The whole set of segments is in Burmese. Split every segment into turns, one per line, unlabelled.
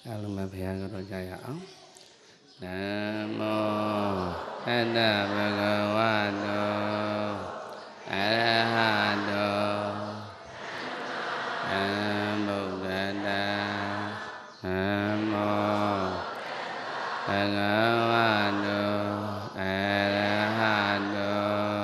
အားလုံးပဲဘုရားကတော့ကြားရအောင်နမောတတ္တဗုဒ္ဓဝါတောအရဟတောသမ္ဗုဒ္ဓတ္တနမောဘဂဝတောအရဟတော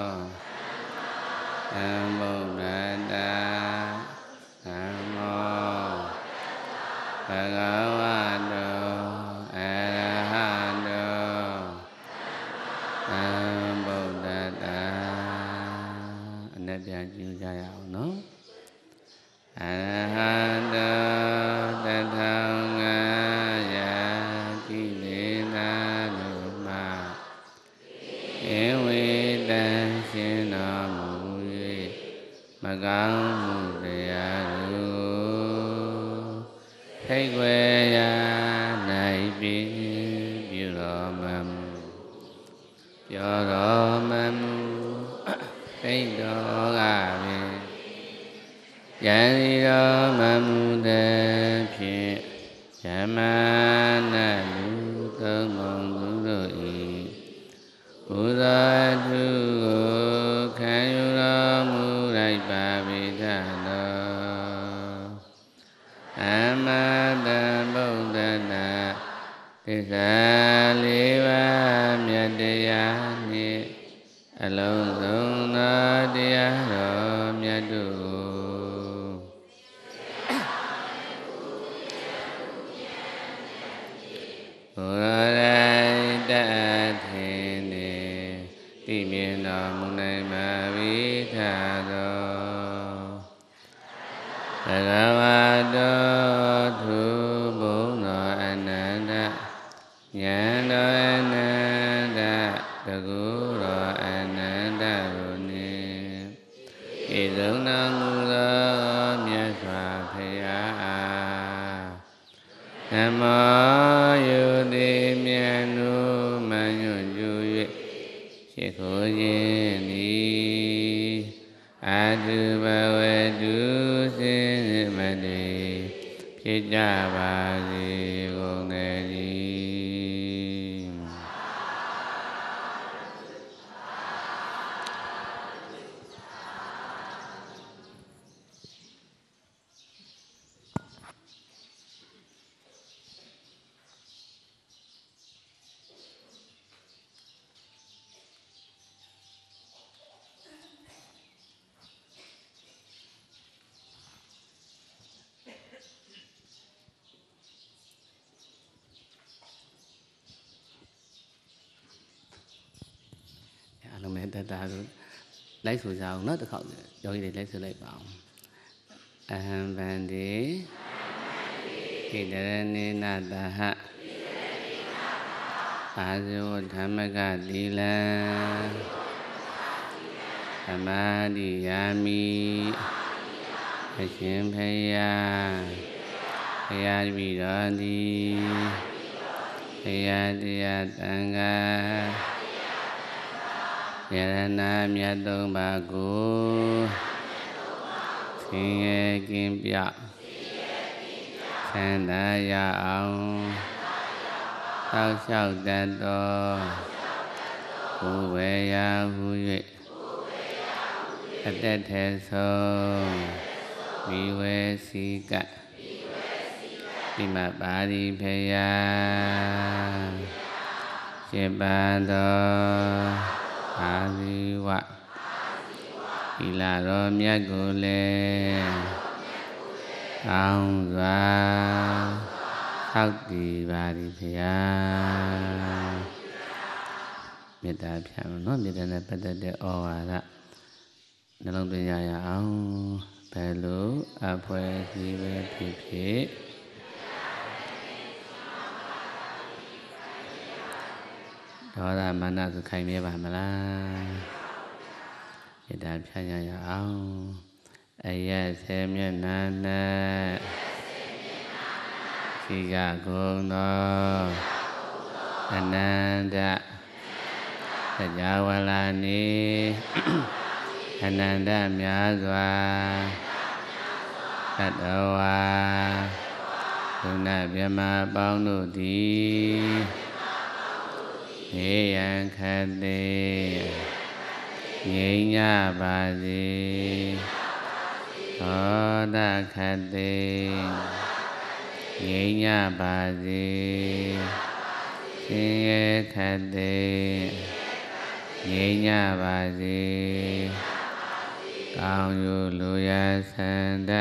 သမ္ဗုဒ္ဓတ္တနမောဘဂဝတောအရဟတောသမ္ဗုဒ္ဓတ္တအနက်ပြန်ကြည့်ကြရအောင်နော်အရဟတောတထောင်ငါးရာကိလေသာတို့မှဧဝေတံရှင်တော်မူ၍မကောင်းမှုတရားတို့ထိတ်ွယ်ရာ၌ပြီးပြုတော်မမူပြောတော်မမူသိတော်ကပင်ယံဤတော်မမူသည်ဖြင့်ယမနာလူသုံးပုံသူတို့၏ဘုရားသူကိုခံယူတော်မူလိုက်ပါပေသတော်အမတံဗုဒ္ဓနာသစ္စာလေးပါးမြတ်တရားနှင့်အလုံးစုံသောတရားတော်မြတ်တို့ဘုရားတတ်ထင်နေသိမြင်တော်မူနိုင်ပါ၏သာသောဘဂဝတောသူဘုံတော်အနန္တဉာဏ်တော်အနန္တတကူတော်အနန္တတို့နှင့်ဤသုံးတော်မူသောမြတ်စွာဘုရားနမောယုတိမြတ်နုမညွန့်ကျူ၍ရှိခိုးခြင်းသည်အတုဘဝတုစင်မတေဖြစ်ကြပါစေကုန်သတည်းလုံးမဲ့တတ္တာတို့လိုက်ဆိုကြအောင်နော်တစ်ခေါက်ယောဂီတွေလိုက်ဆိုလိုက်ပါအောင်အဟံဗန္တိဣတရဏေနတဟအာဇဝဓမ္မကတိလံသမာဓိယာမိအရှင်ဘုရားဘုရားတပည့်တော်သည်ဘုရားတရားသံဃာယရဏမြတ်သုံးပါးကိုဆင်းရဲကင်းပြဆန္ဒရအောင်သောက်လျှောက်တတ်သောဘုဝေယဟု၍အသက်ထေဆုံးဝိဝေစီကဒီမပါရိဖယာစေပါတော်အာဇီဝဤလာတော်မြတ်ကိုလည်းကောင်းစွာထောက်တည်ပါသည်ဖယားမေတ္တာဖြတ်နော်မေတ္တာနဲ့ပတ်သက်တဲ့ဩဝါဒနှလုံးသွင်းရအောင်ဘယ်လိုအဖွဲ့အစည်းပဲဖြစ်ဖြစ်ဒေါသမာနဆိုခိုင်မြဲပါမလားမေတ္တာဖြတ်ရအောင်အရက်ဆယ်မျက်နှာနဲ့ရှိကကုန်သောအနန္တတရားဝလာနေအနန္တများစွာတတဝါဒုနာမြမပေါင်းတို့သည်နေရန်ခတ်သေးငြိမ်းကြပါစေသောတခတ်သေးငြိမ်းကြပါစေဆင်းရဲခတ်သေးငြိမ်းကြပါစေကောင်းကျိုးလိုရာဆန္ဒ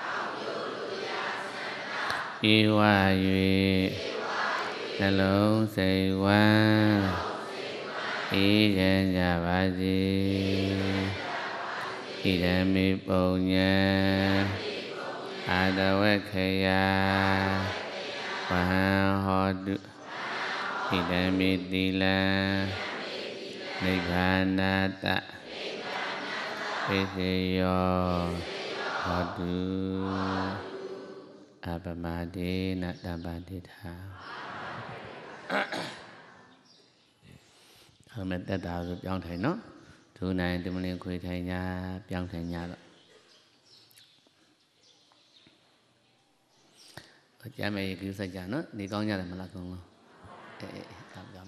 ဤဝ၍နှလုံးစိတ်ဝမ်းအေးချမ်းကြပါစေဣဒံမိပုညံအာတဝက္ခယဝဟံဟောတုဣဒံမိသီလံနိဗ္ဗာနတပိစေယောဟောတုအပမဒေနတပ္ပတိထာအဲ့မဲ့တက်တာဆိုပြောင်းထိုင်နော်ဒုနိုင်တမလင်ခွေထိုင်ညာပြောင်းထိုင်ညာတော့ကျမ်းမဲ့ကိစ္စကြနော်နေကောင်းကြတယ်မလားကောင်းလို့ဒါကြောင့်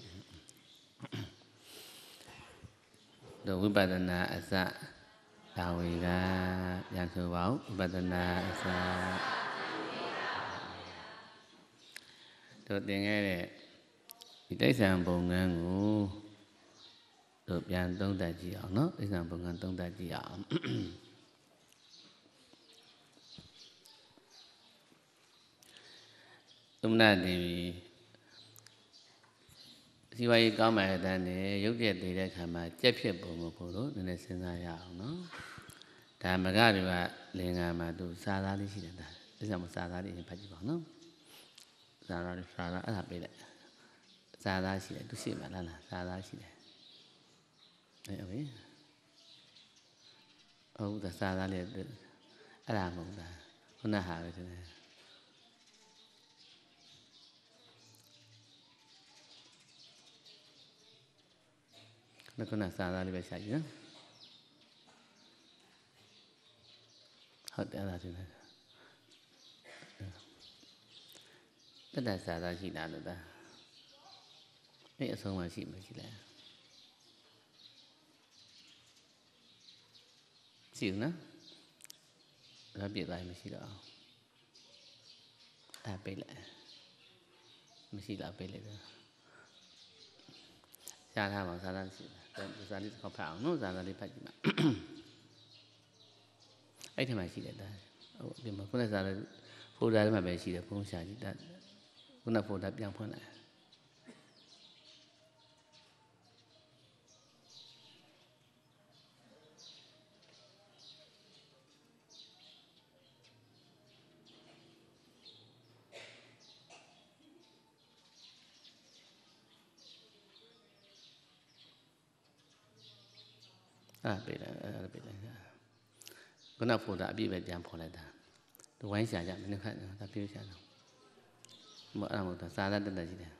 တို့ဝိပဿနာအစဒါဝေကပြန်ဆိုပါဦးဝိပဿနာအစတို့သင်ခဲ့တဲ့ဒီတိဋ္ဌံပုံငန်းကိုတို့ပြန်သုံးသပ်ကြည့်အောင်နော်တိဋ္ဌံပုံငန်းသုံးသပ်ကြည့်အောင်သုမနာဒေဝီစီဝါရေးကောင်းမှန်တဲ့နဲ့ရုပ်ပြည့်သေးတဲ့ခါမှာကြက်ဖြစ်ပုံကိုတို့နည်းနည်းစဉ်းစားရအောင်နော်ဒါမကတွေကလင်္ကာမှာသူစာသားလေးရှိတယ်ဒါတိဋ္ဌံမှာစာသားလေးဖတ်ကြည့်ပါဦးနော်စာသားအဲ့ဒါပေးလိုက်စာသားရှိတယ်သူရှိမှလားစာသားရှိတယ်ဟုတ်ဒါစာသားလေးအဲ့ဒါမဟုတ်တာခုနဟာပဲတဲ့ခုနစာသားလေးပဲရှာကြည့်နော်ဟုတ်တယ်အဲ့ဒါတင်တယ်တတစာသားရှိလားလို့ဒါအဲ့အဆုံးမှရှိမရှိလဲရှိဦးနော်ဒါပြည့်သွားရင်မရှိတော့အဲ့ပိတ်လိုက်မရှိတော့ပိတ်လိုက်တော့ရှားထားပါစာသားရှိတယ်စာလေးတစ်ခေါက်ဖတ်အောင်နော်စာသားလေးဖတ်ကြည့်ပါအဲ့ထက်မှရှိတယ်ဒါဟုတ်ပြီမခုနကစာလေးဖိုဒါထဲမှာပဲရှိတယ်ဖုန်းရှာကြည့်ဒါခုနဖိုဒါပြန်ဖွင့်လိုက်ပေးလိုက်ခုနဖိုဒါအပြည့်ပဲပြန်ဖော်လိုက်တာဒီဝိုင်းရှာကြမင်းခက်ဒါပြေးရှာတော့မအဲ့မဟုတ်တာစာသားတက်တက်ရှိတယ်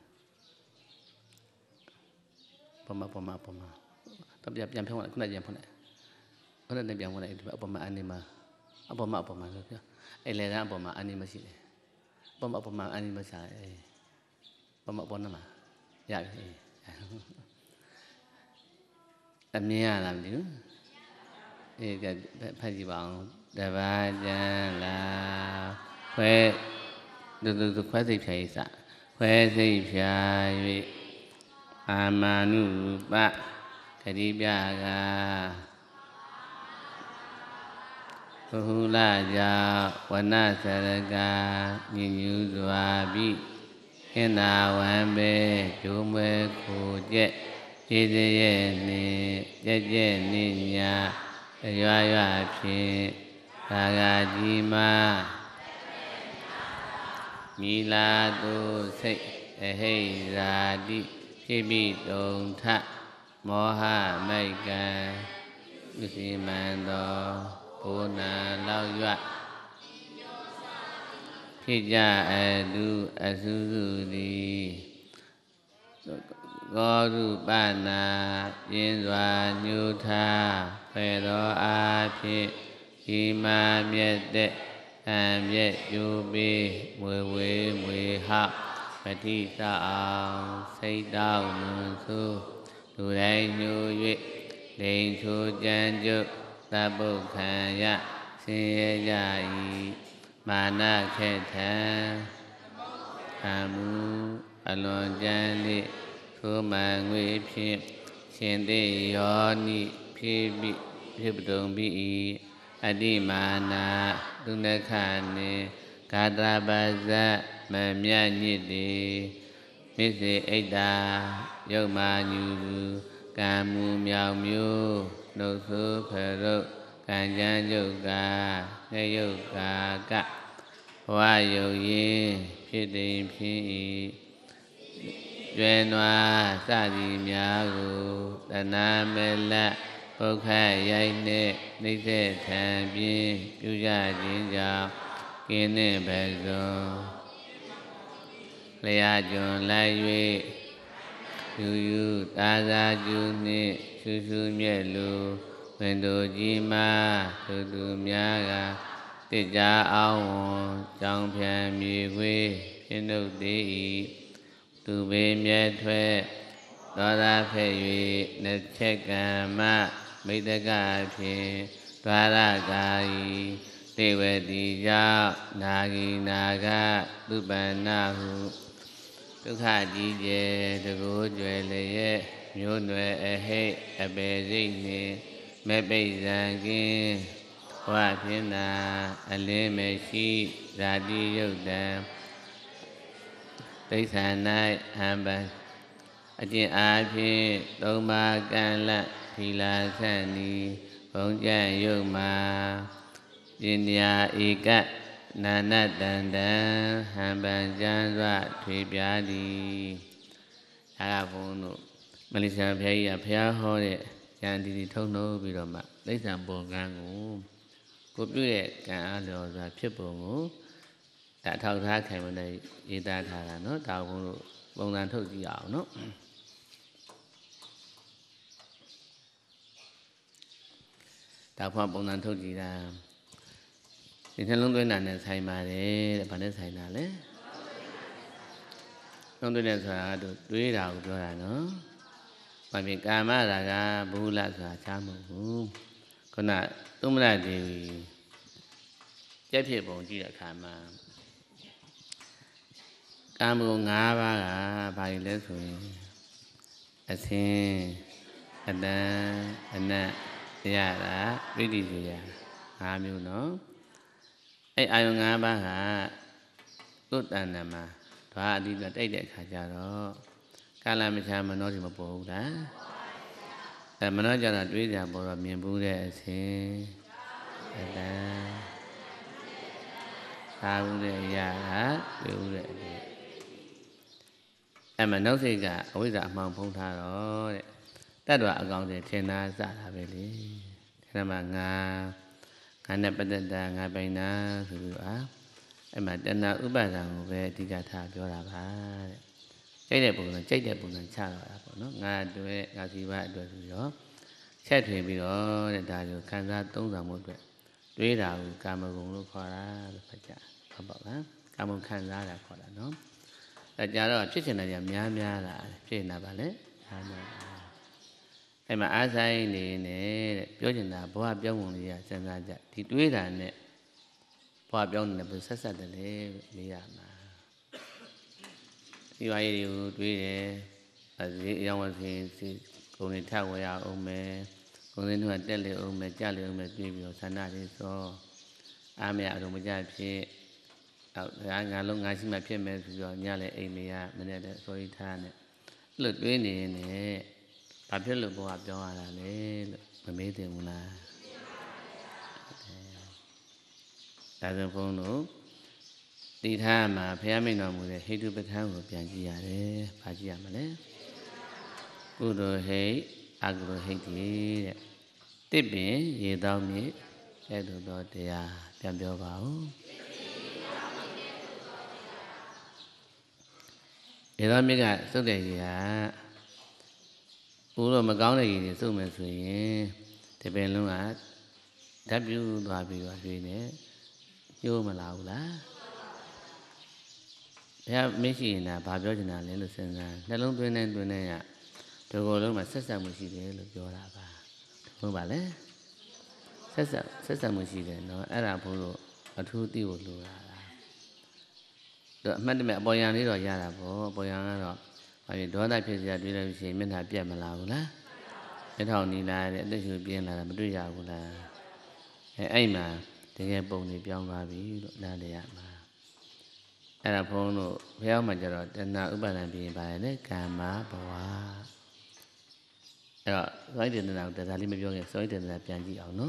ပေါ်မှာတော့ပြန်ဖြုံးလိုက်ခုနပြန်ဖွင့်လိုက်ခုနပြန်ဖွင့်လိုက်ဒီအပေါ်မှာအနေမှာအပေါ်မှာဆိုပြအဲ့လေကအပေါ်မှာအနေမရှိတယ်အပေါ်မှာအနေမရှာပေါ်မှာရပြီအမြင်ရလားမသိဘူးအေးကဖတ်ကြည့်ပါအောင်တပါးကျန်လာခွဲသူခွဲစိတ်ဖြာရေးစခွဲစိတ်ဖြာ၍အာမနုပခတိပြကဘဟုလကြောင့်ဝနစရကညဉ့်ညူးစွာပြီးအင်နာဝံပဲဂျုံမဲခိုကျက်ကျေးဇူးရဲ့နှင့်ကြက်နှင့်ညာရွာဖြင့်သာဂကြီးမှာမိလာသူစိတ်အဟိဇာတိဖြစ်ပြီးတုံထမောဟမိုက်ကံဥစီမံတော်ဘုနာလောက်ရွဖြစ်ကြအတုအစုစုသည်ကောရုပနာပြင်းစွာညှို့ထားဖွယ်သောအားဖြင့်ဒီမာမြတ်တဲ့ံမြက်ကျိုးပေးမွေဝေးမွေဟပတိသအောင်စိတ်တောက်မွန်ဆိုးလူတိုင်းညို၍လိန်ချိုးကြမ်းကြုတ်သဗ္ဗုခံရဆင်းရဲကြ၏မာနခေထံခံမှုအလွန်ကြမ်းလေသို့မှန်ငွေဖြင့်ရှင်သေယောနိဖြစ်ပတုံပိ၏အတ္တိမာနာသုနခနှင့်ဂါတပါဇမမြတ်ညစ်တေမစ္စေဣတ္တာယုတ်မာညူသူကံမူမြောင်မျိုးနှုတ်ဆိုးဖရုတ်ကံကြမ်းယုတ်ကာငှယုတ်ကာကဝါယုတ်ရင်ဖြစ်တိမ်ဖြစ်၏ကျွဲနွားစသည်များကိုတဏမလပုခရိုက်နှင့်နှိမ့်ဆက်ထံပြင်းပြုကြခြင်းကြောင့်ကင်းနှင့်ဘဇွန်လျာကျွန်းလိုက်၍ယူယူသာသာကျူနှင့်ရှူရှူမြဲ့လူဝင်တို့ကြီးမာသူသူများကတိကြအောင်ဝန်ကြောင်းဖြံမြေခွေဖြစ်နှုတ်သေး၏သူပေမြဲထွက်သောသာဖဲ့၍နှစ်ချက်ကံမမိတ္တကဖြင့်ဒွါရကာယီတေဝတိကြောင့်နာဂီနာဂသုပန္နဟုဒုက္ခကြီးကျယ်တကိုးကျွယ်လျက်မျိုးနွယ်အဟိတ်အပေစိတ်နှင့်မဲ့ပိတ်ဇံကင်းဘဝဖြင့်သာအလင်းမရှိဇာတိယုတ်တံဒိဋ္ဌာ၌ဟံပံအကျင့်အားဖြင့်သုံးပါးကံလသီလဆန့်နီဘုံကြံ့ယုတ်မှာပညာဧကနာနတန္တံဟံပံကျမ်းစွာထွေပြားသည်ဒါကဘုန်းတို့မလေးရှားဘုရားကြီးကဘုရားဟောတဲ့ဉာဏ်ဒီထုံနှုတ်ပြီးတော့မှသိက္ခာပုံကံကိုပြုတဲ့ကံအားလျော်စွာဖြစ်ပုံကိုဒါထောက်ထားခိုင်မတဲ့ရေးသားထားတာเนาะဒါဘုန်းတို့ပုံစံထုတ်ကြည့်အောင်เนาะဒါဖွာပုံစံထုတ်ကြည့်တာဒီနှလုံးသွင်းတာနဲ့ဆိုင်ပါတယ်တဲ့ဘာနဲ့ဆိုင်တာလဲနှလုံးသွင်းတဲ့ဆိုတာတို့တွေးတာကိုပြောတာနော်ဘာဖြစ်ကာမရာဂဘုလဆိုတာချားမဟုတ်ဘူးခုနသုမရဒေဝီကြက်ဖြစ်ပုံကြည့်တဲ့အခါမှာကာမဂုဏ်၅ပါးကဘာလဲဆိုရင်အသင်အတန်အနတ်ရတာပြိဋိစေရ၅မျိုးနော်အဲ့အာယုံ၅ပါးကသုတ္တန်နမှာဓွာအတိကတိုက်တဲ့အခါကျတော့ကာလမချာမနောဒီမပေါ်ဘူးလားအဲ့မနောကြတာတွေးကြပေါ်တော့မြင်ဘူးတဲ့အစဉ်အတန်သာဘူးတဲ့ရတာတွေ့ဘူးတဲ့အပြင်အဲ့မနှုတ်စိတ်ကအဝိဇ္ဇာအမှောင်ဖုံးထားတော့တဲ့တတ္တဝအကောင်တွေထင်တာစတာပဲလေဒါမှငါနဲ့ပတ္တတာငါပိုင်တာဆိုပြီးတော့အဲ့မှာတဏှာဥပါဒံကိုပဲအဓိကထားပြောတာပါတဲ့ကြိုက်တဲ့ပုံစံချတော့တာပေါ့နော်ငါအတွက်ငါစီပါအတွက်ဆိုတော့ချက်ထွင်ပြီးတော့တဲ့ဒါကိုခံစားသုံးဆောင်မှုအတွက်တွေးတာကိုကာမဂုဏ်လို့ခေါ်တာလို့ဖတ်ကြဟုတ်ပါလားကာမဂုဏ်ခံစားတာခေါ်တာနော်အဲကြတော့ဖြစ်ချင်တယ်များလာဖြစ်နေတာပါလေအဲ့မှာအားဆိုင်နေတဲ့ပြောချင်တာဘဝပြောင်းပုံလေးကစဉ်းစားကြဒီတွေးတာနဲ့ဘဝပြောင်းနေတဲ့ဘယ်ဆက်တယ်လေမေးရမှာဒီဝါရီတွေကိုတွေးတယ်အဲဒီအယောင်ဝစီကိုယ်နေထဝရအောင်မယ်ကိုယ်နေတော့တက်လေအောင်မယ်ကြလေအောင်မယ်ပြေးပြီးတော့ဆန္ဒလေးစောအားမရအလုံးမကြဖြစ်ငါလုံးငါရှိမှဖြစ်မယ်ဆိုတော့ညလည်းအိမ်မရမနေ့တည်းစောရီထားနဲ့အဲ့လိုတွေးနေနေဘာဖြစ်လို့ဘဝပြောရတာလဲလို့မမေးသင့်ဘူးလားဒါဆိုဘုန်းတို့တိထားမှာဘုရားမိန့်တော်မူတဲ့ဟိတုပဋ္ဌာန်းကိုပြန်ကြည့်ရတယ်။ဘာကြည့်ရမလဲ။ကုသိုလ်ဟိတ်အကုသိုလ်ဟိတ်တဲ့တစ်ပင်ရေတောင်းမြစ်အဲ့လိုတော့တရားပြန်ပြောပါဦး။ရေတောင်းမြစ်ကစုပ်တဲ့ရေကဦးတော့မကောင်းတဲ့ရေတွေစုပ်မယ်ဆိုရင်ဒီပင်လုံးကဓာတ်ပြူသွားပြီးတော့ရွေးနေည nhô mà lão là thế mấy gì là bà biểu chuyện nào lấy được xem ra nó lúc tuổi này à tôi gọi lúc mà xét sang một gì đấy lúc cho là bà không bà đấy xét sang một gì đấy nó ai làm phụ nữ ở thu tiêu luôn rồi mất mẹ bồi ăn đi rồi ra là bồi ăn rồi bởi vì đó là phía dưới tuy là gì mình phải biết mà làm là cái thằng này là để chịu biết là mình đối giáo là ấy mà thì cái bông này béo vào vì là để mà ai là phụ nữ béo mà cho rồi nên là ước bạn bị bài đấy cả má bỏ rồi nói chuyện nào từ ra đi mới biết nói chuyện là chuyện gì ảo nó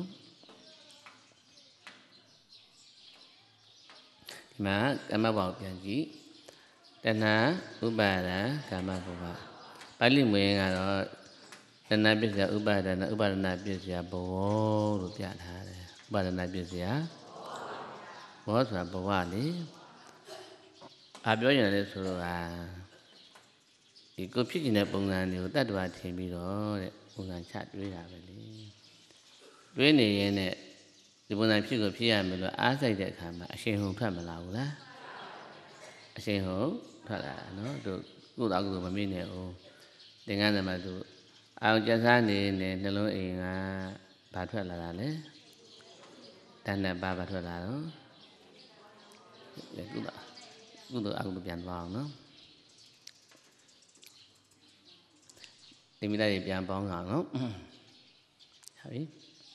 mà cảm ơn bảo chuyện gì tên là Upada Kama Bhava Pali Nguyên rồi tên là biết là Upada biết là Bhava rồi biết là Upada biết là Bhava là Bhava đi biểu hiện là số là thì có phía trên này bông lan nhiều tất cả thì bị đó bông lan chặt đuôi là vậy đi đuôi này thì bông lan phía của phía mình là á say để khám mà sinh hồn thoát mà lão là sinh hồn thoát là nó được cụ đạo của mình này ô để nghe là mà được ao chân sáng này nó lối in à bà thoát là đấy thành là bà thoát là đó cụ đạo ăn đượcပြန်vào nó thì mình đâyပြန်ပေါင်းအောင်နော်ဟုတ်ပြီ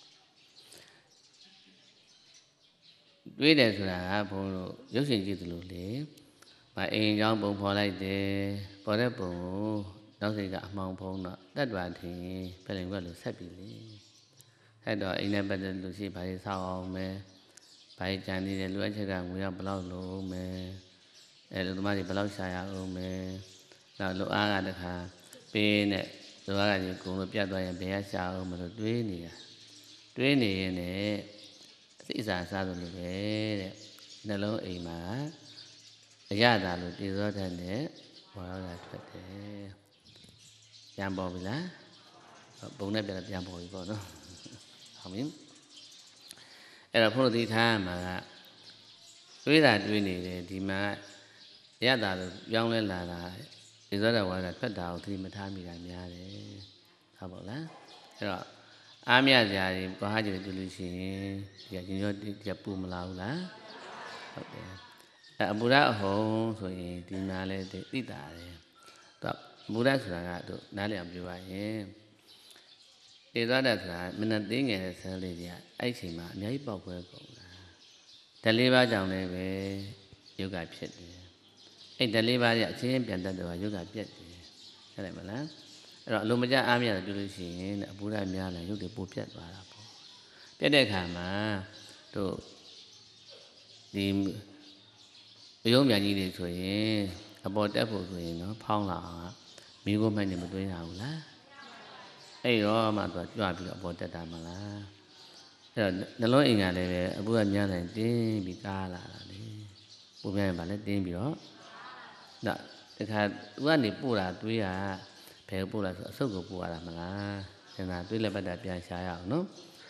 တွေးတယ်ဆိုတာကဘုန်းတို့ရုပ်ရှင်ကြည့်သလိုလေမအိမ်ကြောင်းပုံဖော်လိုက်တယ်ပေါ်တဲ့ပုံကိုနောက်စိတ်ကအမှောင်ဖုံးတော့တတ်တော်ထင်ပြလင်ကွက်လို့ဆက်ပြီလေအဲ့တော့အိမ်နဲ့ပတ်သက်လို့ရှိဘာတွေဆောက်အောင်မယ်ဘာတွေကြံနေတယ်လူအချက်ကငွေရောက်ဘယ်လောက်လုံးမယ်အဲ့လူသမားတွေဘယ်လောက်ရှာရအောင်မယ်နောက်လူအားကတခါပေးနဲ့လူအားကကြီးကုံလို့ပြတ်သွားရင်ဘယ်ရရှာအောင်မလို့တွေးနေရင်လည်းစိတ်စားစားလို့ပဲတဲ့နှလုံးအိမ်မှာအရသာလို့တည်သောတဲ့နဲ့ဘောရတာထွက်တယ်ပြန်ပေါ်ပြီလားဘုံနဲ့ပြန်ပေါ်ပြီပေါ့နော်ဟုတ်ပြီအဲ့တော့ဘုရားတိထားမှာကတွေးနေတယ်ဒီမှာအရသာလို့ပြောင်းလဲလာတာဒီသောတာဝါဒထွက်တာကိုသတိမထားမိတာများတယ်ဟုတ်ပါလားအဲ့တော့အားမြစရာတွေဘာဟာကြည့်လို့ရှိရင်ဒီကညညဒီပူမလာဘူးလားဟုတ်တယ်အပူရအဟုံဆိုရင်ဒီနာလဲသိတာတယ်သူအပူရဆိုတာကသူနားလည်အောင်ပြောရရင်ဒီသောတာဆိုတာမနသိငယ်တဲ့ဆဲလေးတွေကအဲ့ချိန်မှာအများကြီးပေါက်ပွဲကုန်တာဓာတ်၄ပါးကြောင့်လည်းပဲယောဂဖြစ်တယ်အဲ့ဓာတ်၄ပါးရဲ့အချင်းပြန်တတ်တော့ယောဂပြတ်တယ်ဟုတ်တယ်မလားအဲ့တော့အလုံးမကျအားမရတယ်ပြောလို့ရှိရင်အပူရများလာရုပ်တွေပိုပြတ်သွားတာပေါ့ပြတ်တဲ့အခါမှာတို့ဒီအယုံမြန်ကြီးတွေဆိုရင်အပေါ်တက်ဖို့ဆိုရင်နော်ဖောင်းလာအောင်မိခိုးမှန်နေမသွင်းရဘူးလားအဲ့တော့မှသူကြွပြီးတော့အပေါ်တက်တာမလားအဲ့တော့နှလုံးအိမ်ကလည်းပဲအပူရများတိုင်းတင်းပြီးကားလာတာလေပူများရင်ဗာလဲတင်းပြီးတော့ဒါတခါသူကနေပို့တာတွေးရဘယ်ပို့လာဆိုအဆုတ်ကိုပို့ရတာမလားဒါကတွေးလက်ပတ်တာပြန်ရှာရအောင်နော်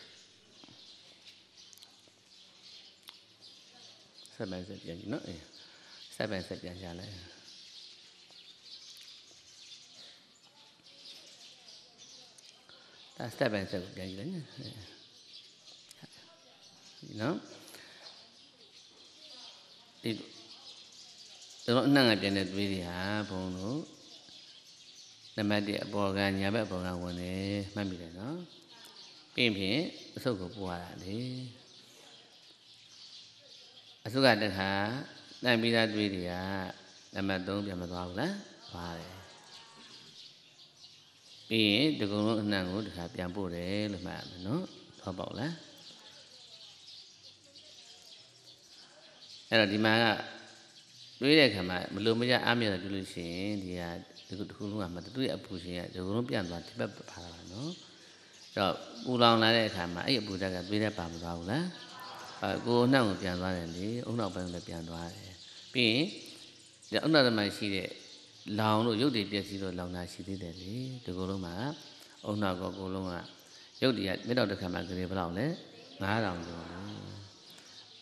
ဆက်ပြန်ပြန်ကြည့်နော်ဆက်ပြန်ရှာလိုက်ဒါဆက်ပြန်ပြန်ကြည့်လိုက်နော်ဒီတော့နှံ့ငါပြန်တဲ့တွေးတွေဟာဘုံတို့နံပါတ်1အပေါ်ကညာဘက်အပေါ်ကဝင်နေမှတ်မိတယ်နော်ပြီးရင်အဆုတ်ကိုပို့ရတာလေအဆုတ်ကတခါတန်ပြီးသားတွေးတွေကနံပါတ်3ပြန်မသွားဘူးလားပါတယ်ပြီးရင်ဒီကုံလုံးအနှံ့ကိုတခါပြန်ပို့တယ်လို့မှတ်ရမယ်နော်သွားပေါ့လားအဲ့တော့ဒီမှာကတွေးတဲ့ခါမှာမလို့မရအားမရတော့ပြုလို့ရှိရင်ဒီဟာဒီတစ်ခုလုံးကမတူတဲ့အပူရှင်ကဒီကုံလုံးပြန်သွားဒီဘက်ပါတာနော်အဲ့တော့ပူလောင်လာတဲ့အခါမှာအဲ့အပူဓာတ်ကတွေးတဲ့ပါမသွားဘူးလားကိုယ်နှောက်ကိုပြန်သွားတယ်လေအုံနောက်ပိုင်းလည်းပြန်သွားတယ်ပြီးရင်ဒီအုံနောက်မှာရှိတဲ့လောင်လို့ရုပ်တွေပြည့်စည်လို့လောင်တာရှိသေးတယ်လေဒီကုံလုံးမှာအုံနောက်ကောကိုယ်လုံးကရုပ်တွေကမြတ်တော်တစ်ခါမှကြရေဘယ်လောက်လဲ9000ကျော်လေ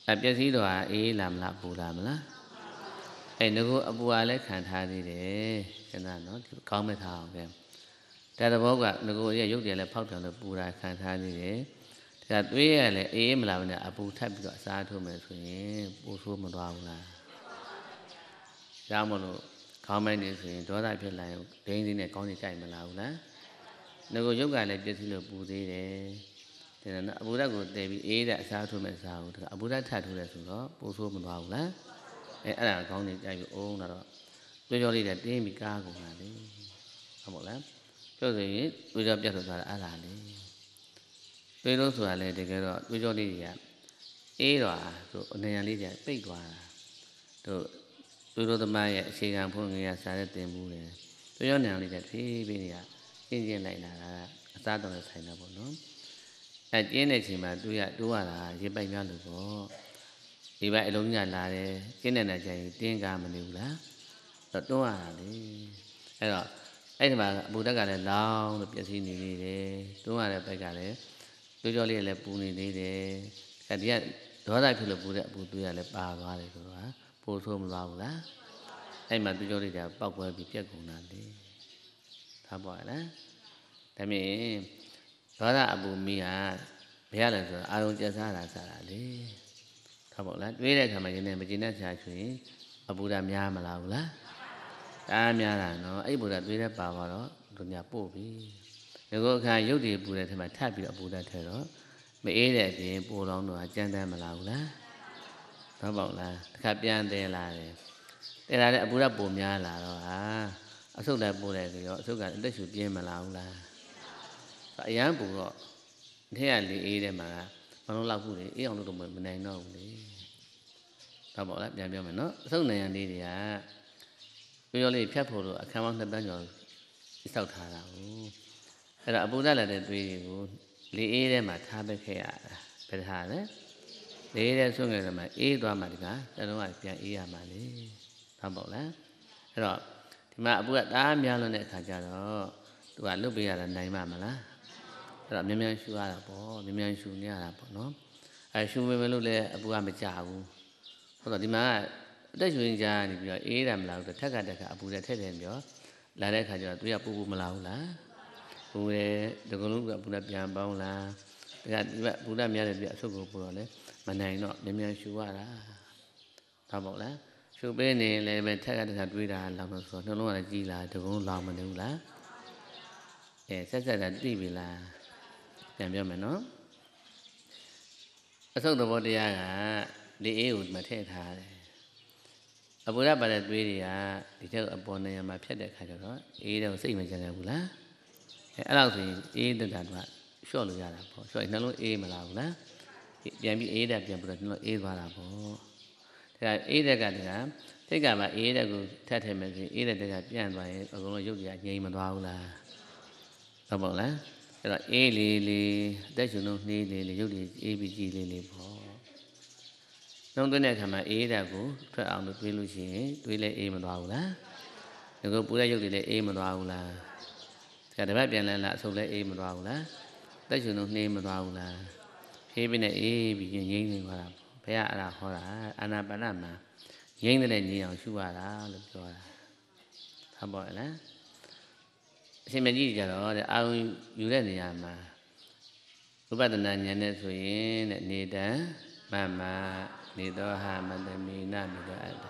ပြည့်စည်တော့အေးလာမလားပူလာမလားငါအပူကလည်းခံထားသေးတယ်ခဏနော်ဒီကောင်းမဲ့ထားအောင်ကဲဒါတဘောကငါရုပ်တယ်လည်းဖောက်တယ်လို့ပူတာခံထားသေးတယ်ဒါသွေးရလည်းအေးမလာဘူးနဲ့အပူထပ်ပြီးတော့အစားထိုးမယ်ဆိုရင်ပူဆိုးမသွားဘူးလားကြောင့်မလို့ခေါင်းမိုင်းနေဆိုရင်ဒေါသဖြစ်လာရင်ဒိန်းစင်းနဲ့ကောင်းနေကြိုက်မလားဘူးလားငါရုပ်ကလည်းပြည့်စည်လို့ပူသေးတယ်ဒါနဲ့အပူဓာတ်ကိုတည်ပြီးအေးတဲ့အစားထိုးမဲ့စားဘူးအပူဓာတ်ထပ်ထိုးတယ်ဆိုတော့ပူဆိုးမသွားဘူးလားအဲ့ဒါကောင်းနေကြိုက်ပြီးအောင်တော့ပြောလေးတဲ့တင်းပြီးကားကုန်တာလေဟုတ်မို့လားပြောဆိုရင်ပြောပြတ်သွားတာအဲ့ဒါလေတွေးလို့ဆိုတာလေတကယ်တော့တွေးကြောလေးတွေကအေးတော့ဆိုအနေရလေးတွေပိတ်သွားတာတို့တွေးလို့သမားရဲ့အခြေခံဖုန်းငယ်ရစားတဲ့တင်မှုတွေတွေးကြောနေရလေးတွေဖြည်းဖြည်းတွေကရှင်းရှင်းလိုက်လာတာအစားတော်နဲ့ဆိုင်တာပေါ့နော်ကျင်းတဲ့ချိန်မှာတွေးရတာရေပိုက်များလို့ပေါ့ဒီဘက်အလုံးညလာတယ်ကျင်းတဲ့ကြိုင်တင်းကားမနေဘူးလားတွန်းရတာလေအဲ့တော့အဲ့ဒီမှာအပူဓာတ်ကလည်းလောင်းလို့ပြည့်စည်နေသေးတယ်တွန်းရတဲ့ဘက်ကလည်းကြောလေးလည်းပူနေသေးတယ်ဒီကဒေါသဖြစ်လို့ပူတဲ့အပူတွေးရလည်းပါသွားတယ်ဆိုတော့ပိုဆိုးမသွားဘူးလားအဲ့မှာကြောလေးကပောက်ကွဲပြီးပြက်ကုန်တာလေထားပါလားဒါမြင်ဒေါသအပူမီးဟာဘယ်ရလဲဆိုတော့အာရုံကျစားတာစားတာလေထားပါလားတွေးတဲ့အခါမှာရင်းနေမကျင်တဲ့ဆရာဆိုရင်အပူဓာတ်များမလားဘူးလားအားများတာနော်အဲ့ပူဓာတ်တွေးတဲ့ပါတော့သူများပို့ပြီငါအခါရုပ်တည်ပူတဲ့ထက်မှာထပ်ပြီးတော့အပူဓာတ်ထဲတော့မအေးတဲ့အပြင်ပိုလောင်းတော့ကြမ်းတမ်းမလားဘူးလားဟုတ်ပါ့လားတစ်ခါပြန်သေးလာတယ်တဲလာတဲ့အပူဓာတ်ပုံများလာတော့အဆုတ်လည်းပို့တယ်ဆိုတော့အဆုတ်ကအသက်ရှူပြင်းမလားဘူးလားအရန်ပူတော့ထဲကလေအေးတဲ့မှာမလုံးလောက်ဘူးလေအေးအောင်လို့မနိုင်တော့ဘူးလေဟုတ်ပါ့လားပြန်ပြောမယ်နော်အဆုတ်နိုင်ရန်လေးတွေကပြောလေးဖြတ်ဖို့လို့အခန်းပေါင်း2 တန်းကျော်စောက်ထားတာဟုတ်အဲ့တော့အပူဓာတ်လည်းတဲ့သွေးတွေကိုလေအေးထဲမှာထားပက်ခဲ့ရတာဘယ်ထားလဲလေအေးတဲ့ဆွငယ်ထဲမှာအေးသွားမှဒီကတလုံးကပြန်အေးရမှာလေဟုတ်ပါ့လားအဲ့တော့ဒီမှာအပူကတအားများလွန်းတဲ့အခါကျတော့သူကလွတ်ပေးရတာနိုင်မှာမလားအဲ့တော့မြန်ရှူရတာပေါ့မြန်ရှူနေရတာပေါ့နော်အဲ့ရှူပေမဲ့လို့လည်းအပူကမကြဘူးဟုတ်တော့ဒီမှာအသက်ရှူရင်ကြားနေပြီးတော့အေးတယ်မလားဆိုထက်ကအပူနဲ့ထက်တယ်ပြီးတော့လာတဲ့အခါကျတော့သူကပူမလားဘူးလားပူတယ်ဒီကုလုံးကပူနဲ့ပြန်ပေါင်းလားဒါကဒီဘက်ပူနဲ့များတယ်ပြီးအဆုတ်ကိုပူတော့လေမနိုင်တော့မြန်ရှူရတာဟုတ်ပါ့လားရှူပေးနေလည်းပဲထက်ကတွေးတာလောင်လို့ဆိုတော့နှလုံးကလည်းကြီးလာဒီကုလုံးလောင်မနေဘူးလားဆက်တာသိပြီလားပြန်ပြောမယ်နော်အဆုတ်သဘောတရားကလေအေးကိုမထည့်ထားတယ်အပူဓာတ်ပါတဲ့သွေးတွေကဒီချက်အပေါ်နေရာမှာဖြတ်တဲ့ခါကျတော့အေးတော့စိတ်မကြတယ်ဘူးလားအဲ့လောက်ဆိုရင်အေးတက်တာကလျှော့လို့ရတာပေါ့လျှော့ရင်နှလုံးအေးမလားဘူးလားပြန်ပြီးအေးတက်ပြန်ပြီးတော့နှလုံးအေးသွားတာပေါ့ဒါအေးတက်ကစိတ်ကမှအေးတက်ကိုထပ်ထည့်မယ်ဆိုရင်အေးတဲ့တက်ကပြန့်သွားရင်အကုန်လုံးရုပ်တွေကငြိမ်မသွားဘူးလားဟုတ်ပါ့လားအဲ့တော့အေးလေးအသက်ရှူလုံးနှေးလေးရုပ်တွေအေးပြီးကြည်လေးပေါ့နှုံးသွင်းတဲ့အခါမှာအေးဓာတ်ကိုထွက်အောင်လို့တွေးလို့ရှိရင်တွေးလဲအေးမသွားဘူးလားဒီကပူတဲ့ရုပ်တွေလည်းအေးမသွားဘူးလားဒါတပတ်ပြန်လဲလားအဆုပ်လည်းအေးမသွားဘူးလားသက်ရှင်လုံးနှေးမသွားဘူးလားအေးပြီးနဲ့အေးပြီးငြိမ့်နေသွားတာဘယ်ကအဲ့ဒါဟောတာအာနာပါနမှာငြိမ့်တဲ့ငြိမ့်အောင်ရှုရတာလို့ပြောတာဟုတ်ပါ့လားအရှင်မြတ်ကြီးကြတော့အာရုံယူတဲ့နေရာမှာဥပဒနာဉာဏ်နဲ့ဆိုရင်တဲ့နေတံမမနေသောဟာမတမေနနေသောအတ္တ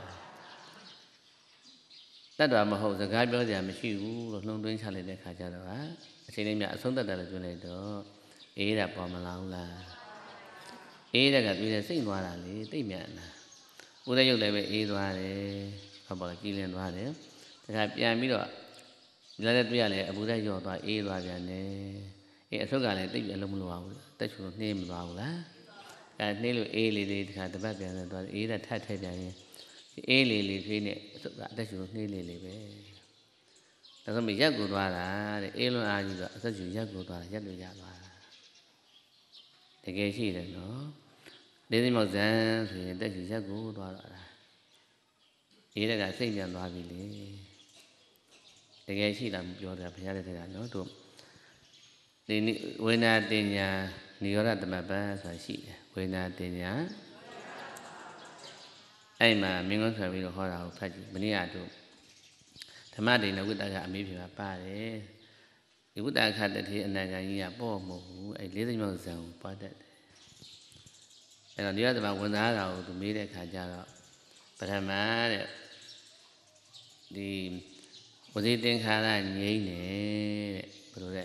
တတ္တဝမဟုတ်စကားပြောစရာမရှိဘူးလို့နှုံသွင်းချလိုက်တဲ့ခါကျတော့အချိန်လေးမြအဆုံးတတ်တယ်လို့ပြောလိုက်တော့အေးတာပေါ်မလာဘူးလားအေးတဲ့ကတွေ့တဲ့စိတ်သွားတာလေသိပ်မြန်လားဦးတဲ့ရုပ်လည်းပဲအေးသွားတယ်ဟုတ်ပါကြည်လင်သွားတယ်ဒါကပြန်ပြီးတော့လည်းတွေ့ရလေအပူဓာတ်ရော့သွားအေးသွားပြန်တယ်အဆုတ်ကလည်းသိပ်အလုံးမလိုပါဘူးတက်ချူနှေးမသွားဘူးလားနှေးလို့အေးလေးတခါတပတ်ပြန်သွားအေးတဲ့ထပ်ထည့်ပြန်ရင်အေးလေးဖေးနဲ့အဆုတ်ကအသက်ရှူနှေးလေးပဲဒါဆိုမြရက်ကိုသွားတာတဲ့အေးလွန်အားကြီးတော့အသက်ရှူရက်ကိုသွားတာရက်လို့ရသွားတာတကယ်ရှိတယ်နော်လေးသိမောက်ဇန်ဆိုရင်တက်ရှူရက်ကိုသွားတော့တာအေးတဲ့ကစိတ်ပြန်သွားပြီလေတကယ်ရှိတာမပြောတာဘုရားတဲ့ကနော်တို့ဒီဝိညာတင်ညာနိရောဓသမပ္ပဆိုတာရှိတယ်ဝိညာတင်ညာအဲ့မှာမင်းကုန်းဆွဲပြီးတော့ဟောတာကိုဖတ်ကြည့်မနေ့ကတို့ဓမ္မဒိဏဝိတ္တကအမေးဖြေမှာပါတယ်ဒီဝိတ္တခတတိအနာဂါကြီးကပေါ့မဟုတ်ဘူးအဲ့လေးသိမ်းမြောက်ဇံကိုပွားတတ်တယ်အဲ့တော့ဒီကတည်းကဝန်သားတာကိုသူမေးတဲ့အခါကျတော့ပထမတဲ့ဒီဝစီသင်္ခါရငြိမ့်တယ်တဲ့ဘယ်လိုလဲ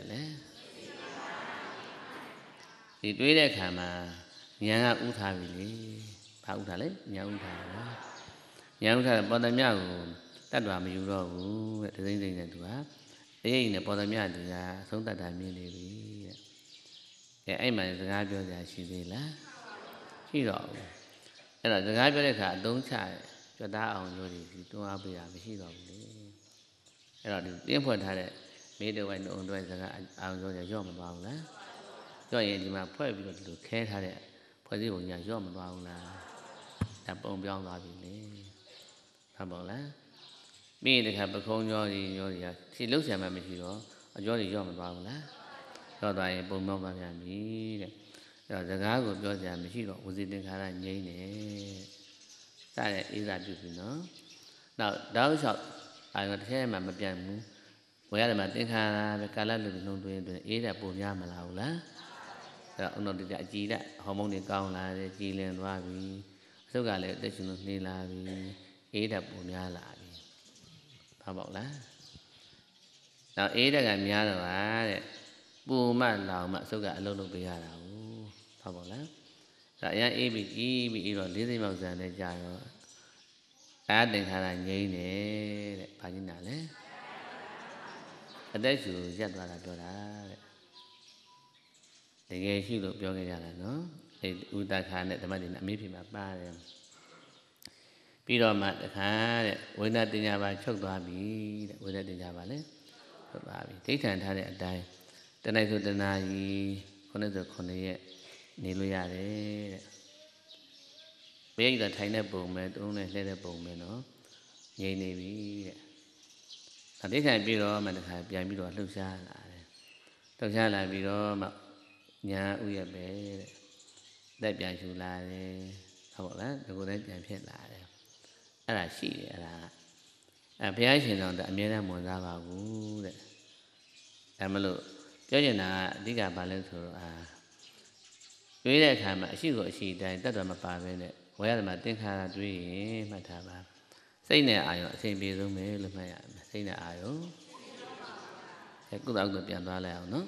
ဒီတွေးတဲ့အခါမှာဉာဏ်ကဥထားပြီလေဘာဥထားလဲဉာဏ်ဥထားတာဉာဏ်ဥထားတဲ့ပေါ်သမျှကိုတတ်တော်မယူတော့ဘူးတဲ့ဒိသိမ့်နဲ့သူကအဲ့ဒီနဲ့ပေါ်သမျှသူကအဆုံးတတ်တာမြင်နေပြီတဲ့အဲ့မှာစကားပြောကြရှိသေးလားရှိတော့ဘူးအဲ့တော့စကားပြောတဲ့အခါအသုံးချကြွသားအောင်ပြောပြီးတွန်းအားပေးတာမရှိတော့ဘူးလေအဲ့တော့ဒီတင်းဖွက်ထားတဲ့မေးတဲ့ဝိုင်းနှုံတွဲစကားအောင်ပြောကြရော့မသွားဘူးလားရော့ရင်ဒီမှာဖွဲ့ပြီးတော့ဒီလိုခဲထားတဲ့ဖွဲ့စည်းပုံကြီးရော့မသွားဘူးလားဒါပုံပြောင်းသွားပြီလေဟုတ်ပါလားပြီးတဲ့ခါပခုံးကြောကြီးကစီလုံးဆံမှမရှိတော့အကျော်ကြီးရော့မသွားဘူးလားရော့သွားရင်ပုံပြောင်းသွားပြန်ပြီတဲ့အဲ့တော့စကားကိုပြောစရာမရှိတော့ဝစီသင်္ခါရငြိမ့်နေစတဲ့အေးစာပြုပြီနော်နောက်တောက်လျှောက်အာရုံတစ်ထဲမှမပြတ်ဘူးဝေရတယ်မှာသင်္ခါရပဲကာလလူနှုံသွင်းသွင်းအေးတဲ့ပုံများမလာဘူးလားအဲ့တော့အုံတော်တိအကြည်တဲ့ဟော်မုန်းတွေကောင်းလာတယ်ကြည်လင်သွားပြီအဆုတ်ကလည်းအသက်ရှင်လို့နှေးလာပြီအေးတဲ့ပုံများလာပြီဟုတ်ပါ့လားနောက်အေးတဲ့ကများတော့ပါတဲ့ပူမလောင်မအဆုတ်ကအလုံးလုံးပေးရတာဟုတ်ပါ့လားဒါအရင်အေးပြီးကြီးပြီးတော့လေးသိမ်းပေါက်ဇံနဲ့ကြာတော့အာသင်္ခါရငြိမ့်နေတဲ့ဘာကြီးနာလဲအသက်ရှူရက်သွားတာပြောတာတဲ့တကယ်ရှိလို့ပြောခဲ့ကြတာနော်အဲဥဒ္ဒခါနဲ့ဓမ္မတိနဲ့အမေးဖြေမှာပါတယ်ပြီးတော့မှတခါတဲ့ဝိညာဉ်တင်ညာပါချုပ်သွားပြီတဲ့ဝိညာဉ်တင်ညာပါလေချုပ်သွားပြီဒိဋ္ဌံထားတဲ့အတိုင်းတဏှိဆိုတဏှာကြီး9ဆို9ရက်နေလို့ရတယ်တဲ့ဘယ်ရည်သာထိုင်တဲ့ပုံပဲတုံးနဲ့လှဲတဲ့ပုံပဲနော်ငြိမ်နေပြီတဲ့ဒါဒိဋ္ဌံပြီးတော့မှတခါပြန်ပြီးတော့လှုပ်ရှားလာတယ်လှုပ်ရှားလာပြီးတော့မှညာဥရပဲတဲ့တက်ပြန်ရှူလာတယ်ဟုတ်ပါလားဒီကိုယ်လည်းပြန်ဖြစ်လာတယ်အဲ့ဒါရှိတယ်အဲ့ဒါဘုရားရှင်တော်ကအမြဲတမ်းမွန်စားပါဘူးတဲ့ဒါမလို့ပြောချင်တာကအဓိကဘာလဲဆိုတော့တွေးတဲ့အခါမှာအရှိကိုအရှိတိုင်းတတ်တော်မပါဘဲနဲ့ဝေရမှာသင်္ခါရတွေးရင်မှတ်ထားပါစိတ်နဲ့အာရုံအစဉ်ပြေဆုံးပဲလို့မှတ်ရမယ်စိတ်နဲ့အာရုံကုသကုသပြန်သွားလိုက်အောင်နော်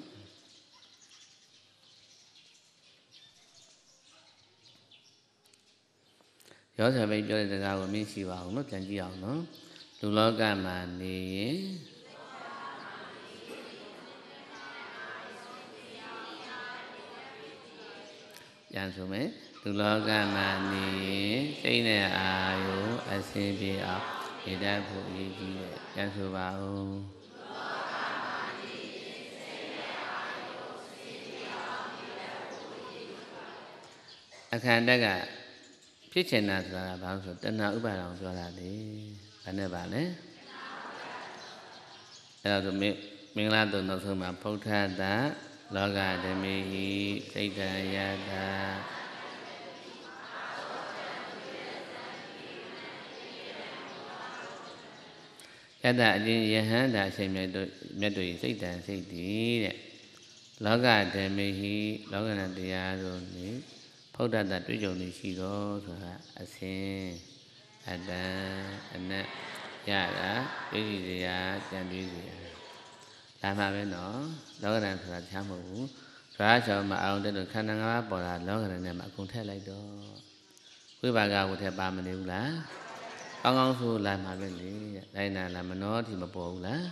ရောဆရာပဲပြောတဲ့စကားကိုမင်းရှိပါအောင်နော်ပြန်ကြည့်အောင်နော်လူလောကမှာနေရင်ပြန်ဆိုမယ်လူလောကမှာနေရင်စိတ်နဲ့အာရုံအစဉ်ပြေအောင်နေတတ်ဖို့အရေးကြီးတယ်ပြန်ဆိုပါဦးအခန္ဓာကဖြစ်ချင်တာဆိုတာဘာလို့ဆိုတဏှာဥပါဒံပြောတာလေဘာနဲ့ပါလဲအဲ့ဒါဆိုမင်္ဂလာတုံနောက်ဆုံးမှာဖုဋ္ဌတလောကဓမေဟိစိတ်တံယတာယတအချင်းယဟန္တာအရှင်မြတ်တို့စိတ်တံစိတ်တည်တဲ့လောကဓမေဟိလောကနာတရားတို့နိဖုဋ္ဌတတွေ့ကြုံနေရှိတော့ဆိုတာအစဉ်အတန်အနတ်ရတာသိသိစရာကြံတွေးစရာဒါမှပဲနော်လောကဓာတ်ဆိုတာချမ်းမဟုတ်ဘူးဓာတ်ချောမအောင်တဲ့ခန္ဓာ၅ပါးပေါ်တာလောကဓာတ်နဲ့မှအကုန်ထည့်လိုက်တော့ဝိပါကဝထက်ပါမနေဘူးလားကောင်းကောင်းဆိုလာမှာပဲလေလိုက်နာလာမနောတိမပေါ်ဘူးလား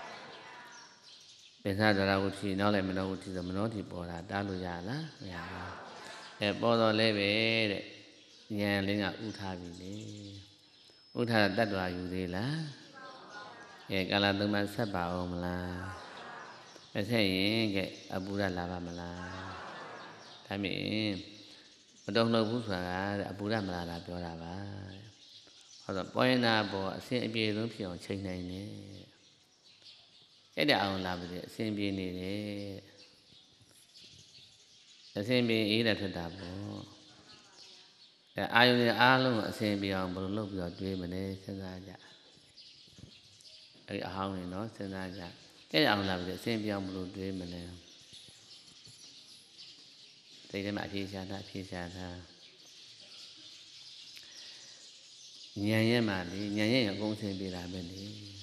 ပိဿဒရာဝတိနောက်လည်းမနောဝတိဆိုမနောတိပေါ်တာတားလို့ရလားမရဘူးပေါ်တော့လဲပဲတဲ့ဉာဏ်လေးကဥထားပြီလေဥထားတတ္တဝါယူသေးလားကာလသုံးပါးဆက်ပါအောင်မလားမဆက်ရင်အပူရလာပါမလားဒါမြင်မတုံ့လို့ဘူးဆိုတာတဲ့အပူရမလာတာပြောတာပါဟောတော့ပေါ်ရင်သာပေါ်အစဉ်အပြေဆုံးဖြစ်အောင်ချိန်နိုင်တယ်အဲ့ဒါအောင်လာပြီအစဉ်ပြေနေတယ်အစဉ်ပြေအေးတဲ့ထွက်တာပေါ့အာယုန်တွေအားလုံးကိုအစဉ်ပြေအောင်ဘယ်လိုလုပ်ပြီးတော့တွေးမလဲစဉ်းစားကြအဲ့အဟောင်းနေနော်စဉ်းစားကြကြည့်အောင်လာပြီးအစဉ်ပြေအောင်ဘယ်လိုတွေးမလဲစိတ်ထဲမှာအပြေရှာတာအပြေရှာတာဉာဏ်ရဲ့မှာလေဉာဏ်ရဲ့အကုန်အစဉ်ပြေတာပဲလေ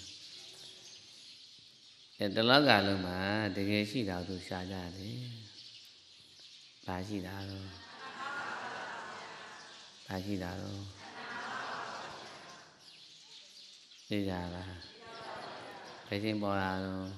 တလောကလုံးမှာတကယ်ရှိတာသူရှာကြတယ်ဘာရှိတာတော့ဘာရှိတာတော့သိကြလားဘယ်ချင်းပေါ်လာတော့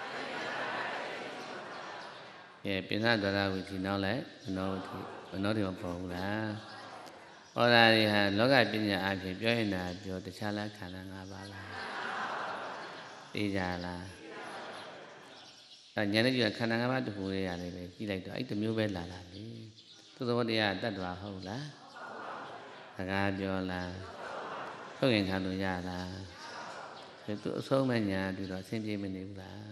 ပိဏ္ဏဒရဝိသီနောက်လိုက်မနောတိမပေါ်ဘူးလားဟောတာတွေဟာလောကပညာအဖြစ်ပြောရင်တာပြောတခြားလားခန္ဓာ၅ပါးလားသိကြလားဉာဏ်နဲ့ကြည့်ခန္ဓာ၅ပါးတခုလေးရတယ်ပဲကြည့်လိုက်တော့အဲ့တစ်မျိုးပဲလာတာလေသူသဘောတရားတတ္တဝါဟုတ်လားစကားပြောလားထုတ်ရင်ခံလို့ရလားသူအဆုံးမညာပြီးတော့အဆင်ပြေမနေဘူးလား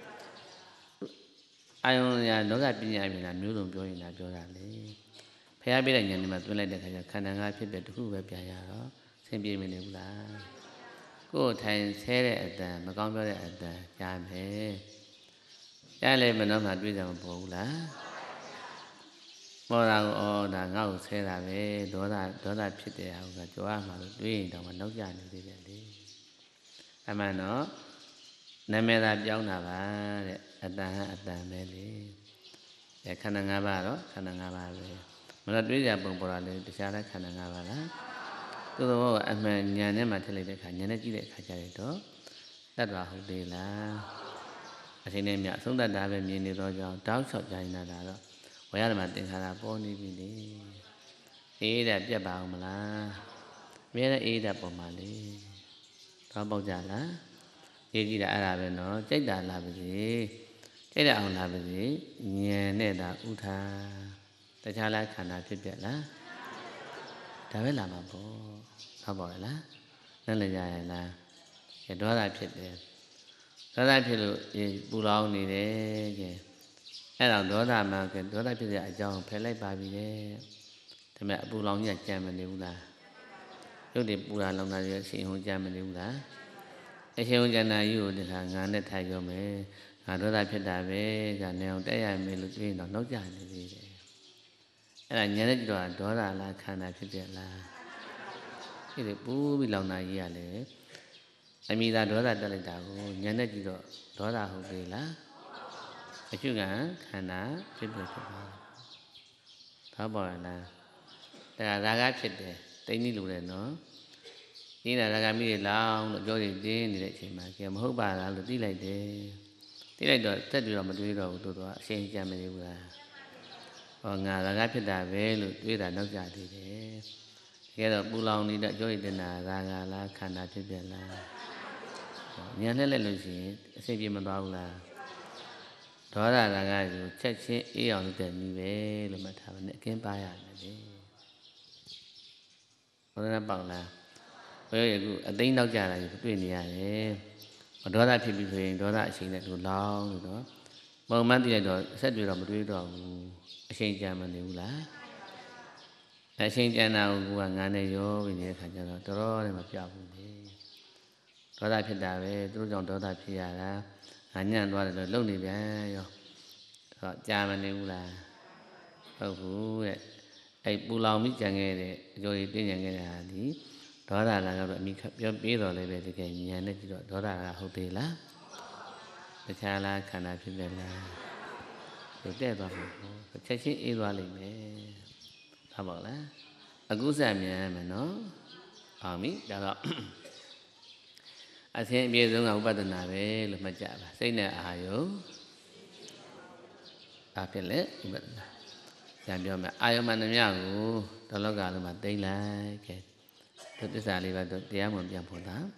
အာယုံရာလောကပညာပြင်တာမျိုးစုံပြောရင်လည်းပြောတာလေဖျားပြတဲ့ဉာဏ်နဲ့မှသွင်းလိုက်တဲ့ခါကျခန္ဓာ၅ဖြစ်တဲ့တခုပဲပြန်ရတော့အဆင်ပြေမနေဘူးလားကိုယ်ထိုင်ဆဲတဲ့အတန်မကောင်းပြောတဲ့အတန်ကြားမယ်ကြားလဲမနှောမှတွေးကြမပေါ်ဘူးလားမောတာကိုဒါငါ့ကိုဆဲတာပဲဒေါသဖြစ်တဲ့ဟာကကြွားမှလို့တွေးရင်တော့နောက်ကျနေသေးတယ်လေအမှန်တော့နာမည်သာပြောင်းတာပါတဲ့အတန်ဟာအတန်ပဲလေခန္ဓာ၅ပါးတော့ခန္ဓာ၅ပါးပဲမလို့တွေးကြပုံပေါ်တာလေတခြားတဲ့ခန္ဓာ၅ပါးလားသူ့သောအမှန်ဉာဏ်နဲ့မှထည့်လိုက်တဲ့အခါဉာဏ်နဲ့ကြည့်တဲ့အခါကျတော့တတ္တဝါဟုတ်သေးလားအချိန်နဲ့မြအဆုံးတတ်တာပဲမြင်နေတော့ကြောင့်တောက်လျှောက်ကြနေတာတော့ဝေယဓမ္မသင်္ခါရပေါ်နေပြီလေအေးတဲ့ပြတ်ပါအောင်မလားအမြဲတမ်းအေးတဲ့ပုံမှာလေတော့ပေါက်ကြလားအေးကြည့်တာအဲ့ဒါပဲနော်ကြိုက်တာလားပါစေကြိုက်တဲ့အောင်လားပါစေဉာဏ်နဲ့သာဥထားတခြားလားခန္ဓာဖြစ်ပြက်လားဒါပဲလာမှာပေါ့ဟုတ်ပါရဲ့လားနဲ့လည်းကြရလားဒေါသဖြစ်တယ်ဒေါသဖြစ်လို့ပူလောင်နေတယ်ကဲအဲ့တော့ဒေါသမှာကဒေါသဖြစ်တဲ့အကြောင်းဖယ်လိုက်ပါပြီလေဒါပေမဲ့အပူလောင်ကြီးကြံမနေဘူးလားရုပ်တွေပူလာလောင်တာတွေအရှင်ဟုံကြံမနေဘူးလားအရှင်ဟုံကြံတာကြီးကိုဒီခါငါနဲ့ထိုင်ရောမယ်ငါဒေါသဖြစ်တာပဲကနေအောင်တက်ရမယ်လို့ပြောရင်တော့နောက်ကျနေသေးတယ်အဲ့ဒါဉာဏ်နဲ့ကြည့်တော့ဒေါသလားခန္ဓာဖြစ်တဲ့လားဒီလိုပူပြီးလောင်တာကြီးရလေအမိသာဒေါသတက်လိုက်တာကိုဉာဏ်နဲ့ကြည့်တော့ဒေါသဟုတ်သေးလားအကျုကံခန္ဓာဖြစ်ဖြစ်ပါဘာပေါ်လားဒါရာဂဖြစ်တယ်တိတ်နေလို့လေနော်ဒီနာရာဂမိတွေလောင်းလို့ကြောတွေတင်းနေတဲ့အချိန်မှာကဲမဟုတ်ပါလားလို့သိလိုက်တယ်သိလိုက်တော့တက်ပြီးတော့မတွေးတော့ဘူးတို့တော့အရှင်းကြမနေဘူးလားဟောငါရာဂဖြစ်တာပဲလို့တွေးတာနောက်ကြသေးတယ်တကယ်တော့ပူလောင်နေတဲ့ကြောတွေတင်းတာရာဂလားခန္ဓာဖြစ်ပြလားဉာဏ်နဲ့လက်လို့ရှိရင်အစိပ်ပြေမသွားဘူးလားဒေါသရာဂကိုချက်ချင်းအေးအောင်လုပ်တဲ့နည်းပဲလို့မှတ်ထားပါနဲ့အကင်းပါရတယ်လေဘုရားပေါက်လားဘယ်ရခုအသိနောက်ကြတာကိုတွေ့နေရတယ်ဒေါသဖြစ်ပြီးဆိုရင်ဒေါသအချိန်နဲ့သူလောင်းလို့တော့ပုံမှန်တည်လိုက်တော့အဆက်တွေတော့မတွေးတော့ဘူးအချိန်ကြာမနေဘူးလားအချိန်ကြာတာကိုကငါနဲ့ရောပြီးနေတဲ့ခါကျတော့တော်တော်နဲ့မပြောက်ဘူးလေဒေါသဖြစ်တာပဲသူတို့ကြောင့်ဒေါသဖြစ်ရတာငါညံ့သွားတယ်လို့လုံနေပြန်ရောဟောကြာမနေဘူးလားဟုတ်ဘူးတဲ့အဲ့ပူလောင်ပြီးကြံခဲ့တဲ့အကျိုးကြီးတင်းကြံခဲ့တာဒီဒေါသလာကတော့အမိပြောပြီးတော့လည်းပဲတကယ်ဉာဏ်နဲ့ကြည့်တော့ဒေါသကဟုတ်သေးလားတခြားလားခန္ဓာဖြစ်ပြလားဒီတဲ့သွားမှာပေါ့ချက်ချင်းအေးသွားလိမ့်မယ်ဟုတ်ပါလားအခုစမြန်မယ်နော်အောင်ပြီဒါတော့အစဉ်အပြေဆုံးကဥပဒနာပဲလို့မှတ်ကြပါစိတ်နဲ့အာယုဘာဖြစ်လဲဥပဒနာပြန်ပြောမယ်အာယုမှန်သမျှကိုတလောကလုံးမှာသိမ့်လိုက်ကဲဒီသစ္စာလေးပါတော့တရားမှန်ပြန်ဖို့တာ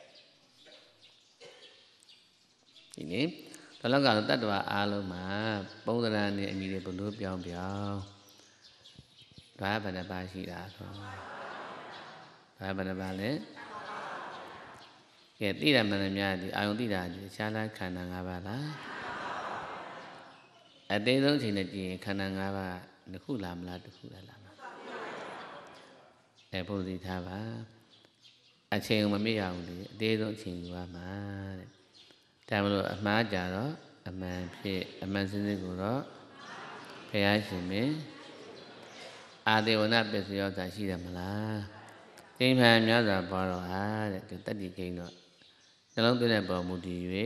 ဒီနေ့တလောကလုံးတတ္တဝါအားလုံးမှာပုံသဏ္ဍာန်နဲ့အမိတွေဘလို့ပြောင်းဒါဘယ်နှပါရှိတာဆိုဘယ်နှပါလဲကဲသိတာမှန်သမျှဒီအာယုသိတာဒီခြားလားခန္ဓာ၅ပါးလားအသေးဆုံးအချိန်နဲ့ကြည့်ရင်ခန္ဓာ၅ပါးတစ်ခုလားမလားတစ်ခုလားလားပုဒ်စီထားပါအချိန်မမေ့ရဘူးလေအသေးဆုံးအချိန်ယူရမှာတဲ့ဒါမလို့အမှားကြတော့အမှန်ဖြစ်အမှန်စနစ်ကိုတော့ဘုရားရှင်မင်းအာဒေဝနာပစ္စယောသာရှိတယ်မလားကျိန်ဖန်များစွာပေါ်တော့ဟာတဲ့တတ္တိကိန်းတော့နှလုံးသွင်းတဲ့ပေါ်မူတည်၍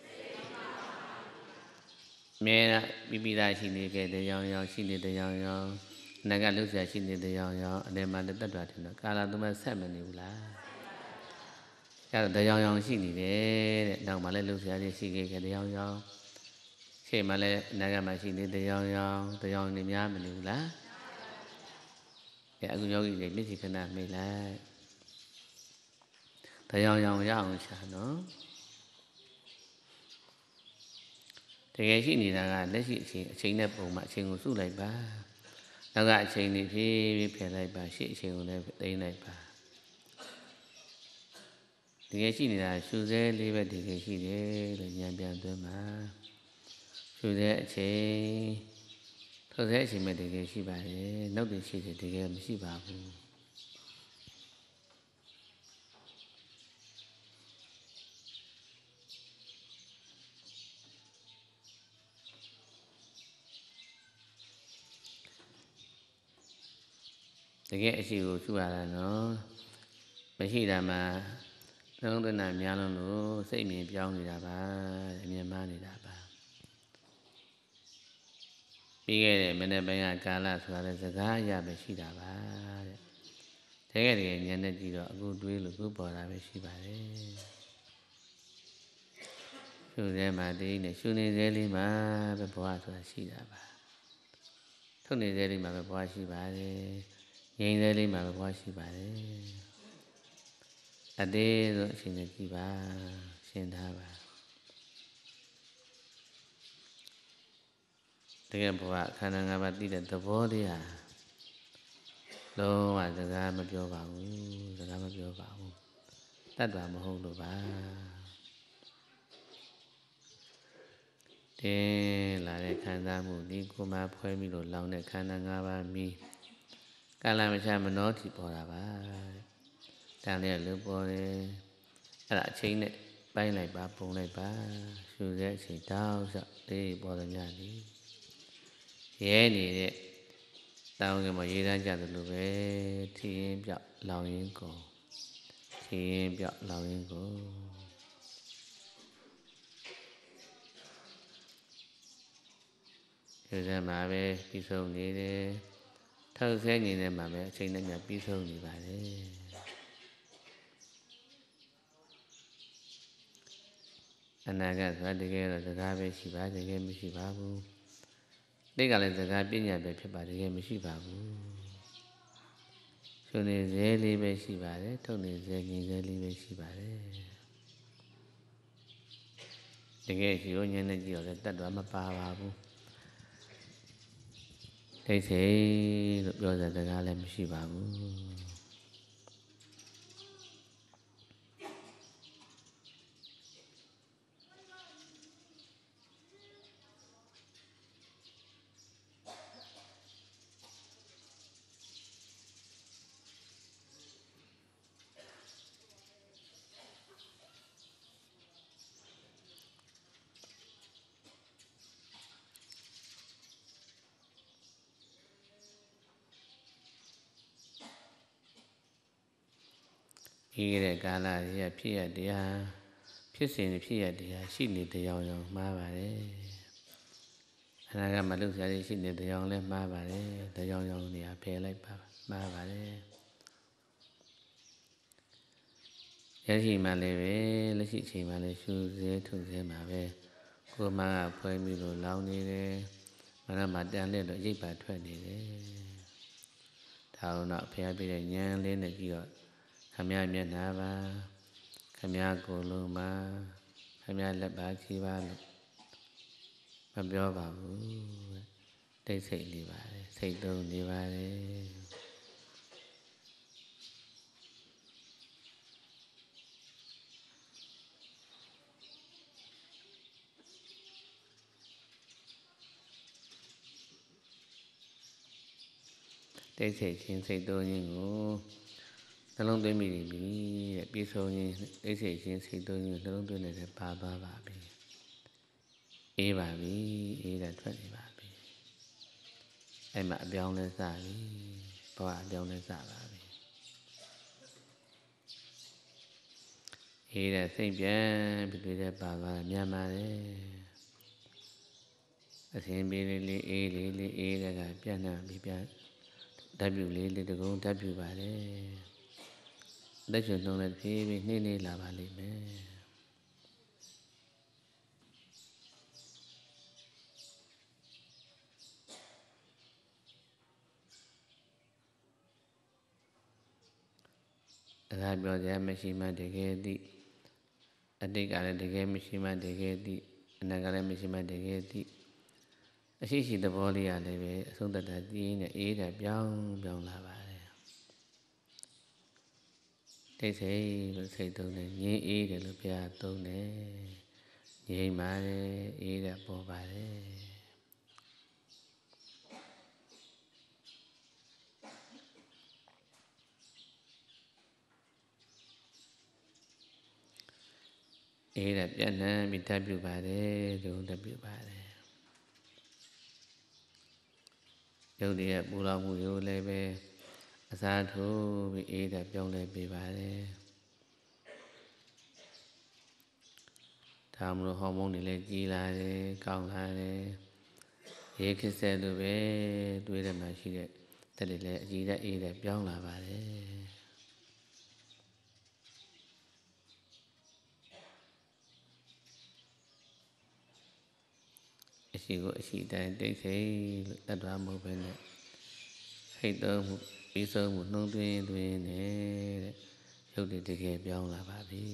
မြဲပိပိသားရှိနေခဲ့တဲ့ရောင်ရောင်ရှိနေတဲ့ရောင်ရောင်အနာကလှုပ်ရှားရှိနေတဲ့ရောင်ရောင်အနေမှာတတ္တဝါတင်တော့ကာလသုံးမဲ့ဆက်မနေဘူးလားအဲ့တော့တရားရောင်ရှိနေတယ်တဲ့နောက်မှလည်းလှုပ်ရှားရရှိခဲ့တဲ့ရောင်ရောင်ရှေ့မှာလည်းအနာကမှာရှိနေတဲ့ရောင်ရောင်တရားနေများမနေဘူးလားအခုယောဂီတွေမျက်စိခဏမိတ်လိုက်တရားရောင်ရအောင်ရှာနော်တကယ်ရှိနေတာကလက်ရှိအချိန်နဲ့ပုံမှအချိန်ကိုစုလိုက်ပါနောက်ကအချိန်တွေဖြည်းဖြည်းဖယ်လိုက်ပါရှေ့အချိန်ကိုလည်းသိမ်းလိုက်ပါတကယ်ရှိနေတာရှုစဲလေးပဲတကယ်ရှိတယ်လို့ဉာဏ်ပြန်သွင်းပါရှုစဲအချိန်ထုတ်စဲအချိန်မဲ့တကယ်ရှိပါတယ်နောက်တည်ရှိတယ်တကယ်မရှိပါဘူးတကယ်အရှိကိုရှုရတာနော်မရှိတာမှနှလုံးသွင်းတာများလုံးလို့စိတ်မြင်ပြောင်းနေတာပါအမြင်မှားနေတာပါပြီးခဲ့တဲ့မနေ့ပိုင်းကကာလဆိုတာလည်းစကားအရပဲရှိတာပါတဲ့တကယ်ဉာဏ်နဲ့ကြည့်တော့အခုတွေးလို့အခုပေါ်တာပဲရှိပါတယ်ရှုထဲမှာတည်းနဲ့ရှုနေသေးလေးမှာပဲဘဝဆိုတာရှိတာပါထုတ်နေသေးလေးမှာပဲဘဝရှိပါတယ်ငြိမ်သေးလေးမှာပဲဘဝရှိပါတယ်အသေးဆုံးအချိန်နဲ့ကြည့်ပါရှင်းထားပါတကယ်ဘဝခန္ဓာ၅ပါးသိတဲ့သဘောလေးဟာလုံးဝစကားမပြောပါဘူးစကားမပြောပါဘူးတတ်တာမဟုတ်လို့ပါတင်းလာတဲ့ခံစားမှုဒီကိုမှဖွဲပြီးလို့လောင်တဲ့ခန္ဓာ၅ပါးမီးကာလမချမနောတိပေါ်တာပါတန်လေးလို့ပေါ်တယ်အဲ့ဒါအချိန်နဲ့ပိုင်းလိုက်ပါပုံလိုက်ပါရှုတဲ့အချိန်တောက်ဆော့လေးပေါ်တယ်များလေရဲနေတဲ့တောင်းကမှာရေးတန်းကြတယ်လို့ပဲထီရင်ပြောက်လောင်ရင်းကုန်ထီရင်ပြောက်လောင်ရင်းကုန်ဒီစမှာပဲပြီးဆုံးနေတယ်ထောက်ဆဲနေတယ်မှာပဲအချိန်နဲ့ညပြီးဆုံးနေပါတယ်အနာဂတ်ဆိုတာတကယ်တော့စကားပဲရှိပါတကယ်မရှိပါဘူးတိတ်ကလည်းစကားပညာပဲဖြစ်ပါတကယ်မရှိပါဘူးရှုနေစေလေးပဲရှိပါတယ်ထုတ်နေစေငြိမ်စေလေးပဲရှိပါတယ်တကယ်ရှိလို့ဉာဏ်နဲ့ကြည့်တော့လည်းတတ်တော်မပါပါဘူးဒိဋ္ဌိလို့ပြောတဲ့စကားလည်းမရှိပါဘူးဒီတဲ့ကာလကြီးဖြစ်ရတရားဖြစ်စဉ်ဖြစ်ရတရားရှိနေတရားရောမှားပါတယ်အနာကမလုဆရာကြီးရှိနေတရားလည်းမှားပါတယ်တရားရောနေရာဖယ်လိုက်ပါမှားပါတယ်ရရှိမှလည်းပဲလက်ရှိအချိန်မှလည်းရှုစေထုတ်စေမှာပဲကိုယ်မှကဖွဲပြီးလို့လောင်းနေတယ်မနမှာတန်လက်တော့ရိပ်ပါထွက်နေတယ်ဒါတော့ဖျားပြတဲ့ဉာဏ်လေးနဲ့ကြည့်တော့ခမည်းမျက်နှာပါခမည်းကိုယ်လုံးပါခမည်းလက်ပါခြေပါလို့မပြောပါဘူးတိတ်ဆိတ်နေပါတယ်စိတ်သုံးနေပါတယ်တိတ်ဆိတ်ခြင်းစိတ်သုံးခြင်းကိုနှလုံးသွင်းမိပြီတဲ့ပြီးဆုံးရင်အိတ်စိတ်ချင်းစိတ်သုံးရင်နှလုံးသွင်းနေတဲ့ပါသွားပါပြီအေးပါပြီအေးတာထွက်နေပါပြီအဲ့မှာအပြောင်းလဲစပြီဘဝအပြောင်းလဲစပါပြီအေးတဲ့စိတ်ပြန်ပြီးတဲ့ပါသွားမြန်ပါတယ်အစဉ်ပြေးလေးအေးလေးအေးတဲ့ကပြန့်နှံ့ပြီးပြန်ဓာတ်ပြုလေးတကုံဓာတ်ပြုပါတယ်လက်ချွန်နှုံးလည်းဖြည်းဖြည်းနှိမ့်နေလာပါလိမ့်မယ်ဒါပြောကြမရှိမှတကယ်သည့်အတိတ်ကလည်းတကယ်မရှိမှတကယ်သည့်အနာကလည်းမရှိမှတကယ်သည့်အရှိရှိသဘောလေးရလည်းပဲအဆုံးသတ်တာတည်နေအေးတာပြောင်းလာပါတယ်တိတ်ဆိတ်လို့စိတ်သုံးတယ်ငြိမ်းအေးတယ်လို့ဘုရားသုံးတယ်ငြိမ်းပါတယ်အေးတာပေါ်ပါတယ်အေးတာပြန့်နှံ့ပြီးဓာတ်ပြုပါတယ်လို့ဓာတ်ပြုပါတယ်ရုပ်တရက်ပူလောင်မှုကိုလည်းပဲအစားထိုးပြီးအေးတာပြောင်းလဲပေးပါတယ်ဒါမှမဟုတ်ဟော်မုန်းတွေလည်းကြီးလာတယ်ကောင်းလာတယ်ရေခစ်ဆက်လိုပဲတွေးရမှရှိတဲ့တက်တွေလည်းအကြည်တက်အေးတဲ့ပြောင်းလာပါတယ်အရှိကိုအရှိတိုင်းတိတ်ဆိတ်လို့တတ်သွားမဟုတ်ပဲနဲ့ဟိတ်သုံးမှုပြီးဆုံးမှုနှုံးသွင်းနေတဲ့ရုပ်တွေတကယ်ပြောင်းလာပါပြီ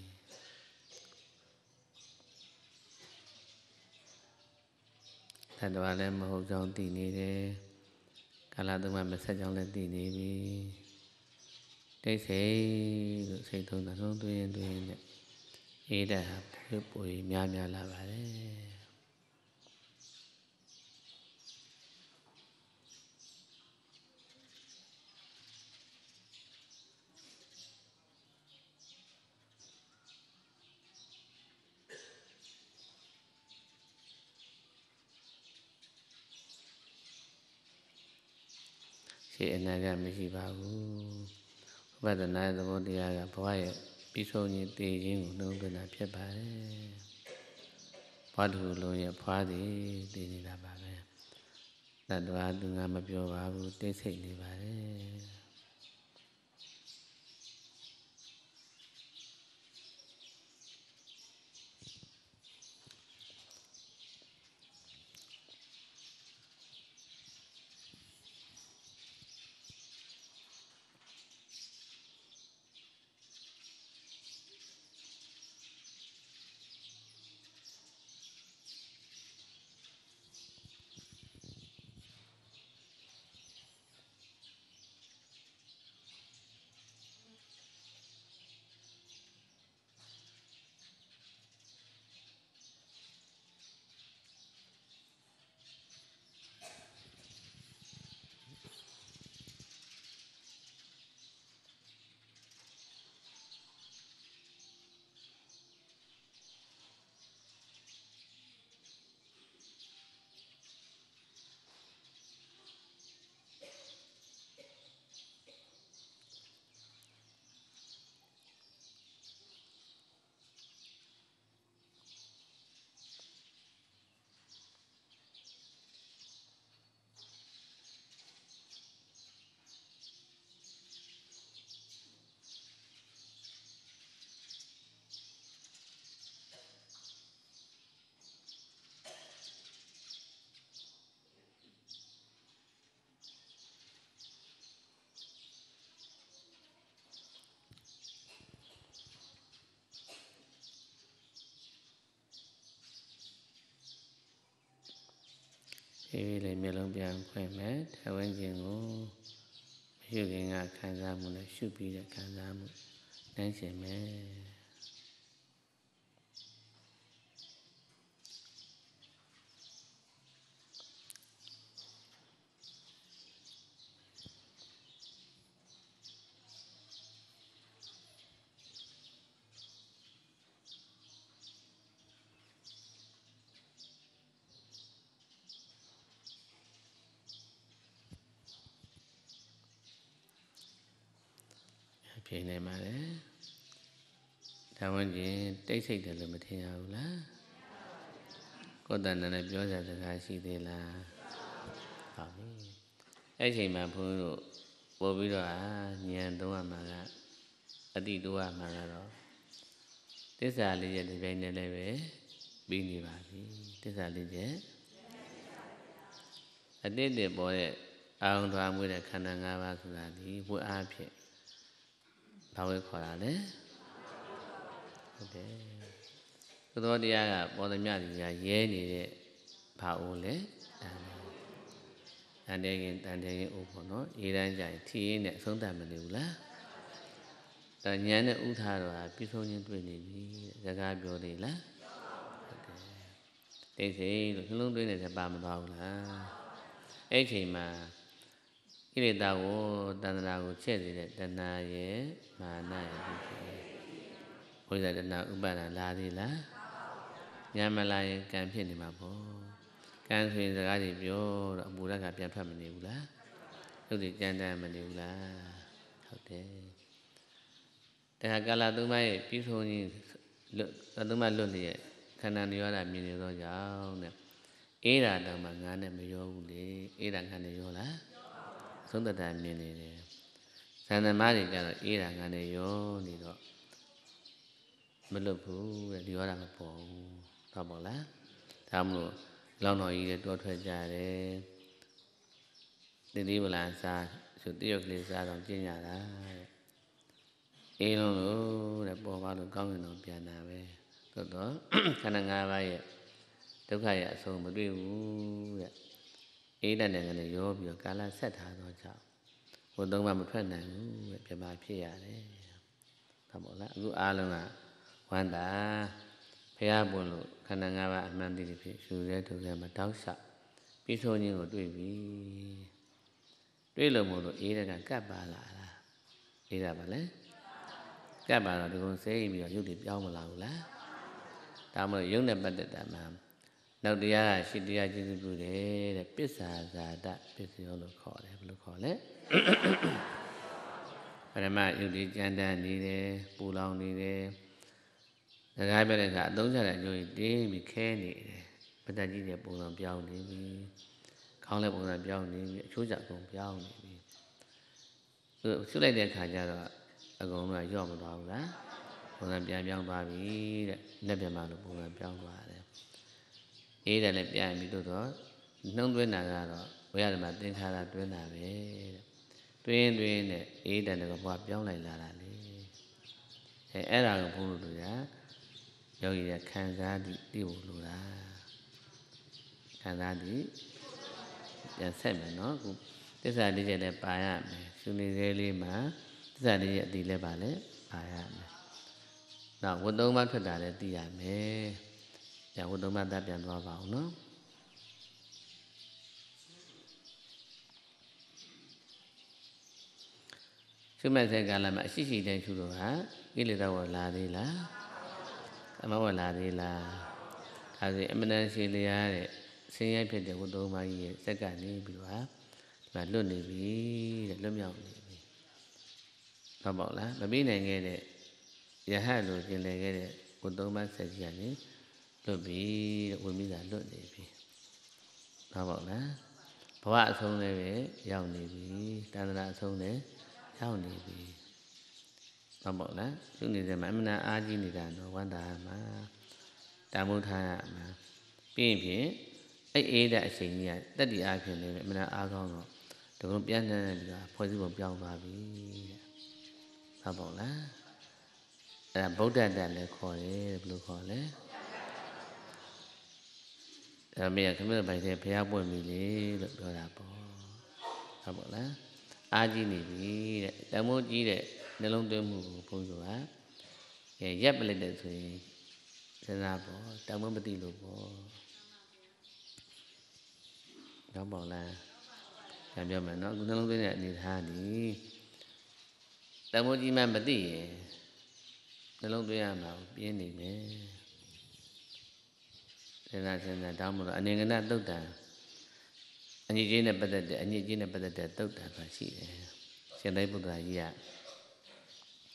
တတဝါလည်းမဟုတ်ကြောင်းသိနေတယ်ကာလသုံးပါမဆက်ကြောင်းလည်းသိနေပြီတိတ်ဆိတ်လို့စိတ်သုံးတာနှုံးသွင်းနဲ့အေးတဲ့ဟာပိုများလာပါတယ်ရှေ့အနာကမရှိပါဘူးဝိပဿနာသဘောတရားကဘဝရဲ့ပြီးဆုံးခြင်းတည်ခြင်းကိုနှုံးသွင်းတာဖြစ်ပါတယ်ဘဝတစ်ခုလုံးရဲ့ဖွားသည်တည်နေတာပါပဲတတ္တဝါသူငါမပြောပါဘူးတိတ်ဆိတ်နေပါတယ်ဒီလေမျက်လုံးပြန်ဖွင့်မယ်ထဝန်းကျင်ကိုမရှိခင်ကခံစားမှုနဲ့ရှုပြီးတဲ့ခံစားမှုနိုင်ရှင်မယ်ပြေနေပါလေဒါဝင်ချင်းတိတ်ဆိတ်တယ်လို့မထင်ရဘူးလားကိုယ်တန်တယ်ပြောကြစကားရှိသေးလားဟုတ်ပြီအဲ့ချိန်မှာဘုန်းကြီးတို့ပို့ပြီးတော့ဉာဏ်သုံးရမှာကအတိတိုးရမှာကတော့သစ္စာလေးချက်ဒီပိုင်းနဲ့လည်းပဲပြီးနေပါပြီသစ္စာလေးချက်အတိတ်တည်းပေါ်တဲ့အာရုံသွားမှုတဲ့ခန္ဓာ၅ပါးဆိုတာဒီဝတ်အားဖြင့်ဘာဝဲခေါ်တာလဲဟုတ်တယ်သဘောတရားကပေါ်သမျှဒီကရဲနေတဲ့ဘာအိုးလဲတန်တဲ့ခင်အိုးပေါ့နော်ရေးတိုင်းကြရင်ထီရင်းနဲ့အဆုံးသတ်မနေဘူးလားဉာဏ်နဲ့ဥထားတော့ပြည့်စုံခြင်းတွေ့နေပြီစကားပြောသေးလားဟုတ်တယ်တိတ်ဆိတ်လို့နှလုံးသွင်းနေတဲ့ပါမသွားဘူးလားအဲ့ချိန်မှာကိလေသာကိုတဏှာကိုချက်စေတဲ့တဏှာရဲ့မာနရဲ့ဝိဇ္ဇာတဏှာဥပါဒံလာသေးလားညမလာရင်ကံဖြစ်နေမှာပေါ့ကံဆိုရင်စကားတွေပြောတော့အပူရကပြန်ထွက်မနေဘူးလားသူတွေကြမ်းတမ်းမနေဘူးလားဟုတ်တယ်ဒါကာလသုံးပါးရဲ့ပြီးဆုံးခြင်းသုံးပါးလွတ်လျက်ခန္ဓာနိရောဓမြင်နေသောကြောင့်တဲ့အေးတာတောင်မှငါနဲ့မရောဘူးလေအေးတာငါနဲ့ရောလားသုံးတတာမြင်နေတယ်ဇန်နမတွေကျတော့အေးတာငါနဲ့ရောနေတော့မလွတ်ဘူးတဲ့ဒီရောတာမပေါ်ဘူးဟုတ်ပါလားဒါမလို့လောင်းတော်ကြီးတွေတောထွက်ကြတယ်တိတိပလာစားဆိုတရုတ်ကလေးစားတော့ကျင့်ကြတာတဲ့အေးလုံးလို့တဲ့ပေါ်ပါလို့ကောင်းရင်တော့ပြန်တာပဲသို့တော့ခန္ဓာ၅ပါးရဲ့ဒုက္ခရဲ့အဆုံးမတွေ့ဘူးတဲ့အေးတဲ့နဲ့လည်းရောပြီးတော့ကာလဆက်ထားတော့ကြောင့်ဟိုသုံးပါမထွက်နိုင်ဘူးတဲ့ပြမဖြစ်ရတယ်ဟုတ်ပါလားအခုအားလုံးကဝန္တာဘုရားပွင့်လို့ခန္ဓာ၅ပါးအမှန်တည်းဖြစ်ရှုရဲထုတ်ရဲမှာတောက်လျှောက်ပြီးဆုံးခြင်းကိုတွေ့ပြီတွေ့လို့မို့လို့အေးတဲ့ကကပ်ပါလာတာအေးတာပါလေကပ်ပါတော့ဒီကုန်းစိတ်ပြီးတော့ရုပ်တွေပြောင်းမလာဘူးလားဒါမှမဟုတ်ရုပ်နဲ့ပတ်သက်တာမှာနောက်တရားကရှိတရားကျေစုပြုတယ်တဲ့ပစ္ဆာဇာတပစ္စယောလို့ခေါ်တယ်ဘယ်လိုခေါ်လဲပရမယုတ်ဒီကြမ်းတမ်းနေတယ်ပူလောင်နေတယ်ဒါကြပြတဲ့ကအသုံးချတဲ့အကျိုးကြီးတင်းပြီးခဲနေတယ်ပတ္တကြီးတဲ့ပုံစံပြောင်းနေပြီခေါင်းလည်းပုံစံပြောင်းနေပြီအချိုးကြအကုန်ပြောင်းနေပြီရှုလိုက်တဲ့အခါကျတော့အကုန်လုံးကရော့မသွားဘူးလားပုံစံပြန်ပြောင်းသွားပြီတဲ့လက်ပြမလို့ပုံစံပြောင်းသွားတယ်အေးတယ်လည်းပြန်ပြီးတော့နှုံးသွင်းတာကတော့ဝိရဓမ္မသင်္ခါရတွင်းတာပဲတဲ့တွင်းနဲ့အေးတယ်ကဘွားပြောင်းလိုက်လာတာလေအဲ့ဒါကိုဘုန်းတို့ကယောဂီကခံစားသိဖို့လိုတာခံစားသိပြန်ဆက်မယ်နော်အခုသစ္စာလေးချက်လည်းပါရမယ်ရှုနေသေးလေးမှာသစ္စာလေးချက်အတိလည်းပါလဲပါရမယ်နောက်ဝတ်သုံးပါးထွက်တာလည်းသိရမယ်ညဝတ်သုံးပါးသတ်ပြန်သွားပါအောင်နော်ရှုမဲ့တဲ့ကာလမှာအရှိရှိတိုင်းရှုတော့ဟာကိလေသာဝလာသေးလားသမဝလာသေးလားဒါဆိုအမှန်တန်ရှိလျားတဲ့ဆင်းရဲဖြစ်တဲ့ဝတ်သုံးပါးကြီးရဲ့စက်ကနေပြီးတော့ဒီမှာလွတ်နေပြီတဲ့လွတ်မြောက်နေပြီဟုတ်ပါ့လားမပြီးနိုင်ခဲ့တဲ့ယဟတ်လိုကျင်လည်ခဲ့တဲ့ဝတ်သုံးပါးဆက်ကြီးကနေလွတ်ပြီတဲ့ဝိမိသာလွတ်နေပြီဟုတ်ပါ့လားဘဝအဆုံးလည်းပဲရောက်နေပြီတဏှာအဆုံးလည်းရောက်နေပြီဟုတ်ပါ့လားသူနေတဲ့မှာအမှန်အားကြီးနေတာတော့ဝန္တာမှာတာမုထာရမှာပြီးရင်ဖြင့်အေးတဲ့အချိန်ကြီးကတက်တီအားဖြင့်လည်းအမှန်အားကောင်းတော့ဒီကုန်းပြန်နေပြီးတော့ဖွဲ့စည်းပုံပြောင်းသွားပြီတဲ့ဟုတ်ပါ့လားအဲ့ဒါဗုဒ္ဓတတ်လည်းခေါ်တယ်ဘယ်လိုခေါ်လဲအဲ့မေခမင်းပိုင်တဲ့ဘုရားပွင့်ပြီလေလို့ပြောတာပေါ့ဟုတ်ပါ့လားအားကြီးနေပြီတဲ့တမိုးကြီးတဲ့နှလုံးသွင်းမှုကိုဘုန်းကြီးကရက်ပလိုက်တဲ့ဆိုရင်စဉ်းစားပေါ့တမိုးမသိလို့ပေါ့တော့ပေါ့လားပြန်ပြောမယ်နော်အခုနှလုံးသွင်းတဲ့အနေထားนี่တမိုးကြီးမှမသိရင်နှလုံးသွင်းရမှာပြင်းနေမယ်စဉ်းစားတောင်းမလို့အနေငဏသုတ်တံအညစ်အကြေးနဲ့ပတ်သက်တဲ့အညစ်အကြေးနဲ့ပတ်သက်တဲ့သုတ်တံဆိုတာရှိတယ်ရှင်သာရိပုတ္တရာကြီးက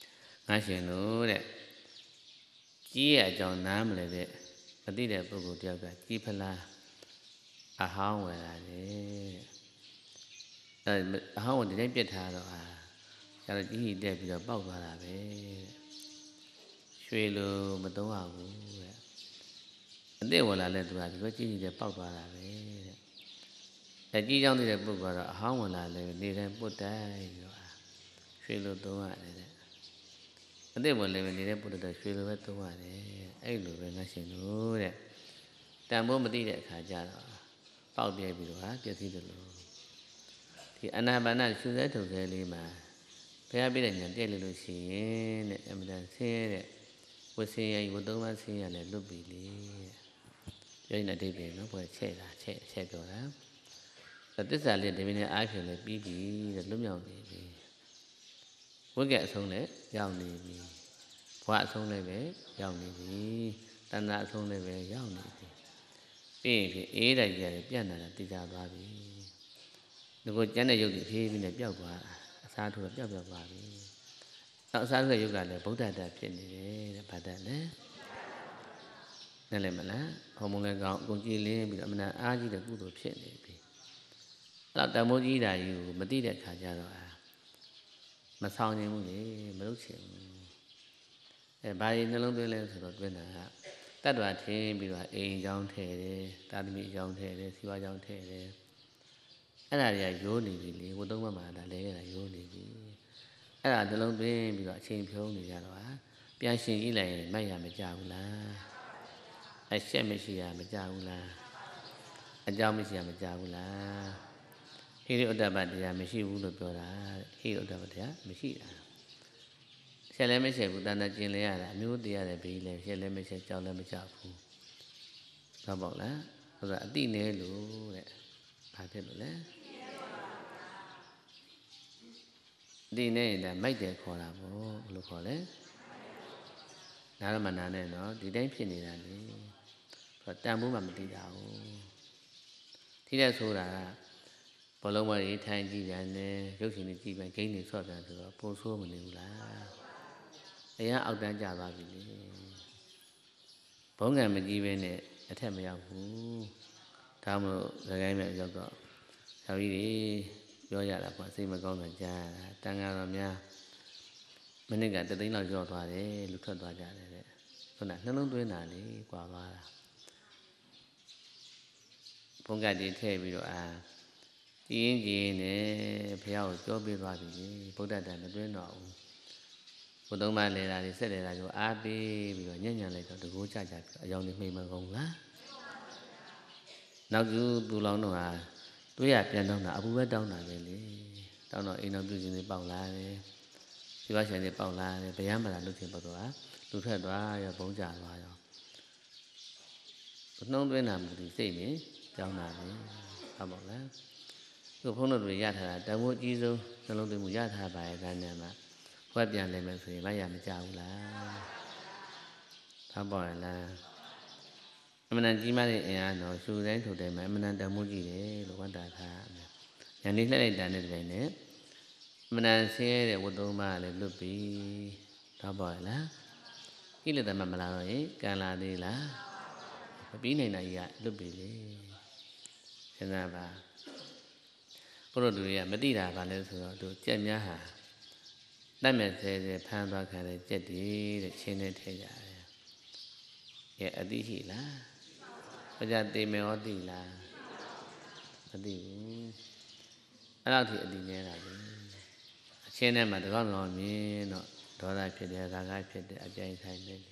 ngāရှင်တို့တဲ့ကြီးရဲ့အကြောင်းနားမလဲတဲ့မသိတဲ့ပုဂ္ဂိုလ်တယောက်ကကြီးဖလားအဟောင်းဝယ်လာတယ်အဟောင်းဝင်ဒီတိုင်းပြစ်ထားတော့ကျတော့ကြီးတက်ပြီးတော့ပေါက်သွားတာပဲရွှေလိုမသုံးရဘူးတဲ့အစ်စ်ဝင်လာလဲသူကဒီလိုကြီးတက်ပေါက်သွားတာပဲတဲ့အကြီးကြောင်းနေတဲ့ပုဂ္ဂိုလ်ကတော့အဟောင်းဝင်လာလဲနေတိုင်းပုတ်တိုက်ပြီးတော့ရွှေလိုသုံးရတယ်တဲ့အစ်စ်ဝင်လဲနေတဲ့ပုတ်တိုက်ရွှေလိုပဲသုံးရတယ်အဲ့လိုပဲငါရှင်တို့တဲ့တန်ဖိုးမသိတဲ့အခါကျတော့ပေါက်ပြဲပြီးတော့ပြည့်စည်တယ်လို့ဒီအနာပါနရှုစဲထုတ်စဲလေးမှာဘုရားပြတဲ့ဉာဏ်ပြည့်လို့ရှိရင်တဲ့အမှန်တန်ဆင်းရဲတဲ့ဝဆင်းရဲဝသုံးပါးဆင်းရဲနဲ့လွတ်ပြီလေပြောရင်အတိတ်ပဲနော်ဘယ်ချက်ပြောတာသစ္စာလေးဒီမင်းနဲ့အားဖြင့်လည်းပြီးပြီတဲ့လွတ်မြောက်နေပြီဝိကက်အဆုံးလည်းရောက်နေပြီဘဝအဆုံးလည်းပဲရောက်နေပြီတဏှာအဆုံးလည်းပဲရောက်နေပြီပြီးရင်အေးတိုက်ရတယ်ပြန့်လာတာသိကြသွားပြီဒီကိုကျန်တဲ့ယုတ်ကြီးဖြည်းဖြည်းနဲ့ပျောက်သွားအစားထိုးတော့ပျောက်သွားပြီနောက်အစားထိုးတဲ့ယုတ်ကလည်းဗုဒ္ဓတ္တဖြစ်နေတယ်တဲ့ဘာတတ်လဲနဲ့လည်းမလားဟောမုန်းလည်းကောင်းအကုန်ကြည်လင်းပြီးတော့အမှန်အားကြီးတဲ့ကုသိုလ်ဖြစ်နေပြီအဲ့တော့တမိုးကြီးတာကြီးကိုမသိတဲ့ခါကျတော့မဆောင်နိုင်ဘူးလေမလုပ်ချင်ဘူးဘာကြီးနှလုံးသွင်းလဲဆိုတော့တွင်းတာကတတ္တဝါထင်းပြီးတော့အိမ်အကြောင်းထည့်တယ်တာသမီအကြောင်းထည့်တယ်စီဝါကြောင်းထည့်တယ်အဲ့ဒါတွေကရိုးနေပြီလေဝတ်သုံးပါးမှာဒါလဲရတာရိုးနေပြီအဲ့ဒါနှလုံးသွင်းပြီးတော့အချိန်ဖြုံးနေကြတော့ပြန်ရှင်ကြည့်လိုက်ရင်မိုက်ရမကြဘူးလားအရှက်မရှိရမကြဘူးလားအကြောင်းမရှိရမကြဘူးလားဟိရိဥဒ္ဒပတရားမရှိဘူးလို့ပြောတာဟိရိဥဒ္ဒပတရားမရှိတာရှက်လည်းမရှက်ဘူးတဏ္ဍကျင်လဲရတာအမျိုးတရားလည်းဘေးလည်းရှက်လည်းမရှက်ကြောက်လည်းမကြောက်ဘူးတော့ပေါ့လားဆိုတော့အတိနဲလို့တဲ့ဘာဖြစ်လို့လဲဒီနဲ့ဒါမိုက်တယ်ခေါ်တာပေါ့ဘယ်လိုခေါ်လဲနာရမနာနဲ့နော်ဒီတိုင်းဖြစ်နေတာလေတန်ဖိုးမှမသိတာဘူးထိတဲ့ဆိုတာကဘလုံးမကြီးထိုင်ကြည့်ပြန်တယ်ရုပ်ရှင်တွေကြည့်ပြန်ဂိမ်းတွေဆော့ပြန်ဆိုတော့ပုံဆိုးမနေဘူးလားအရင်အောက်တန်းကြပါပြီလေဘုံကံမကြည့်ပဲနဲ့အထက်မရောက်ဘူးဒါမှမဟုတ်သခိုင်းမြတ်ရောက်တော့ယောဂီတွေပြောရတာပေါ့စိတ်မကောင်းတာကြားတန်ဃာတော်များမနစ်ကတသိန်းလောက်ကျော်သွားတယ်လူထွက်သွားကြတယ်တဲ့ခုနနှလုံးသွင်းတာလေကွာသွားတာဘုံကတည်းထည့်ပြီးတော့ကြည်ရင်နဲ့ဘုရားကိုပြောပြသွားပြီဗုဒ္ဓတန်မတွင်းတော့ဘူးဘုသုံးပါလဲတာတွေဆက်လဲတာကိုအားပေးပြီးတော့ညံ့ညံ့လိုက်တော့တကိုးကြကြပြီးအယောင်တွေမှိတ်မကုန်လားနောက်သူလောင်းတော့တွေးရပြန်တောင်းတာအပူပဲတောင်းတာပဲလေတောင်းတော့အိမ်တော်ပြုခြင်းတွေပေါက်လာတယ်ဒီဘရှင်တွေပေါက်လာတယ်ဗျာမလာလုချင်ပေါ့တော့လူထွက်သွားရောဘုံကြသွားရောနှုံးသွင်းတာမလို့စိတ်နေကြောင်းတာပဲဟုတ်ပါလားသူဘုန်းတော်တွေရထားတာတန်ဖိုးအကြီးဆုံးနှလုံးသွင်းမှုရထားပါရဲ့ကံနဲ့မှာဘွဲ့ပြန်လဲမယ်ဆိုရင်မရမကြဘူးလားဟုတ်ပါလားအမှန်တန်ကြီးမားတဲ့အင်အားတော့ရှူတိုင်းထုတ်တယ်မှာအမှန်တန်တန်ဖိုးကြီးတယ်လို့ဝတ်တာထားညာနေလှည့်လိုက်တာနဲ့တိုင်နဲ့အမှန်တန်ဆင်းရဲတဲ့ဝတ်သုံးပါးလည်းလွတ်ပြီဟုတ်ပါလားကိလေသာမလာတော့ရင်ကံလာသေးလားမပြီးနိုင်တာကြီးကလွတ်ပြီလေစဉ်းစားပါဘုရားတို့တွေကမသိတာပါလဲဆိုတော့သူကြက်များဟာတတ်မဲ့ဆဲဖမ်းသွားခံတဲ့ကြက်တွေတဲ့ချင်းနဲ့ထဲကြတယ်ရဲ့အသိရှိလားဘုရားသိမယ်ဟောသိလားမသိဘူးအဲ့လောက်ထိအသိနေတာလေအချင်းထဲမှာတကောင်းတော်မြင်တော့ဒေါသဖြစ်တယ်ရာဂဖြစ်တယ်အကြိုက်ဆိုင်တယ်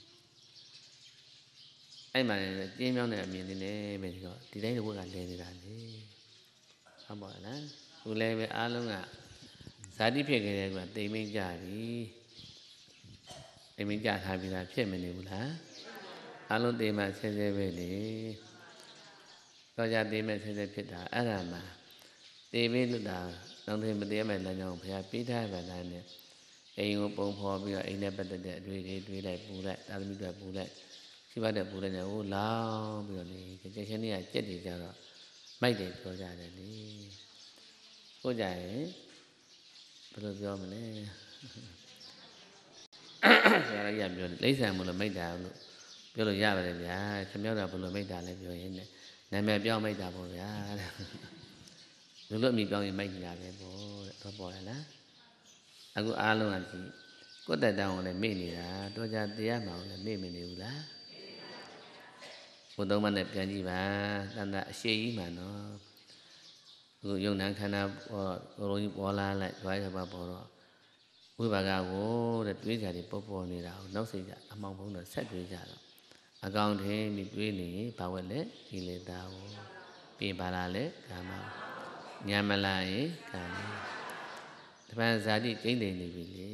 အဲ့မှာလည်းကျင်းမြောင်းတဲ့အမြင်လေးနဲ့ပဲဒီတော့ဒီတိုင်းတစ်ဝက်ကလဲနေတာလေဟုတ်ပါလားခုလည်းပဲအားလုံးကဇာတိဖြစ်ခဲ့တဲ့ကတိမ်မိတ်ကြပြီတိမ်မိတ်ကြထားပြီးသားဖြစ်မနေဘူးလားအားလုံးတိမ်မှဆဲဆဲပဲလေတော့ကြတိမ်မဲ့ဆဲဆဲဖြစ်တာအဲ့ဒါမှတိမ်မိတ်လို့တာနောက်ထပ်မတည်မဲ့လမ်းကြောင်းဘုရားပေးထားပါလားနဲ့အိမ်ကိုပုံဖော်ပြီးတော့အိမ်နဲ့ပတ်သက်တဲ့အတွေ့တွေတွေးလိုက်ပူလိုက်သာသမီတွေပူလိုက်ရှိပါတဲ့ပူလိုက်နေဟိုလောင်းပြီးတော့လေကျက်ချင်းတွေကကြက်တွေကြတော့မိုက်တယ်ပြောကြတယ်လေကိုကြရင်ဘယ်လိုပြောမလဲဆရာကြီးကပြောတယ်လိမ့်ဆန်မလို့မိတ်တာလို့ပြောလို့ရပါတယ်ဗျာခမြောက်တာဘလို့မိတ်တာလဲပြောရင်နာမည်ပြောင်းမိတ်တာပေါ့ဗျာလူလို့အမိပြောင်းရင်မိတ်နေတာပဲပေါ့တဲ့တော့ပေါ်ရလားအခုအားလုံးကဒီကိုယ်တက်တောင်းကိုလည်းမေ့နေတာတော့ကြတရားမှောင်လည်းမေ့မနေဘူးလားဘုသုံးမနဲ့ပြန်ကြည့်ပါတန်တာအရှိကြီးမှန်တော့အခုယုံနာခန္ဓာပေါ်လုံးကြီးပေါ်လာလိုက်တွားရပါပေါ်တော့ဝိပါကကိုတဲ့တွေးကြတယ်ပေါ်နေတာကိုနောက်စိတ်ကအမှောင်ဖုံးတော့ဆက်တွေးကြတော့အကောင်ထင်းပြီးတွေးနေဘာဝက်လဲကိလေသာကိုပြင်ပါလာလဲကာမညာမလာရင်ကာမတပန်းဇာတိကျိမ့်တယ်နေပြီလေ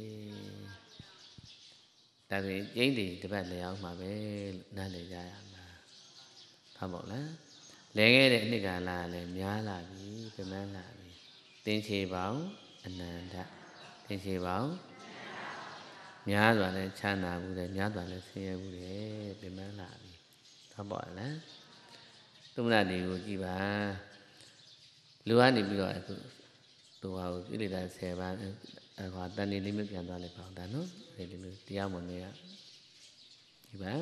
ဒါဆိုရင်ကျိမ့်တယ်တပတ်လေအောင်မှာပဲနားလေကြရမှာဟုတ်ပါ့လားလဲခဲ့တဲ့အနှစ်ကာလလည်းများလာပြီပြမန်းလာပြီသင်္ချေပေါင်းအနန္တသင်္ချေပေါင်းများစွာနဲ့ချမ်းသာဘူးတယ်များစွာနဲ့ဆင်းရဲဘူးတယ်ပြမန်းလာပြီဟုတ်ပါ့လားသုမနာတွေကိုကြည်ပါလူကနေပြီးတော့အခုသူဟာကိုကိလေသာ10ပါးဟောတန်နေလေးမျိုးပြန်သွားလိုက်ပါအောင်ဒါနော်ဒီလိုတရားမွန်နေရဒီပါ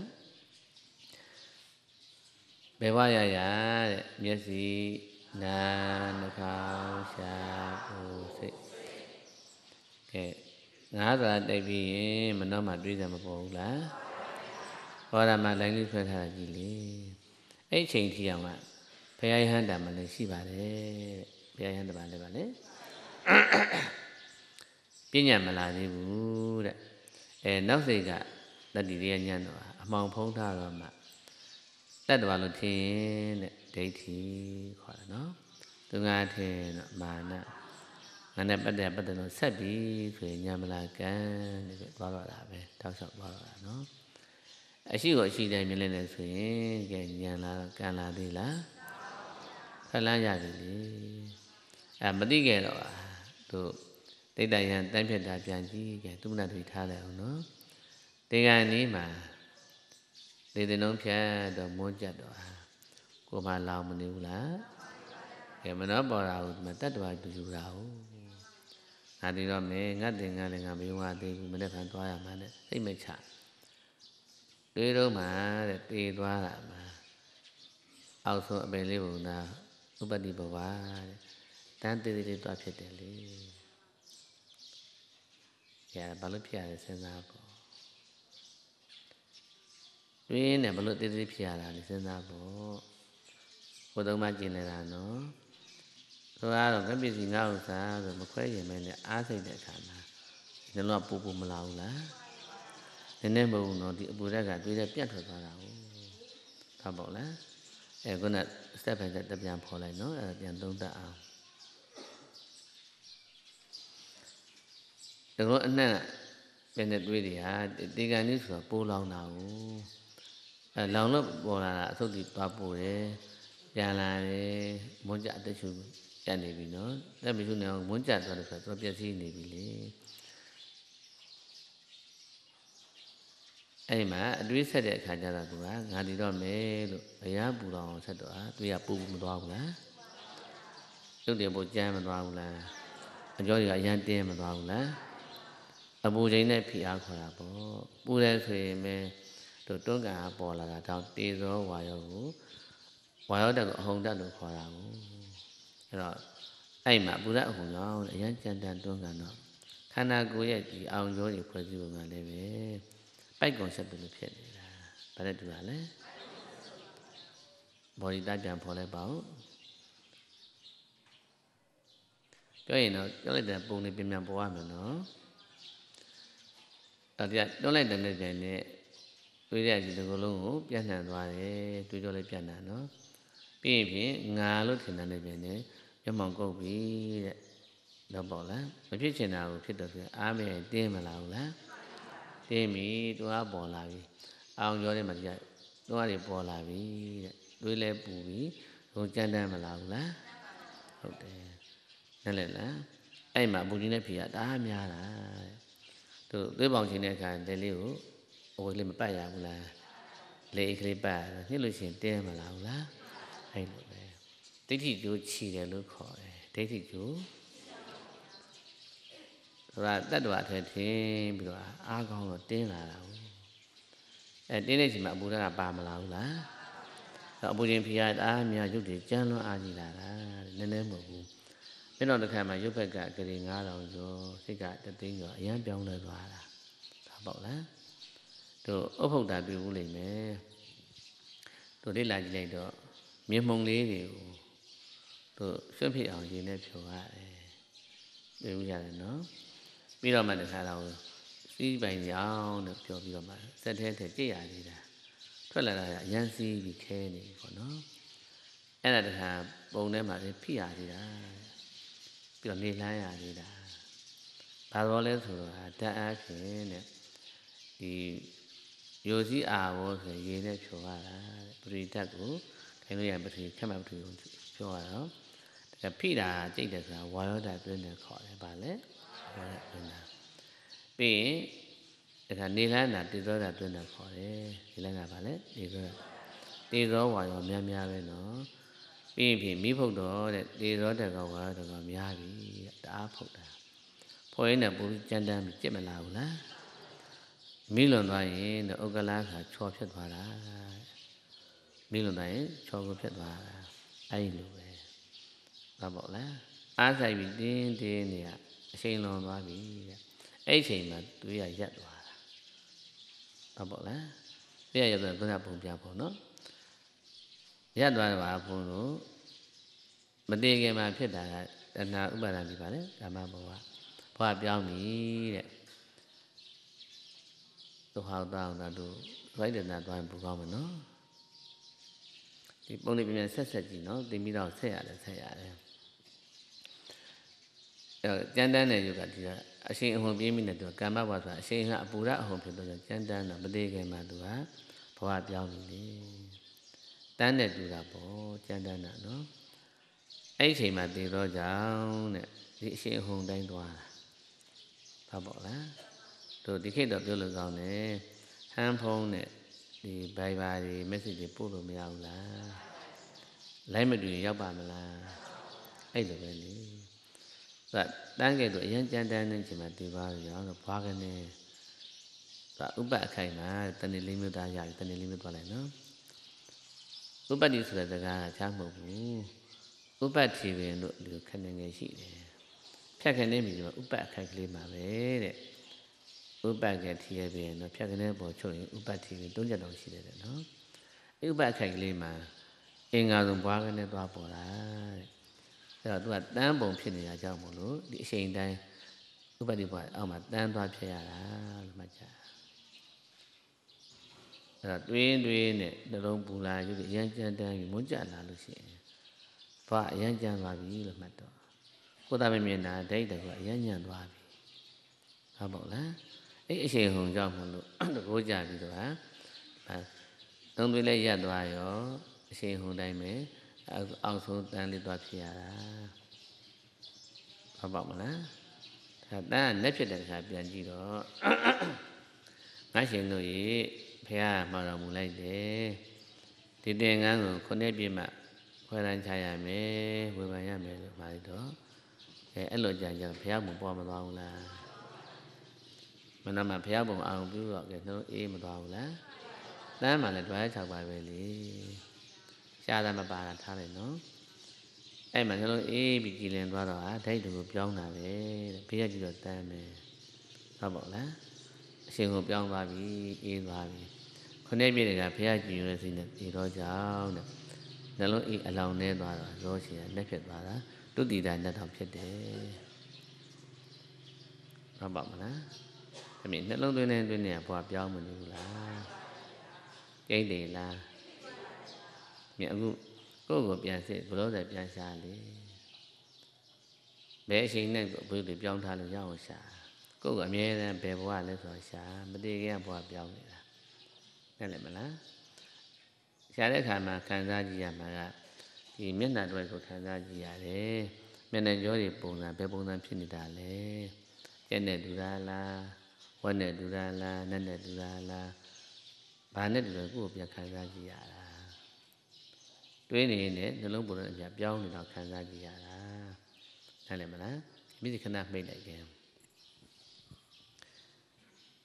ဘယ်ဘရရတဲ့မျက်စိနာနှာခေါင်းရှားကိုယ်စိတ်ကဲငါးသာတိုက်ပြီးရင်မနှောမှတွေးကြမပေါ်ဘူးလားဟောရမှာလိုင်းလေးဆွဲထားတာကြည့်လေအဲ့ချိန်ထိအောင်ကဘုရားယဟန်တာမလည်းရှိပါတယ်ဘုရားယဟန်တာပါလည်းပါလေပညာမလာသေးဘူးတဲ့နောက်စိတ်ကတတ္တိရိယဉာဏ်တော့အမှောင်ဖုံးထားတော့မှတတ္တဝါလို့ထင်တဲ့ဒိဋ္ဌိခေါ်တယ်နော်သူငါထင်တော့မာနငါနဲ့ပတ်သက်လို့ဆက်ပြီးဆိုရင်ဉာဏ်မလာကံတဲ့သွားတော့တာပဲတောက်လျှောက်သွားတော့တာနော်အရှိကိုအရှိတိုင်းမြင်လဲဆိုရင်ကဲဉာဏ်လာကံလာသေးလားခလန်းရပြီလေမသိခဲ့တော့သူဒိဋ္ဌယံတန်းဖြတ်တာပြန်ကြည့်ကဲသူမနာတွေထားလိုက်အောင်နော်တေကံနီးမှာလေတင်လုံးဖြတ်တော့မွန်းကြတ်တော့ကိုမလောင်မနေဘူးလားကဲမနောပေါ်တာကိုတတ္တဝါတူယူတာဟုတ်ငါဒီတော့မယ်ငါတင်ငါလည်းငါမယုံရသေးဘူးမနေ့ကသွားရမှာနဲ့စိတ်မချတွေးတော့မှတဲ့တေးသွားတာမှာအောက်ဆုံးအပင်လေးဘုံနာဥပတိဘဝတဲ့တန်းသေးသေးသွားဖြစ်တယ်လေရဘာလို့ဖြစ်ရလဲစဉ်းစားပေါ့တွင်းနဲ့ဘလို့သေးသေးဖြစ်ရတာလဲစဉ်းစားပေါ့ဘုသုံးမကျင်နေတာနော်ဆိုတော့ငါပစ္စည်းငါဥစ္စာဆိုမခွဲရင်မဲနဲ့အားစိတ်တဲ့အခါမှာဒီလိုပူမလာဘူးလားနည်းနည်းမဟုတ်ဘူးနော်ဒီအပူဓာတ်ကတွေးတဲ့ပြတ်ထွက်သွားတာဟုတ်ဟုတ်ပေါ့လားခုန step by step ပြန်ဖော်လိုက်နော်ပြန်သုံးသပ်အောင်ဒါတော့အနှံ့ပဲနဲ့တွေးတွေဟာဒီကံလေးဆိုတော့ပိုးလောင်တာကိုလောင်လို့ပေါ်လာတာအသုတ်တွေသွားပို့တယ်ပြန်လာတယ်မွန်းကြအသက်ရှူပြတ်နေပြီနော်အဲ့မရှိနေအောင်မွန်းကြသွားတယ်ဆိုတော့ပြည့်စည်နေပြီလေအဲ့မှာအတွေးဆက်တဲ့အခါကျတော့သူကငါဒီတော့မယ်လို့ဘုရားပူတော်အောင်ဆက်တော့သူကပူမသွားဘူးလားရုပ်တယ်ပိုကြမ်းမသွားဘူးလားအကျော်ကြီးကအရန်တင်းမသွားဘူးလားအပူချိန်နဲ့ဖိအားခေါ်တာပေါ့ပူတယ်ဆိုရင်ပဲတို့တွန်းကန်ပေါ်လာတာတောင်တေဇောဝါယောကိုဝါယောတက်ကိုအဟုန်တက်လို့ခေါ်တာကိုအဲ့တော့အဲ့မှာပူရအဟုန်ကြောင့်အရန်ကြမ်းတမ်းတွန်းကန်တော့ခန္ဓာကိုယ်ရဲ့ဒီအောင်ရောတွေဖွဲ့စည်းပုံကလည်းပဲပိုက်ကုန်ဆက်ပြီးလို့ဖြစ်နေတာဗါတဲ့တူတာလဲဘော်ဒီတိုက်ပြန်ဖော်လိုက်ပါဦးပြောရင်တော့ပြောလိုက်တဲ့ပုံလေးပြန်ပြန်ပေါ်ရမယ်နော်ဒါတရားတွန်းလိုက်တဲ့နေ့ပြန်နဲ့တွေးရစီဒီလိုလုံးကိုပြန့်နှံ့သွားတယ်တွေးတော့လည်းပြန့်နှံ့နော်ပြီးရင်ဖြင့်ငါလို့ထင်တဲ့နေ့ပြန်နဲ့မျက်မှောင်ကုတ်ပြီတဲ့တော့ပေါ့လားမဖြစ်ချင်တာကိုဖြစ်တော့ဆိုအားမဲတင်းမလာဘူးလားတင်းပြီတွားပေါ်လာပြီအောင်ကျော်တဲ့မှာကြတွားတွေပေါ်လာပြီတဲ့တွေးလဲပူပြီဟိုကြမ်းတမ်းမလာဘူးလားဟုတ်တယ်နဲ့လေလားအဲ့မှာအပူကြီးနဲ့ဖြေရတားများတာသူသွေးပေါင်ချင်းတဲ့အခါလက်လေးကိုအဝေးလေးမပတ်ရဘူးလားလေကလေးပတ်ညှစ်လို့ရှိရင်တင်းမလာဘူးလားအဲ့လိုပဲဒိဋ္ဌိကျိုးခြီတယ်လို့ခေါ်တယ်ဒိဋ္ဌိကျိုးဆိုတာတတ္တဝအထက်ထင်းပြီးတော့အားကောင်းတော့တင်းလာတာဘူးတင်းနေချိန်မှာအပူဓာတ်ကပါမလာဘူးလားအပူချင်းဖိအားအားများရုပ်တွေကြမ်းလွန်းအားကြီးလာတာနည်းနည်းမဟုတ်ဘူးပြီးတော့တစ်ခါမှရုပ်ဘက်ကကလေး9000ကျော်စိတ်ကတသိန်းကျော်အရန်ပြောင်းလဲသွားတာဒါပေါ့လားတို့ဥပုဒ္ဒါတွေ့ဘူးလိမ့်မယ်တို့လေ့လာကြည့်လိုက်တော့မြေမှုံလေးတွေကိုတို့ရွှတ်ဖြစ်အောင်ရင်းနဲ့ဖြိုရတယ်တွေ့ဘူးရတယ်နော်ပြီးတော့မှတခါတော့စီးပိုင်ကြောင်းလို့ပြောပြီးတော့မှစက်ထဲထဲကြည့်ရသေးတာထွက်လာတာအရန်စီးပြီးခဲနေပြီပေါ့နော်အဲ့ဒါတခါပုံထဲမှာဖိရသေးတာပြီးတော့နေလှမ်းရသေးတာဘာလို့လဲဆိုတော့ဓာတ်အားဖြင့်တဲ့ဒီယိုစီးအာဘောဆိုရေနဲ့ဖြိုရတာပရိဓာတ်ကိုခိုင်းလို့ရပရိခက်မှပရိကိုဖြိုရတော့ဒါဖိတာကြိတ်တယ်ဆိုတာဝါယောဓာတ်တွင်းနဲ့ခေါ်တယ်ဗာလဲဝါယောဓာတ်တွင်းတာပြီးရင်ဒါကနေလန်းတာတေဇောဓာတ်တွင်းနဲ့ခေါ်တယ်နေလန်းတာဗာလဲတေဇောဝါယောများများပဲနော်ပြီးရင်ဖြင့်မိဖုတ်တော်တဲ့တေဇောဓာတ်ကဝါယောဓာတ်ကများပြီတအားဖုတ်တာဖွင့်နေပူကြမ်းတမ်းပြီးကြက်မလာဘူးလားမိလွန်သွားရင်ဥက္ကလာခါချော်ဖြစ်သွားတာမိလွန်သွားရင်ချော်ကိုဖြစ်သွားတာအဲ့လိုပဲဘာပေါ့လားအားဆိုင်ပြီးတင်းနေရအချိန်လွန်သွားပြီတဲ့အဲ့အချိန်မှာသူရရက်သွားတာဘာပေါ့လားပြရရက်သွားခုနပုံပြဖို့နော်ရက်သွားတာဘုန်းတို့မတည်ခင်မှာဖြစ်တာကတဏှာဥပါဒံဒီပါလေဓမ္မဘဝပြောင်းပြီတဲ့သူဟောက်တောင်းတာတို့ဝိုက်ဒနာသွားရင်ပူကောင်းမယ်နော်ဒီပုံလေးပြန်ဆက်ကြည့်နော်တင်ပြီးတော့ဆက်ရတယ်ကျန်တန်းတဲ့ယုတ်ကဒီကအရှင်အဟုန်ပြင်းမိနေသူကကမ္မဘဝဆိုတာအရှင်ကအပူရအဟုန်ဖြစ်တော့ကျန်တန်းတော့မသေးခင်မှာသူကဘဝပြောင်းပြီလေတန်းတဲ့တူတာပေါ့ကျန်တန်းတာနော်အဲ့ဒီအချိန်မှာတည်တော့ကြောင်းတဲ့ဒီအရှင်အဟုန်တိုင်းသွားတာဘာပေါ့လားတို့ဒီခေတ်တော့ပြောလို့ကောင်းတယ်ဟန်းဖုံးနဲ့ဒီဘိုင်ဘာတွေ message တွေပို့လို့မရဘူးလားလိုက်မတူရင်ရောက်ပါမလားအဲ့လိုပဲလေဆိုတော့တန်းကဲ့သို့အရင်ကြမ်းတမ်းနေချိန်မှာဒီပါရောတော့ဘာကနေဆိုဥပ္ပအခိုင်မှာတဏှိလေးမျိုးသားရတယ်တဏှိလေးမျိုးသွားလိုက်နော်ဥပ္ပတ္တိဆိုတဲ့စကားကချားမဟုတ်ဘူးဥပ္ပတ္တိပင်တို့ဒီခဏငယ်ရှိတယ်ဖြတ်ခနေပြီဆိုတော့ဥပ္ပအခိုက်ကလေးမှာပဲတဲ့ဥပ္ပကထီရပြင်တော့ဖြတ်ကနေပေါ်ချုပ်ရင်ဥပ္ပထီရင်၃ချက်တော့ရှိတယ်တဲ့နော်ဥပ္ပအခိုက်ကလေးမှာအင်္ဂါဆုံးဘွားကနေသွားပေါ်တာတဲ့အဲ့တော့သူကတန်းပုံဖြစ်နေတာကြောင့်မို့လို့ဒီအချိန်တိုင်းဥပ္ပတိဘွားအောက်မှာတန်းသွားဖြစ်ရတာလို့မှတ်ကြအဲ့တော့တွင်းနဲ့နှလုံးပူလာရုပ်အရန်ကြမ်းတမ်းပြီးမွန်းကြလာလို့ရှိရင်ဘွားအရန်ကြမ်းသွားပြီလို့မှတ်တော့ကိုယ်သာမမြင်တာဒိတ်တယ်ကအရန်ညံ့သွားပြီဟုတ်ပါ့လားအဲ့အချိန်ဟုန်ကြောင့်မလို့တကိုးကြပြီးတော့သုံးသွေးလည်းရပ်သွားရောအချိန်ဟုန်တိုင်းပဲအောက်ဆုံးတန်းလေးသွားဖြစ်ရတာဟုတ်ပါ့မလားဒါတန်းလက်ဖြစ်တဲ့အခါပြန်ကြည့်တော့ငါရှင်တို့ရေဖះမှာတော်မူလိုက်တယ်ဒီသင်္ကန်းကိုခုနှစ်ပြည့်မှခွဲတန်းချရမယ်ဝေဖန်ရမယ်လို့မှာတော့အဲ့လိုကြံကြဖះမပေါ်မသွားဘူးလားမနမဘုရားပုံအောင်ပြုတော့ကဲနှလုံးအေးမသွားဘူးလားတန်းမှလည်းတွား6ပါပဲလေရှားတာမပါတာထားလိုက်နော်အဲ့မှာနှလုံးအေးပြီးကြည်လင်သွားတော့ဓာတ်တွေကိုပြောင်းတာပဲတဲ့ဘေးကကြည့်တော့တန်းပဲဟုတ်ပါ့လားအရှင်ကိုပြောင်းသွားပြီအေးသွားပြီခုနှစ်ပြည့်တကဘုရားကြည်ရတဲ့စိတ်နဲ့ဒီတော့ကြောင်းတဲ့နှလုံးအေးအလောင်းနေသွားတော့ရောရှင်ကလက်ဖြစ်သွားတာတုတိတာနဲ့တော့ဖြစ်တယ်ဟုတ်ပါ့မလားအမေနှလုံးသွင်းနေဘွားပြောင်းမနေဘူးလားကျိတ်တယ်လားမြင်အခုကိုယ့်ကိုပြန်စစ်ဘလို့ဆိုပြန်ရှာလေဘယ်အချိန်နဲ့ဘုရားပြောင်းထားလို့ရအောင်ရှာကိုယ့်ကအမြဲတမ်းဘယ်ဘဝလဲဆိုတော့ရှာမတည်ခင်ဘွားပြောင်းနေတာနဲ့လည်းမလားရှာတဲ့အခါမှာခံစားကြည့်ရမှာကဒီမျက်နှာတွေကိုခံစားကြည့်ရတယ်မျက်နှာကြောတွေပုံစံဘယ်ပုံစံဖြစ်နေတာလဲကျက်နဲ့ဒူရာလားဝက်နဲ့ဒူရာလားနက်နဲ့ဒူရာလားဘာနဲ့ဒူရာကိုပြန်ခံစားကြည့်ရတာတွေးနေနဲ့နှလုံးပုံနဲ့အပြပြောင်းနေတော့ခံစားကြည့်ရတာနားလည်မလားမိသခဏမိတ်လိုက်ကြ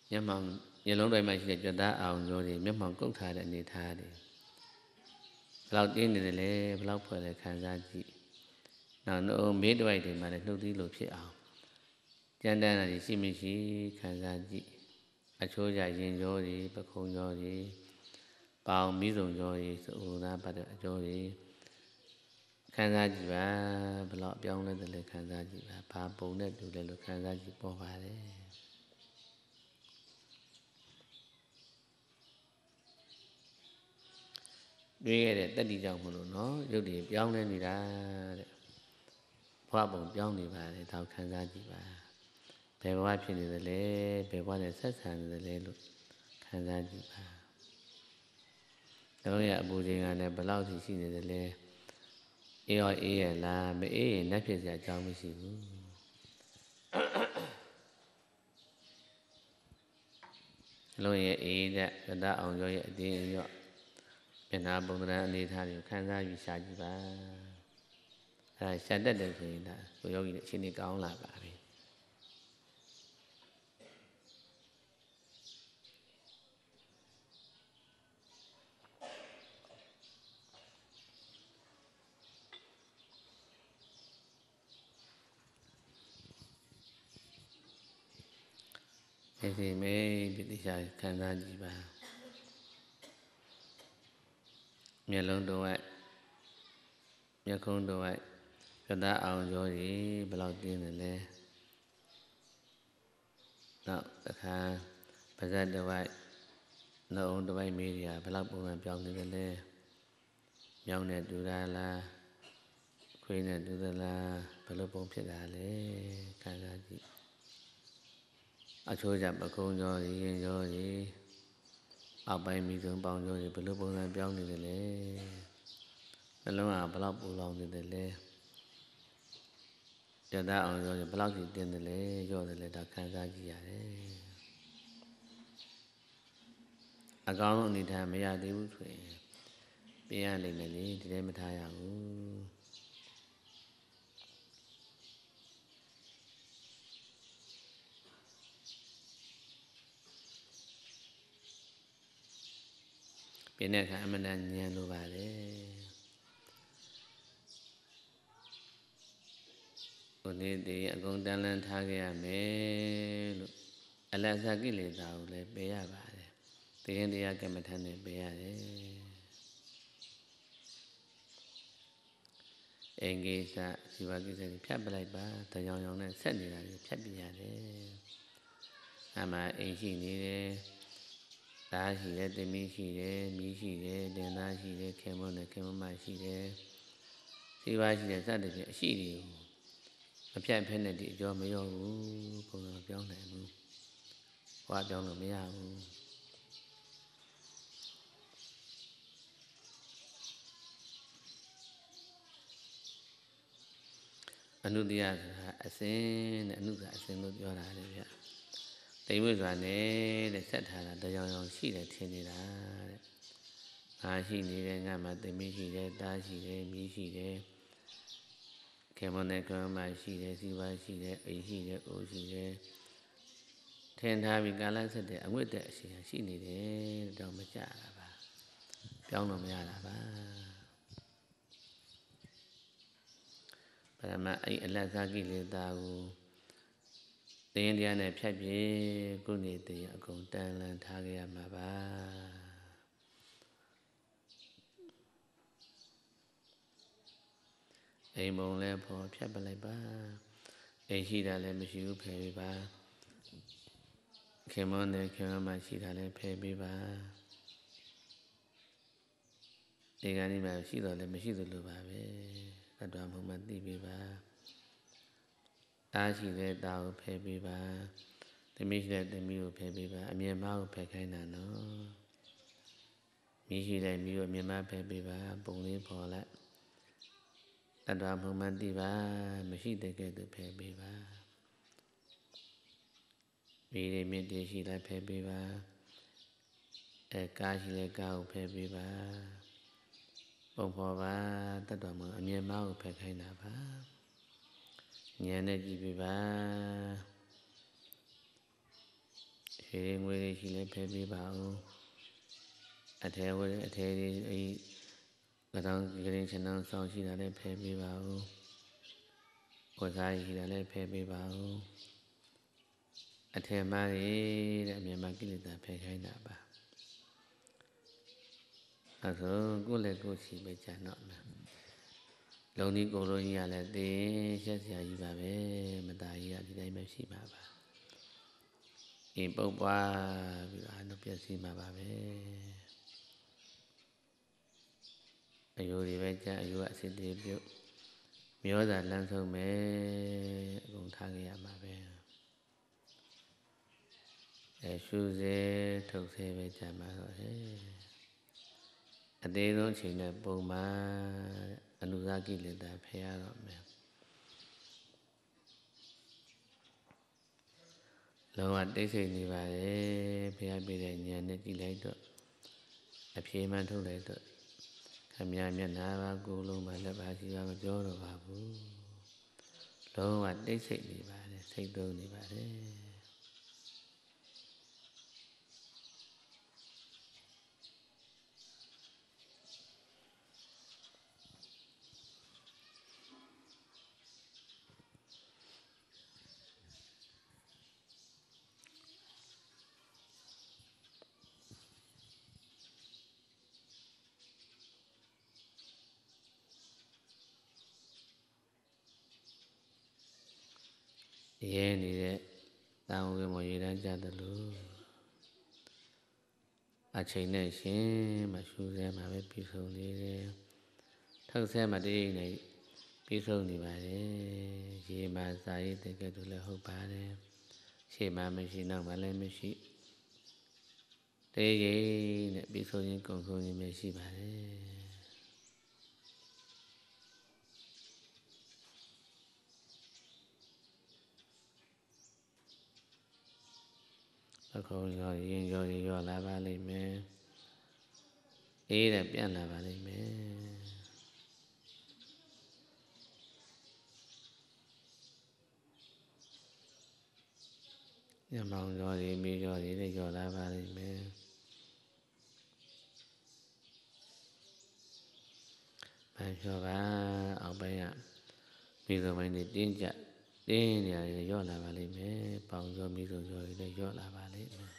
မျက်မှောင်မျက်လုံးတွေမှာရှိတဲ့ကြွသားအောင်ရိုးတွေမျက်မှောင်ကုတ်ထားတဲ့အနေထားတွေဘလောက်တင်းနေတယ်လဲဘလောက်ဖွဲ့လဲခံစားကြည့်နောက်နှုတ်မေးတစ်ဝိုက်တွေမှာလည်းနှုတ်သီးလိုဖြစ်အောင်ကြမ်းတမ်းတာတွေရှိမရှိခံစားကြည့်အချိုးကြရင်ကြောတွေပခုံးကြောတွေပေါင်မိစုံကြောတွေစိုးနာပတ်တဲ့အကြောတွေခံစားကြည့်ပါဘလောက်အပြောင်းလဲတယ်လဲခံစားကြည့်ပါဘာပုံနဲ့တူလဲလို့ခံစားကြည့်ပေါ်ပါတယ်တွေးခဲ့တဲ့တတိကြောင့်မလို့နော်ရုပ်တွေပြောင်းလဲနေတာတဲ့ဘဝပုံပြောင်းနေပါတယ်ဒါကိုခံစားကြည့်ပါဘယ်ဘဝဖြစ်နေသလဲဘယ်ဘဝနဲ့ဆက်ဆံနေသလဲလို့ခံစားကြည့်ပါတော့ရအပူချိန်ကလည်းဘလောက်ရှိနေသလဲအေးရောအေးရလားမအေးရင်လက်ဖြစ်စရာအကြောင်းမရှိဘူးလုံးရဲ့အေးတဲ့သဒ္ဒအောင်ရောရဲ့အတင်းရော့မျက်နှာပုံသဏ္ဍာန်အနေထားတွေကိုခံစားယူရှာကြည့်ပါအဲရှာတတ်တယ်ဆိုရင်ဒါကိုယောဂီတွေအချိန်ကြီးကောင်းလာပါပြီဒီမေပိဋိရှာခံစားကြည့်ပါမျက်လုံးတော်ဝက်မျက်ခုံးတော်ဝက်ကြွသားအောင်ရောတွေဘယ်လောက်တင်းတယ်လဲနောက်တစ်ခါပါးစပ်တစ်ဝက်နှုတ်တစ်ဝက်မေးရဘယ်လောက်ပုံစံပြောင်းနေတယ်လဲမြောင်းနဲ့တူတာလားခွေးနဲ့တူသလားဘယ်လိုပုံဖြစ်တာလဲခံစားကြည့်အချိုးကြပကုံးကြောတွေရင်ကြောတွေအောက်ပိုင်းမိဆုံးပေါင်းကြောတွေဘယ်လိုပုံစံပြောင်းနေတယ်လဲနှလုံးကဘယ်လောက်ပူလောင်နေတယ်လဲကြွသားအောင်ကြောတွေဘယ်လောက်ထိတင်းတယ်လဲရော့တယ်လဲဒါခံစားကြည့်ရတယ်အကောင်းဆုံးအနေထားမရသေးဘူးဆိုရင်ပြင်ရလိမ့်မယ်လေဒီထဲမထားရဘူးပြင်းတဲ့အခါအမှန်တန်ဉာဏ်လိုပါလေကိုယ်လေးတည်းအကုန်တန်လန်းထားခဲ့ရမယ်လို့အလတ်စားကိလေသာကိုလည်းပယ်ရပါတယ်တရားတရားကမ္မထန်နဲ့ပယ်ရတယ်အင်္ဂိစဇီဝကိစ္စတွေဖြတ်ပလိုက်ပါတရားရောင်နဲ့ဆက်နေတာတွေဖြတ်ပြရတယ်အမှအိမ်ရှိနေတယ်သားရှိတယ်သမီးရှိတယ်မိရှိတယ်တင်သားရှိတယ်ခင်မုန်းနဲ့ခင်မမရှိတယ်ဇီဝရှိတယ်စသဖြင့်အရှိတွေကိုမဖြတ်ဖဲနဲ့ဒီအကျော်မရောဘူးပုံစံပြောင်းနိုင်ဘူးဘဝပြောင်းလို့မရဘူးအနုတ္တယဆိုတာအစဉ်နဲ့အနုကအစဉ်လို့ပြောတာလေဗျတိမ်မွေ့စွာနဲ့တဲ့ဆက်ထားတာတရားရောင်ရှိတယ်ထင်နေတာတဲ့ငါရှိနေတယ်ငါမှသမီးရှိတယ်သားရှိတယ်မိရှိတယ်ခင်မုန်းနဲ့ခင်မရှိတယ်ဇီဝရှိတယ်အိမ်ရှိတယ်အိုးရှိတယ်ထင်ထားပြီးကာလဆက်တဲ့အငွေ့တဲ့အရှင်ရှိနေတယ်တော့မကြတာပါပြောင်းလို့မရတာပါပရမအဲ့အလတ်စားကိလေသာကိုတင်းတရားနဲ့ဖြတ်ပြေကုနေတဲ့အကုန်တန်လန်ထားကြရမှာပါအိမ်မုံလဲဖော်ဖြတ်ပလိုက်ပါအိမ်ရှိတာလည်းမရှိဘူးဖယ်ပေးပါခင်မွန်းနဲ့ခင်မမရှိတာလည်းဖယ်ပေးပါဒီကနေ့မှရှိတော့လည်းမရှိသလိုပါပဲသတ္တဝါဘုံမှာသိပေးပါသားရှိတဲ့သားကိုဖယ်ပေးပါသမီးရှိတဲ့သမီးကိုဖယ်ပေးပါအမြင်မကိုဖယ်ခိုင်းတာနော်မိရှိတဲ့မိကိုအမြင်မဖယ်ပေးပါပုံလေးပေါ်လိုက်တတ္တဝါဘုံမှာသိပါမရှိတဲ့ကဲ့သို့ဖယ်ပေးပါမိတွေမြင့်တည်ရှိလိုက်ဖယ်ပေးပါကားရှိတဲ့ကားကိုဖယ်ပေးပါပုံပေါ်ပါတတ္တဝါဘုံအမြင်မကိုဖယ်ခိုင်းတာပါဉာဏ်နဲ့ကြည့်ပေးပါရွှေငွေတွေရှိလဲဖယ်ပေးပါဦးအထဲဝဲအထဲလေးကတော့ဂရင်းချနန်းဆောင်ရှိတာလည်းဖယ်ပေးပါဦးဝတ်စားရှိတာလည်းဖယ်ပေးပါဦးအထင်မှားတဲ့အမြင်မှာကိလေသာဖယ်ခိုင်းတာပါအဲဆိုကိုယ်လည်းကိုယ်ရှိပဲကြာတော့မယ်လုံးဒီကိုယ်လုံးကြီးကလည်းသိရှက်စရာကြီးပါပဲမตาကြီးကဒီတိုင်းပဲရှိမှာပါအိမ်ပုတ်ပွားပြီးတော့အလုပ်ပြည့်စည်မှာပါပဲအယိုးတွေပဲကြာအယိုးကအစစ်တွေပြုတ်မျောတာလမ်းဆုံးမယ်အကုန်ထားခဲ့ရမှာပဲရှုစေထုတ်စေပဲကြာမှာတော့အသေးဆုံးအချိန်နဲ့ပုံမှန်အနုဇာကိလေသာဖယ်ရတော့မယ်လုံးဝတိတ်ဆိတ်နေပါလေဖယ်ပေးတဲ့ဉာဏ်နဲ့ကြည့်လိုက်တော့အဖြေမှန်ထုတ်လိုက်တော့ခမည်းမျက်နာပါကိုယ်လုံးပါလက်ပါရှိပါမပြောတော့ပါဘူးလုံးဝတိတ်ဆိတ်နေပါလေစိတ်သုံးနေပါလေရဲနေတဲ့တောင်ဝေမရေတန်းကြတယ်လို့အချိန်နဲ့ရှင်မရှူစဲမှာပဲပြီးဆုံးနေတယ်ထောက်ဆဲမှာတည်းနေပြီးဆုံးနေပါတယ်ရေမှာစာရေးတဲ့ကဲ့သို့လည်းဟုတ်ပါတယ်ရှေ့မှာမရှိနောက်မှာလည်းမရှိတေးရိနဲ့ပြီးဆုံးရင်ကုန်ဆုံးရင်ပဲရှိပါတယ်အခုရောရင်ရောလာပါလိမ့်မယ်အေးတဲ့ပြန်လာပါလိမ့်မယ်ညမောင်ရောမြေရောလည်းရောလာပါလိမ့်မယ်မပြောပါအောက်ပိုင်းကမြေစုံပိုင်းတွေတင်းကြတင်းနေရရောလာပါလိမ့်မယ်ပေါင်ရောမြေစုံရောလည်းရောလာပါလိမ့်မယ်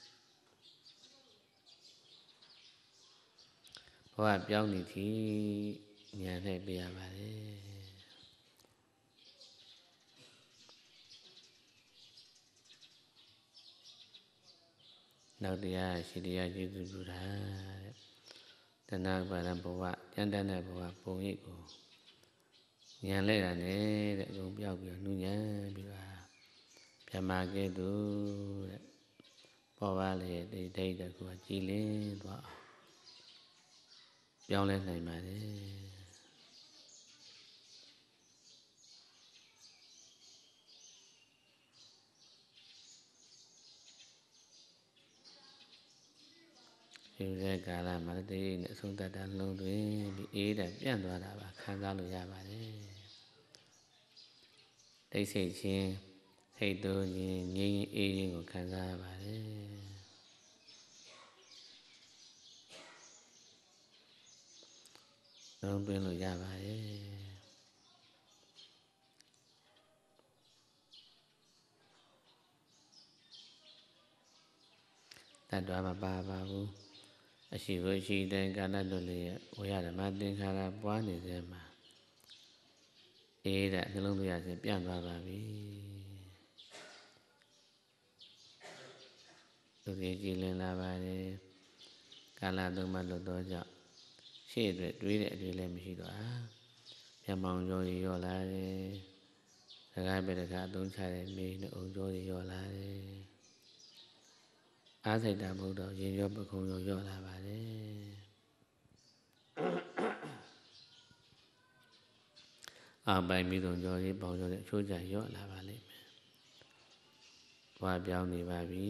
ဘဝပြောင်းနေပြီဉာဏ်နဲ့ပြရပါတယ်နောက်တရားရှိတရားကျေးဇူးပြုတာတဲ့တဏှာပါဒဘဝကြမ်းတမ်းတဲ့ဘဝပုံရိပ်ကိုဉာဏ်လဲတာနဲ့တဲ့အကုန်ပြောက်ပြီးနှူးညံ့ပြီးတော့ဗြဟ္မာကဲ့သို့တဲ့ပေါ်ပါလေဒိဋ္ဌိတကူကြည်လင်းသွားပြောင်းလဲနိုင်ပါတယ်ဒီတဲ့ကာလမှာတည်းနဲ့အဆုံးတတ်တာလုံးသွင်းပြီးအေးတဲ့ပြန့်သွားတာပါခံစားလို့ရပါတယ်တိတ်ဆိတ်ခြင်းစိတ်တိုးခြင်းငြိမ်းအေးခြင်းကိုခံစားရပါတယ်လုံးသွင်းလို့ရပါတယ်တတ်တော်မပါပါဘူးအရှိကိုရှိတဲ့ကာလတို့လည်းဝေယဓမ္မသင်္ခါရပွားနေစေမှာအေးတဲ့နှလုံးသွင်းရစဉ်ပြန့်သွားပါပြီသူကြီးကြည်လင်လာပါတယ်ကာလသုံးပါလွတ်သောကြောင့်ရှေ့အတွက်တွေးတဲ့အတွေ့လည်းမရှိတော့မျက်မှောင်ကြောရောလာတယ်စကားပဲတကားအသုံးချတဲ့မိနဲ့အုံကြောရောလာတယ်အားစိတ်တာမဟုတ်တော့ရင်ရောပခုံးရောလာပါတယ်အောက်ပိုင်းမိသုံးကြောကြီးပေါင်းကြောတဲ့အချိုးကျရောလာပါလိမ့်မယ်ဘဝပြောင်းနေပါပြီ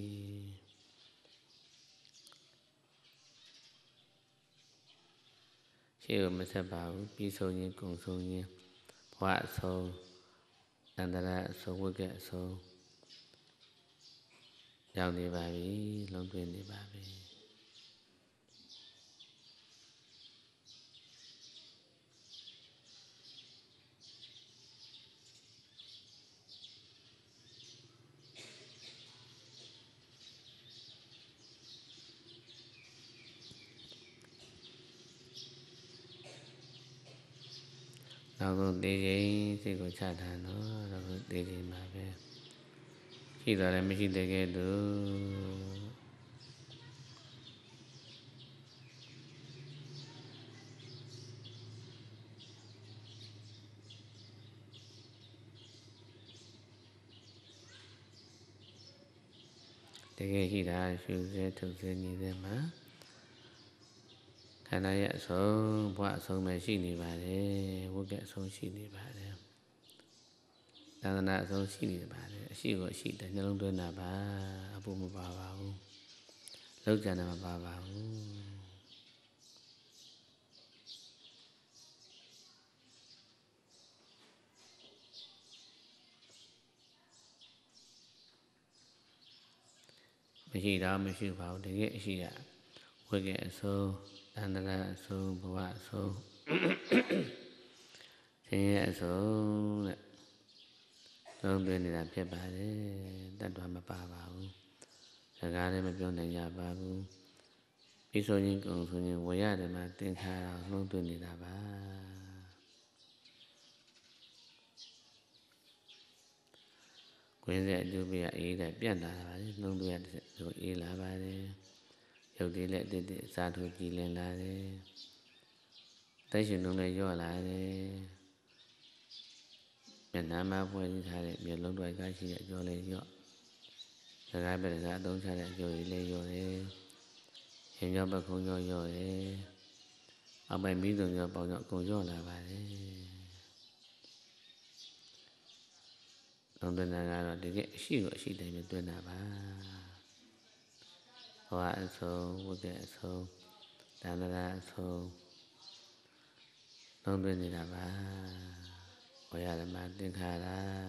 ရှေ့ကိုမဆက်ပါဘူးပြီးဆုံးရင်ကုံဆုံးရင်ဘဝအဆုံးတန်တရာအဆုံးဝိကအဆုံးရောက်နေပါပြီလုံးသွင်းနေပါပြီနောက်ဆုံးသေးချိန်စိတ်ကိုချတာနော်နောက်ဆုံးသေးချိန်မှာပဲရှိတော်လည်းမရှိတဲ့ကဲ့သို့တကယ်ရှိတာရှုစေထုတ်စေနေတဲ့မှာခန္ဓာရဲ့အဆုံးဘဝအဆုံးပဲရှိနေပါတယ်ဝိကအဆုံးရှိနေပါတယ်သာသနာအဆုံးရှိနေပါတယ်အရှိကိုအရှိတယ်နှလုံးသွင်းတာပါအဖို့မပါပါဘူးလောက်ကြတယ်မပါပါဘူးမရှိတော့မရှိပါဘူးတကယ်အရှိရဝိကအဆုံးသန္တရာအဆုံးဘဝအဆုံးဆင်းရဲအဆုံးတဲ့သုံးသွင်းနေတာဖြစ်ပါတယ်တတ်တော်မပါပါဘူးစကားလည်းမပြောနိုင်ကြပါဘူးပြီးဆိုရင်ကုန်ဆိုရင်ဝရဓမ္မသင်္ခါရနှုံးသွင်းနေတာပါကွင်းဆက်အကျိုးပေးအေးတဲ့ပြတ်လာပါလေနှုံးသွင်းရတဲ့ဆိုအေးလာပါတယ်ရုပ်တည်လက်တည်အစားထိုးကြည်လင်လာတယ်တိုက်ရှင်လုံးလည်းရော့လာတယ်မျက်နှာမှာဖွဲ့စည်းထားတဲ့မျက်လုံးတွေကရှိတဲ့အကျော်လေးရော့စကားပဲစကားအသုံးချတဲ့အကျော်လေးလည်းရော့တယ်ရင်ရောပခုံးရော့ရော့တယ်အောက်ပိုင်းမီးစုံရော့ပေါင်းရော့အကုန်ရော့လာပါတယ်လုံးသွင်းတာကတော့တကယ်အရှိကိုအရှိတိုင်းပဲတွင်းတာပါဘဝအဆုံးဝိကအဆုံးသန္တရာအဆုံးလုံးသွင်းနေတာပါဝရဓမ္မသင်္ခါရ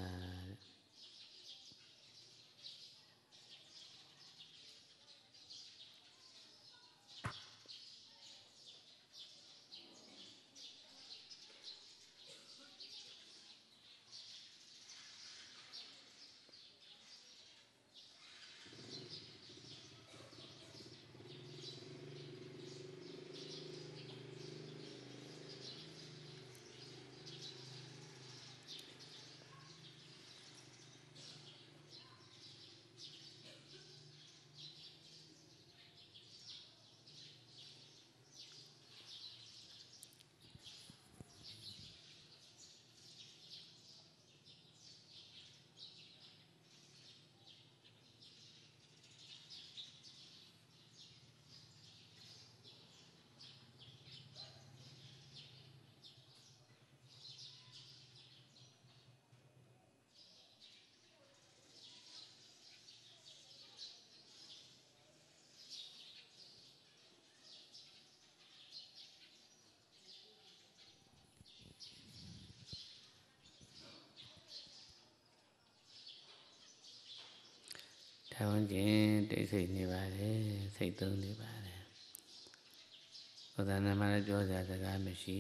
ထောင်းခြင်းတိတ်ဆိတ်နေပါတယ်စိတ်သုံးနေပါတယ်ဘုရားနာမလည်းပြောစရာစကားမရှိ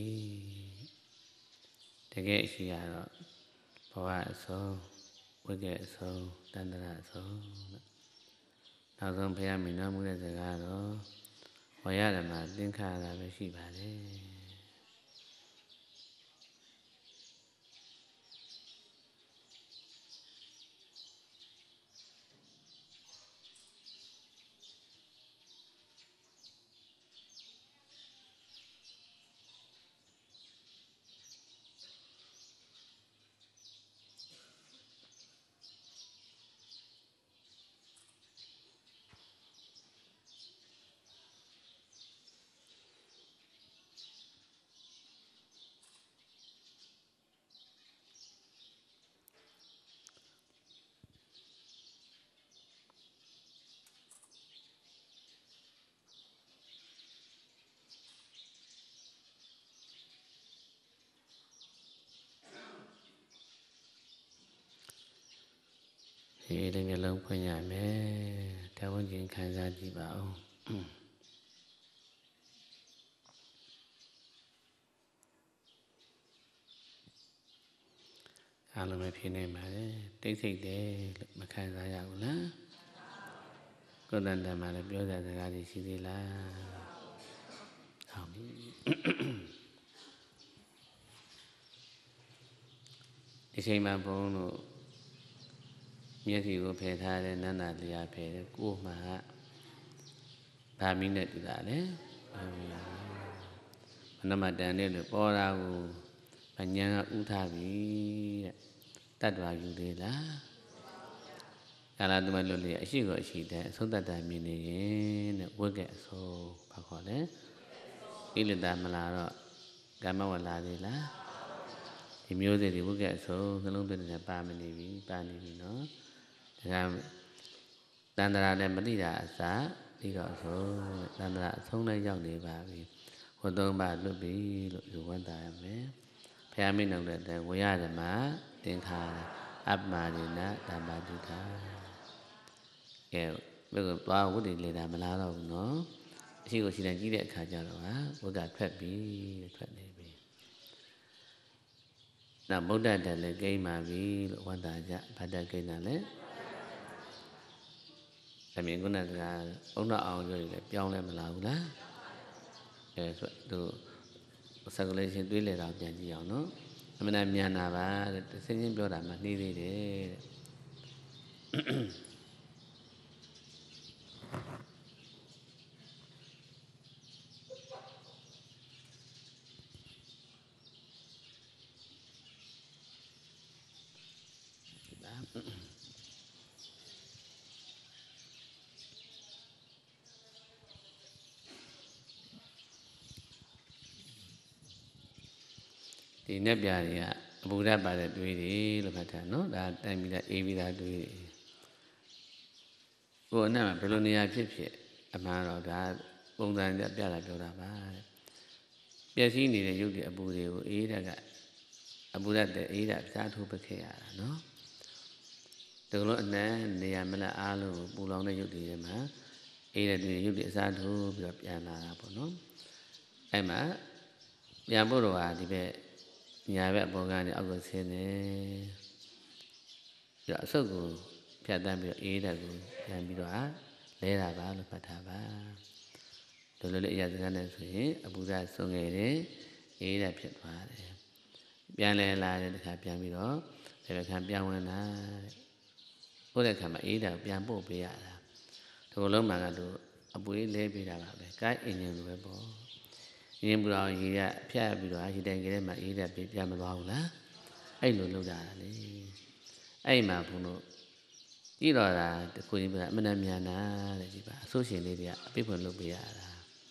တကယ်ရှိရတော့ဘဝအဆုံးဝိကအဆုံးတန္တရာအဆုံးနောက်ဆုံးဘုရားမိန်တော်မူတဲ့စကားတော့ဝရဓမ္မသင်္ခါရပဲရှိပါတယ်ဒီလေးမျိုးလုံးဖွင့်ရမယ်တဝန်းကျင်ခံစားကြည့်ပါဦးအားလုံးပဲဖြစ်နေပါလေတိတ်ဆိတ်တယ်လို့မခံစားရဘူးလားကိုယ်တန်တန်မှလည်းပြောစရာစကားတွေရှိသေးလားဟုတ်ပြီဒီချိန်မှာဘုန်းတို့မျက်စိကိုဖယ်ထားတဲ့နန္ဒလျာဖယ်တဲ့ကိုယ်မှာဗာမိနဲ့တူတာလေမနမတန်တဲ့လို့ပေါ်တာကိုအញ្ញံကဥထားပြီတဲ့တတ္တဝါယူသေးလားကာလသူမလွတ်လေအရှိကိုအရှိတဲ့အဆုံးတတ်တာမြင်နေရင်တဲ့ဝိကဲ့အဆုံးဘာခေါ်လဲဣလတမလာတော့ကမ္မဝလာသေးလားဒီမျိုးစေ့ဒီဝိကဲ့အဆုံးနှလုံးသွင်းနေပါမနေပြီပါနေပြီနော်ဒါကတန္တရာနဲ့မတိတာအစပြီးတော့အဆုံးတန္တရာအဆုံးနဲ့ရောက်နေပါပြီဟိုသုံးပါလွတ်ပြီလို့ယူဝတ်တာရမယ်ဘုရားမင်းတော်တဲ့ဝေယဓမ္မသင်္ခါရအပ္မာရိနဓမ္မတုထာကဲဘယ်ကသွားဝိတ္တိလေတာမလားတော့ဘူးနော်အရှိကိုရှိတိုင်းကြည့်တဲ့အခါကျတော့ဝိကထွက်ပြီထွက်နေပြီနောက်ဗုဒ္ဓတန်လည်းကိန်းပါပြီလို့ဝန္တာကြဘာတကိန်းတာလဲအမြင်ကုဏကဘုန်းတော်အောင်ပြောရည်လည်းပြောင်းလဲမလာဘူးလားအဲဆိုသူဆက်ကလေးချင်းတွေးလေတော့ပြန်ကြည့်အောင်နော်အမှန်တမ်းမြန်တာပါတဲ့စင်းချင်းပြောတာမှနှီးသေးတယ်ဒီနက်ပြားတွေကအဘူရပါတဲ့တွေးတွေလို့မှတ်ထားနော်ဒါတိုင်ပြီးသားအေးပြီးသားတွေးတွေကိုယ်အနက်မှာဘယ်လိုနေရာဖြစ်ဖြစ်အမှန်တော့ဒါပုံစံပြတာပြောတာပါတဲ့ပျက်စီးနေတဲ့ရုပ်တွေအပူတွေကိုအေးတဲ့ကအပူရတဲ့အေးတဲ့စားထိုးပခဲ့ရတာနော်ဒီလိုအနက်နေရာမလအားလုံးပူလောင်တဲ့ရုပ်တွေထဲမှာအေးတဲ့တွေရုပ်တွေအစားထိုးပြီးတော့ပြန်လာတာပေါ့နော်အဲ့မှာပြန်ဖို့တော့ဟာဒီဘက်ညာဘက်အပေါ်ကနေအောက်ကိုဆင်းနေပြီးတော့အဆုတ်ကိုဖြတ်တန်းပြီးတော့အေးတဲ့ကိုပြန်ပြီးတော့လဲတာပါလို့မှတ်ထားပါဒီလိုလေးအရာစကားနဲ့ဆိုရင်အပူဓာတ်ဆုံးငယ်တယ်အေးတဲ့ဖြစ်သွားတယ်ပြန်လဲလာတဲ့တခါပြန်ပြီးတော့ဘယ်ဘက်ခံပြန်ဝင်လာပို့တဲ့ခါမှာအေးတဲ့ပြန်ပို့ပေးရတာဒီလိုလုံးမှကတော့အပူလေးလဲပေးတာပါပဲကိုင်းအင်ဂျင်လိုပဲပေါ့ရင်းပူတော်ရေရဖြတ်ပြီးတော့ရေတိုင်ကလေးမှာအေးတဲ့ပြန်မသွားဘူးလားအဲ့လိုလုပ်တာလေအဲ့မှာဘုံတို့ကြည့်တော့တာတခုချင်းပြအမှန်တမ်းမြန်တာတဲ့ဒီပါအဆိုးရှင်လေးတွေကအပိတ်ဖွင့်လုပ်ပေးရတာ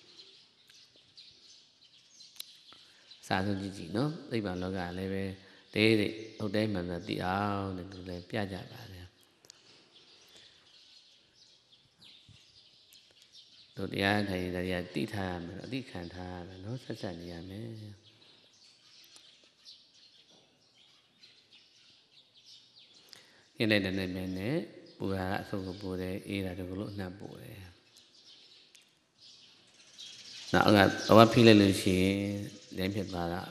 စာဆုံးကြည့်ကြည့်နော်သိပ္ပံလောကလည်းပဲတေးသေးဟုတ်တိုင်းမှန်မှန်သိအောင်တဲ့သူလည်းပြကြပါတယ်တို့တရားထိုင်တရားသိထားရမယ်အသိခံထားရမယ်နော်ဆက်ဆက်နေရမယ်ခင်းလိုက်တဲ့နဲ့နဲ့ပူတာအဆုပ်ကိုပူတယ်အေးတာတို့လို့အနှံ့ပူတယ်နောက်အဖိလိုက်လို့ရှိရင်လည်းဖြစ်သွားတာ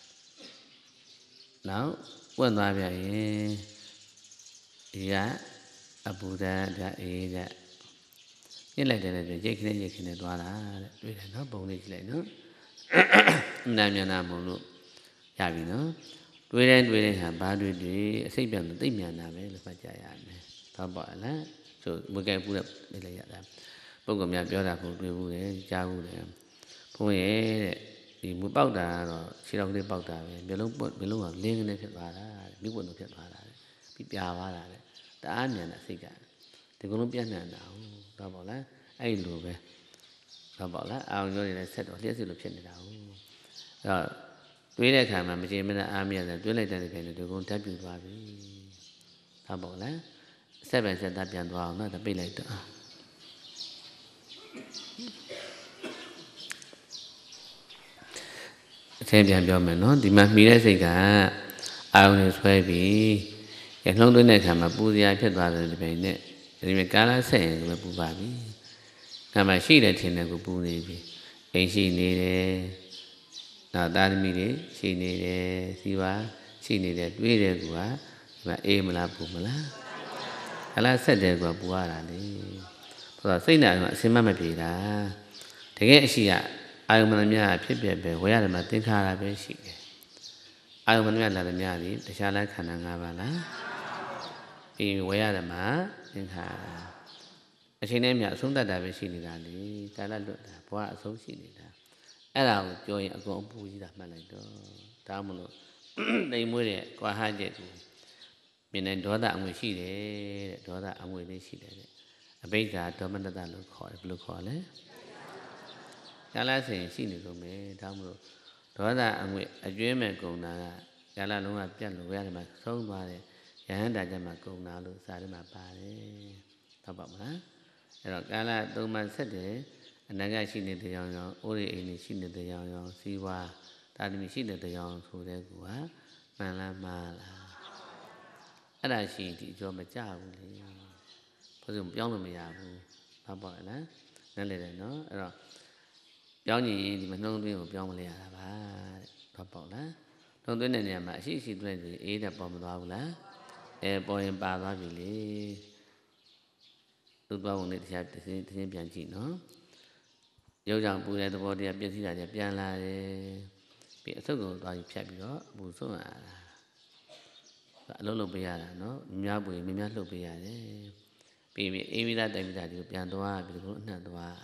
နောက်ပွင့်သွားပြန်ရင်ဒီကအပူဓာတ်ဓာတ်အေးဓာတ်ညစ်လိုက်တယ်လည်းရိတ်ခနဲ့သွားတာတဲ့တွေ့တယ်နော်ပုံလေးကြည့်လိုက်နော်အမှန်မြန်တာမဟုတ်လို့ရပြီနော်တွေးတိုင်းဟာဘာတွေအစိတ်ပြန်လို့သိမြန်တာပဲလို့မှတ်ကြရမယ်တော့ပေါ့လားဆိုဝေကဲပူတဲ့ပြလိုက်ရတာပုဂ္ဂိုလ်များပြောတာကိုတွေ့ဘူးတယ်ကြားဘူးတယ်ဘုန်းရဲ့တဲ့ဒီမူပေါက်တာကတော့ခြေတော်ကလေးပေါက်တာပဲမျိုးလုံးကလင်းကနေဖြစ်သွားတာမိဘတို့ဖြစ်သွားတာပြီးပြာသွားတာလေတအားမြန်တဲ့စိတ်ကဒီကုလုံးပြန့်နှံ့တာဟုတ်တော့ပေါ့လားအဲ့လိုပဲတော့ပေါ့လားအောင်ရိုးတွေလည်းဆက်တော့လျှက်စစ်လို့ဖြစ်နေတာဟုတ်အဲ့တော့တွေးတဲ့အခါမှာမကျေမနပ်အားမရတဲ့တွေးလိုက်တဲ့ခိုင်တွေဒီကုန်းတက်ပြူသွားပြီတော့ပေါ့လားဆက်ပဲဆက်သားပြန်သွားအောင်နော်တပိတ်လိုက်တော့အထင်းပြန်ပြောမယ်နော်ဒီမှာမှီတဲ့စိတ်ကအာရုံနဲ့ဆွဲပြီးနှလုံးသွင်းတဲ့အခါမှာပူစရာဖြစ်သွားတယ်ဒီပိုင်းနဲ့ဒီမဲ့ကာလဆက်ရင်လည်းပူပါပြီ။ဒါမှရှိတဲ့ထင်တဲ့ကိုပူနေပြီ။အိမ်ရှိနေတယ်။နောက်သားသမီးတွေရှိနေတယ်။စီပါရှိနေတယ်တွေးတယ်ကွာဒီမှာအေးမလားပူမလား။ကာလဆက်တယ်ကွာပူရတာလေ။ဆိုတော့စိတ်နဲ့အစင်မမပြေတာ။တကယ်အရှိကအာယုံမနှမြဖြစ်ပြပဲဝေရတယ်မှာသင်္ခါရပဲရှိတယ်။အာယုံမနှမြလာတဲ့မြတွေတခြားလားခန္ဓာ၅ပါးလား။ဒီဝေရတယ်မှာသင်္ခါရအချိန်နဲ့မြအဆုံးတတ်တာပဲရှိနေတာလေကာလလွတ်တာဘဝအဆုံးရှိနေတာအဲ့ဒါကိုပြောရင်အကုန်အပူကြီးတာမှတ်လိုက်တော့ဒါမှမလို့တိမ်မွေးတဲ့ကွာဟချက်ကိုမြင်တဲ့ဒေါသအငွေရှိတယ်တဲ့ဒေါသအငွေလေးရှိတယ်တဲ့အဘိဓါဒေါမနတလို့ခေါ်တယ်ဘယ်လိုခေါ်လဲကာလစဉ်ရှိနေကုန်မယ်ဒါမှမလို့ဒေါသအငွေအကျွင်းမဲ့ကုန်တာကကာလလုံးဝပြတ်လို့ရတယ်မှာဆုံးသွားတယ်ယဟန္တာကျမှကုန်တာလို့စာထဲမှာပါတယ်ဟုတ်ပါမလားအဲ့တော့ကာလသုံးပါးဆက်တယ်အနာဂတ်ရှိနေတဲ့ကြောင်ကြောင်အိုးရိအိမ်ရှိနေတဲ့ကြောင်ကြောင်စီဝါတာသမီရှိနေတဲ့ကြောင်ဆိုတဲ့ကူဟာမှန်လားမှားလားအဲ့ဒါရှိဒီအကျော်မကြဘူးလေဘာလို့ပြောင်းလို့မရဘူးဟုတ်ပါလားနားလည်တယ်နော်အဲ့တော့ပြောင်းရင်ဒီမနှုံးသွင်းကိုပြောင်းမလဲရတာပါဟုတ်ပါလားနှုံးသွင်းတဲ့နေရာမှာအရှိသွင်းပြီးအေးတဲ့ပေါ်မသွားဘူးလားပေါ်ရင်ပါသွားပြီလေသူ့သွားဝင်လေးတရားတင်းပြန်ကြည့်နော်ရုပ်ကြောင့်ပူတဲ့သဘောတရားပြည့်စည်တာတွေပြန်လာတယ်ပြီးအဆုတ်ကိုသွားပြီးဖြတ်ပြီးတော့ပူဆုံးလာတာအလုံးလုံးပေးရတာနော်မြားပူရင်မြားလှုပ်ပေးရတယ်ပြီးပြီးအေးမိသားတိုင်မိသားဒီကိုပြန်သွားပြီးတော့အနှံ့သွား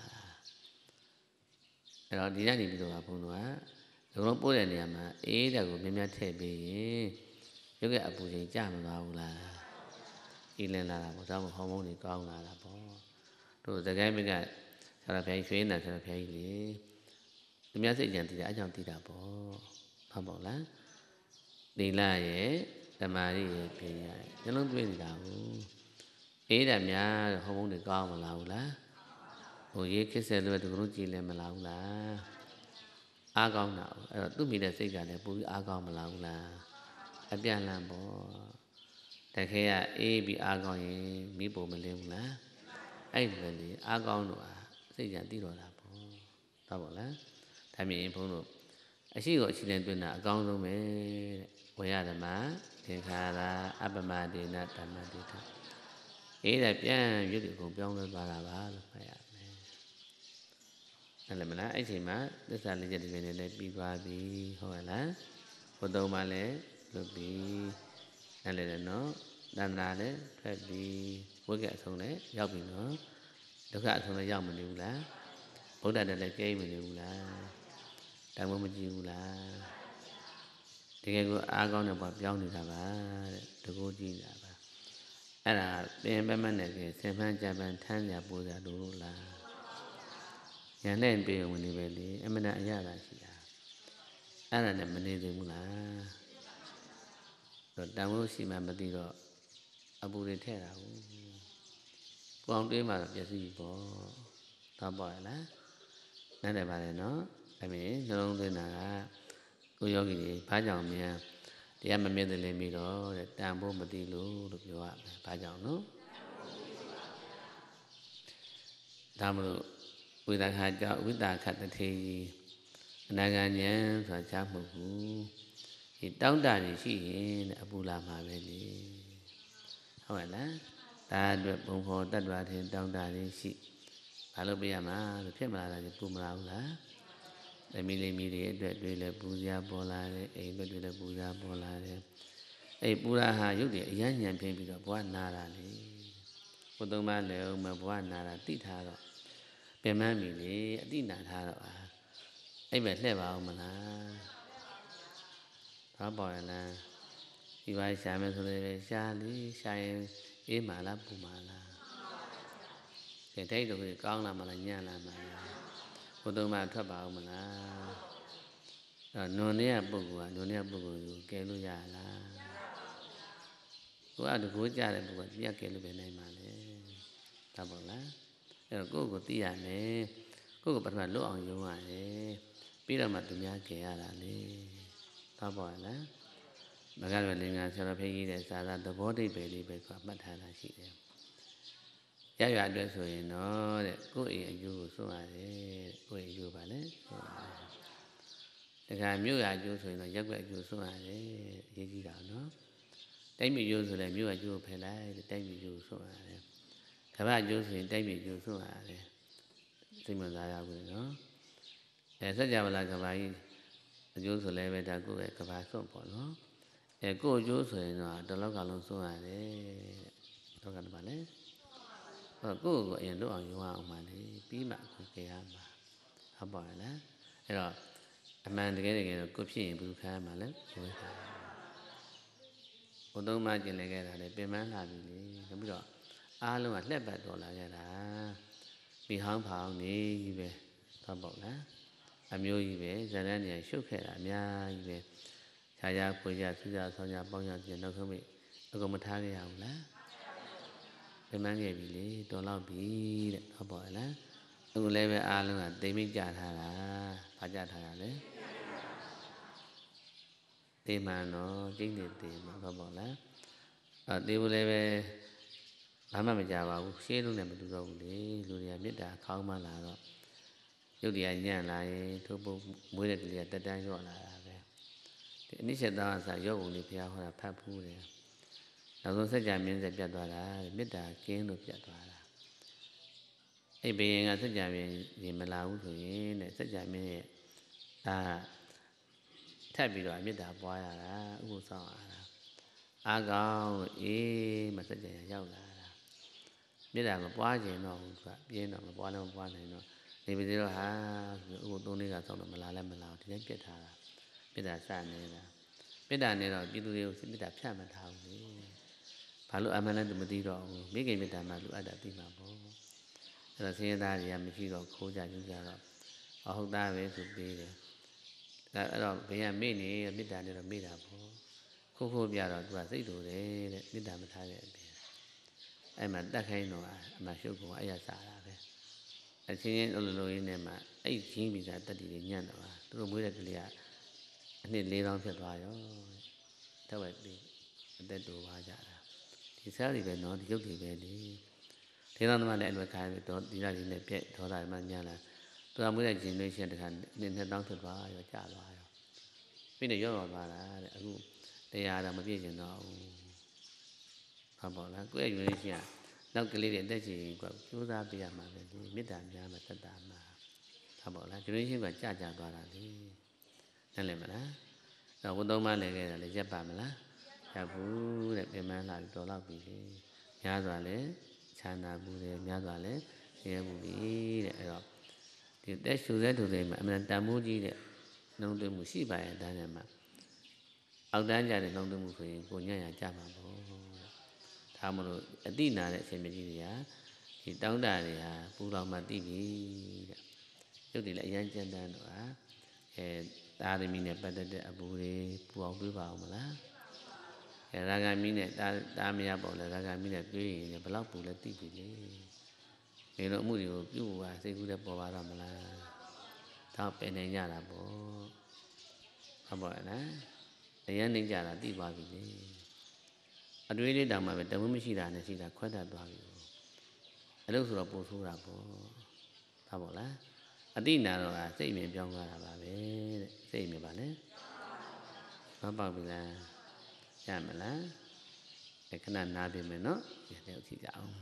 အဲ့တော့ဒီကနေပြီးတော့ဘုန်းတော်ကလုံးလုံးပို့တဲ့နေရာမှာအေးတဲ့ကိုမြားထည့်ပေးရင်ရုပ်ရဲ့အပူချိန်ကျမသွားဘူးလားအေးလင်းလာတာပေါ့ဒါမှဟော်မုန်းတွေကောင်းလာတာပေါ့တို့သခိုင်းမိကဆရာဖျားကြီးရွှေနေတာဆရာဖျားကြီးလေသူများစိတ်ကြံတည်တာအကြောင်းတည်တာပေါ့ဟုတ်ပါလားသီလရဲ့သမာဓိရဲ့ပညာရဲ့နှလုံးသွင်းနေတာကိုအေးတယ်များဟော်မုန်းတွေကောင်းမလားဘူးလားဟိုရေးခစ်ဆဲလို့ဒီကုန်းကြည်လည်းမလားဘူးလားအားကောင်းတာအဲ့တော့သူ့မိတဲ့စိတ်ကလည်းပိုပြီးအားကောင်းမလားဘူးလားအပြန်လန်းပေါ့တခဲကအေးပြီးအားကောင်းရင်မိဖို့မလင်းဘူးလားအဲ့ဒီလေအားကောင်းတော့စိတ်ကြံတည်တော့တာပေါ့ဟုတ်ပါလားဒါမြင်ဘုန်းတို့အရှိကိုအရှိနဲ့တွင်တာအကောင်းဆုံးပဲတဲ့ဝေယဓမ္မသင်္ခါရအပမဒေနဓမ္မတိထအေးတယ်ပြန်ရွတ်ဒီကိုပြောင်းလဲသွားတာပါလို့မှတ်ရမယ်အဲ့လည်းမလားအဲ့ချိန်မှာသစ္စာလေးချက်ဒီနေ့လည်းပြီးသွားပြီဟုတ်ရဲ့လားဘုသုံးပါလည်းလွတ်ပြီအဲ့လည်းနော်တဏ္ဍာလည်းထွက်ပြီဝိကအဆုံးလည်းရောက်ပြီနော်ဒုက္ခအဆုံးလည်းရောက်မနေဘူးလားဗုဒ္ဓတည်းလည်းကြိမ်းမနေဘူးလားတောင်းမကြည့်ဘူးလားတကယ်ကိုအားကောင်းတဲ့ဘဝပြောင်းနေတာပါတဲ့တကူကြည့်တာပါအဲ့ဒါပင်ပမတ်နဲ့ဆင်မှန်းကြပန်းထမ်းကြပိုးကြလို့လားညာနဲ့ပြေဝင်နေပဲလေအမှန်တရားအရသာရှိတာအဲ့ဒါနဲ့မနေသေးဘူးလားတော့တန်ဖို့ရှိမှမသိတော့အပူတွေထဲ့တာဘူးပေါင်တွေးမှတော့ပျက်စီးပေါ့တော့ပေါ့လားနားတယ်ပါလေနော်အမေနှလုံးသွင်းတာကကိုယောဂီတွေဘာကြောင့်များတရားမမြဲတယ်လေပြီးတော့တဲ့တန်ဖို့မသိလို့ပြောရမယ်ဘာကြောင့်နော်ဒါမလို့ဝိသခာကြောင့်ဝိတာခတထေအနာဂံဉာဏ်ဆိုတာချမှုဘူးဒီတောင်းတနေရှိရင်အပူလာမှာပဲလေဟုတ်ရဲ့လားဒါအတွက်ဘုံဖော်တတ္တဝါထင်တောင်းတနေရှိဘာလို့ပြရမှာလို့ဖြစ်မလာတာကြီးပူမလာဘူးလားသမီးလေးမိတွေအတွက်တွေးလဲပူဇာပေါ်လာတယ်အိမ်အတွက်တွေးလဲပူဇာပေါ်လာတယ်အဲ့ပူရာဟာရုပ်တွေအယံညံပြင်းပြီးတော့ဘဝနာတာလေဘုသုံးပါးလည်းအောင်မဘဝနာတာတိထားတော့ပြန်မှန်းပြီလေအတိနာထားတော့အဲ့ပဲလှဲ့ပါအောင်မလားတော့ပေါ်ရလားဒီပါရှာမယ်ဆိုလည်းရှာလေရှာရင်အေးမာလားပူမာလားဒီတိတ်တို့ကောင်းလာမလားညံ့လာမလားဘုသုံးပါးထွက်ပါအောင်မလားနွန်နေရပုဂ္ဂိုလ်ကနွန်နေရပုဂ္ဂိုလ်ကိုကဲလို့ရလားကိုကတကူကြတဲ့ပုဂ္ဂိုလ်ကပြက်ကဲလို့ပဲနိုင်ပါလေဒါပေါ့လားအဲ့တော့ကိုယ့်ကိုသိရမယ်ကိုယ့်ကိုပထမလွတ်အောင်ယုံရတယ်ပြီးတော့မှသူများကဲရတာလေဒါပေါ့လားမကရလင်္ကာဆရာဖေးကြီးတဲ့ဇာတာသဘောတိတ်ပဲလေးပဲကမှတ်ထားတာရှိတယ်ရရအတွက်ဆိုရင်တော့တဲ့ကိုယ့်အိမ်အကျိုးကိုစွန့်ရတယ်ကိုယ့်အိမ်အကျိုးပါလေတခါမြို့ရအကျိုးဆိုရင်တော့ရက်ွက်အကျိုးစွန့်ရတယ်အရေးကြီးတာနော်တိုက်မြေကျိုးဆိုလည်းမြို့ရအကျိုးဖယ်လိုက်တိုက်မြေကျိုးစွန့်ရတယ်ကမ္ဘာအကျိုးဆိုရင်တိုက်မြေကျိုးစွန့်ရတယ်သိမှန်သားရဘူးနော်စัจ java လာကဘာကြီးအကျိုးဆိုလည်းပဲဒါကိုယ့်ရဲ့ကဘာစွန့်ပေါ့နော်ကိုယ့်အကျိုးဆိုရင်တော့တလောကလုံးစွန့်ရတယ်တော့ကတည်းကလေကိုယ့်ကိုအရင်လွတ်အောင်ယူအောင်မှလေပြီးမှကိုယ်ကြရမှာဟုတ်ပါလားအဲ့တော့အမှန်တကယ်တော့ကိုဖြစ်ရင်ဘူးခါမှာလဲကိုယ်ခါဘုံသုံးမှကျင်လည်ခဲ့တာလေပင်ပန်းလာပြီလေနောက်ပြီးတော့အားလုံးကလှက်ပတ်တော်လာခဲ့တာပြီးဟောင်းဖောင်းနေကြီးပဲဟုတ်ပါလားအမျိုးကြီးပဲဇာတ်ရန်နေရှုပ်ခဲ့တာအများကြီးပဲခြားခြားဖွေကြဆူကြဆောင်းကြပေါင်းကြပြန်နောက်ဆုံးမိအကုန်မထားခဲ့ရဘူးလားပင်ပန်းခဲ့ပြီလေတော်တော့ပြီတဲ့ဟုတ်ပါလားအခုလည်းပဲအားလုံးကတိမ်မိတ်ကြထားတာဘာကြထားတာလဲတေမှန်တော့ကျင့်နေတေမှဟုတ်ပါလားတေဘူးလည်းပဲဘာမှမကြပါဘူးရှင်းလုံးနဲ့မတူတော့ဘူးလေလူတွေကမေတ္တာခေါင်းမှလာတော့ရုပ်တရားညံ့လာရင်ထိုးပုတ်မွေးတဲ့ကလေးကတက်တန်းရော့လာတာပဲဒီအနိစ္စသားအစရော့ပုံလေးဘုရားဟောတာဖတ်ဖူးတယ်နောက်ဆုံးစัจ जा မြင်းဆက်ပြတ်သွားတာမေတ္တာကင်းလို့ပြတ်သွားတာအဲ့ဘယင်ကစัจ जा မြင်းရင်မလာဘူးဆိုရင်တဲ့စัจ जा မြင်းရဲ့ဒါထပ်ပြီးတော့မေတ္တာပွားရတာဥပုသ်ဆောင်ရတာအားကောင်းလို့အေးမစัจ जा ရောက်လာတာမေတ္တာမပွားခြင်းတော့ဘူးသူကပြင်းတော့မပွားလည်းမပွားနိုင်တော့နေပြီတော့ဟာဥပုသ်သုံးလေးကစောင့်တော့မလာလည်းမလာဒီတိုင်းပြတ်ထားတာမေတ္တာစနေတာမေတ္တာနဲ့တော့ပြည်သူတွေကိုမေတ္တာဖြတ်မထားဘူးလေဘာလို့အမှန်နဲ့မသိတော့ဘူးမိခင်မေတ္တာမှလူအပ်တာသိမှာပေါ့အဲ့တော့ဆင်းရဲသားတွေကမရှိတော့ခိုးကြယူကြတော့ဟုတ်သားပဲဆိုပေးတယ်အဲ့တော့ဘယ်ကမေ့နေမေတ္တာနဲ့တော့မေ့တာပေါ့ခိုးပြတော့သူကစိတ်တူတယ်တဲ့မေတ္တာမထားတဲ့အပြင်အဲ့မှာတတ်ခိုင်းတော့အမှရှုပ်ကောင်အဲ့ရစားတာပဲအချင်းချင်းလိုရင်းနဲ့မှအဲ့ချင်းပြီးသားတတ္တိတွေညံ့တော့သူတို့မွေးတဲ့ကလေးကအနှစ်4000ဖြစ်သွားရောတော့ပဲပြီးအသက်တူပါကြတာဒီစားတွေပဲနော်ဒီရုပ်တွေပဲလေဒေသသမားလည်းအလွယ်ခိုင်းပြီးတော့ဒီလာကြီးနဲ့ပြက်ဒေါသမှညံ့လာသူကမွေးတဲ့ဂျင်နရေရှင်းတခါနှစ်2000ဖြစ်သွားရောကြာသွားရောပြီးတော့ရော့သွားတာတဲ့အခုတရားတော့မပြည့်ကျင်တော့ဘူးဟုတ်ပါလားကိုယ့်ရဲ့ဂျင်နရေရှင်းကနောက်ကလေးတွေအသက်ကြီးရင်ကကြိုးစားပြရမှာပဲလေမေတ္တာများမှာတတ်တာမှာဟုတ်ပါလားဂျင်နရေရှင်းကကြာသွားတာလေနားလည်မလားတော့ဘုံသုံးပါးလည်းခဲ့တာလေရက်ပါမလားရဘူးတဲ့ပြန်မှန်းလာပြီးတော်တော့ပြီလေများစွာလဲချမ်းသာမှုတယ်များစွာလဲရဲမှုပြီတဲ့အဲ့တော့ဒီတက်ရှူတဲ့သူတွေမှာအမှန်တန်မိုးကြီးတဲ့နှုံးသွင်းမှုရှိပါရဲ့တန်းထဲမှာအောက်တန်းကြတဲ့နှုံးသွင်းမှုဆိုရင်ကိုညံ့ရကြမှာပေါ့ဒါမလို့အတိနာတဲ့အရှင်မကြီးတွေကဒီတောင်းတတွေဟာပူလောင်မှသိပြီတဲ့ရုပ်တွေလည်းအရင်ကြမ်းတမ်းတော့သားသမီးနဲ့ပတ်သက်တဲ့အပူတွေပူအောင်တွေးပါအောင်မလားရာဂမီးနဲ့တားမရပေါ့လေရာဂမီးနဲ့တွေးရင်ဘယ်လောက်ပူလဲသိပြီလေဒီလိုအမှုတွေကိုပြုတ်ပါစိတ်ကူးတဲ့ပေါ်ပါတော့မလားတော့ပင်နေကြတာပေါ့ဟုတ်ပါလားအရင်နေကြတာသိပါပြီလေအတွေးလေးတောင်မှပဲတဝင်းမရှိတာနဲ့ရှိတာခွဲတတ်သွားပြီအလုပ်ဆိုတော့ပို့ဆိုးတာပေါ့ဟုတ်ပါလားအတိနာတော့စိတ်မြင်ပြောင်းသွားတာပါပဲတဲ့စိတ်မြင်ပါလေမပေါက်ပြီလားရမလားခဏနားပြင်မယ်နော်ဒီတော့ကြည့်ကြအောင်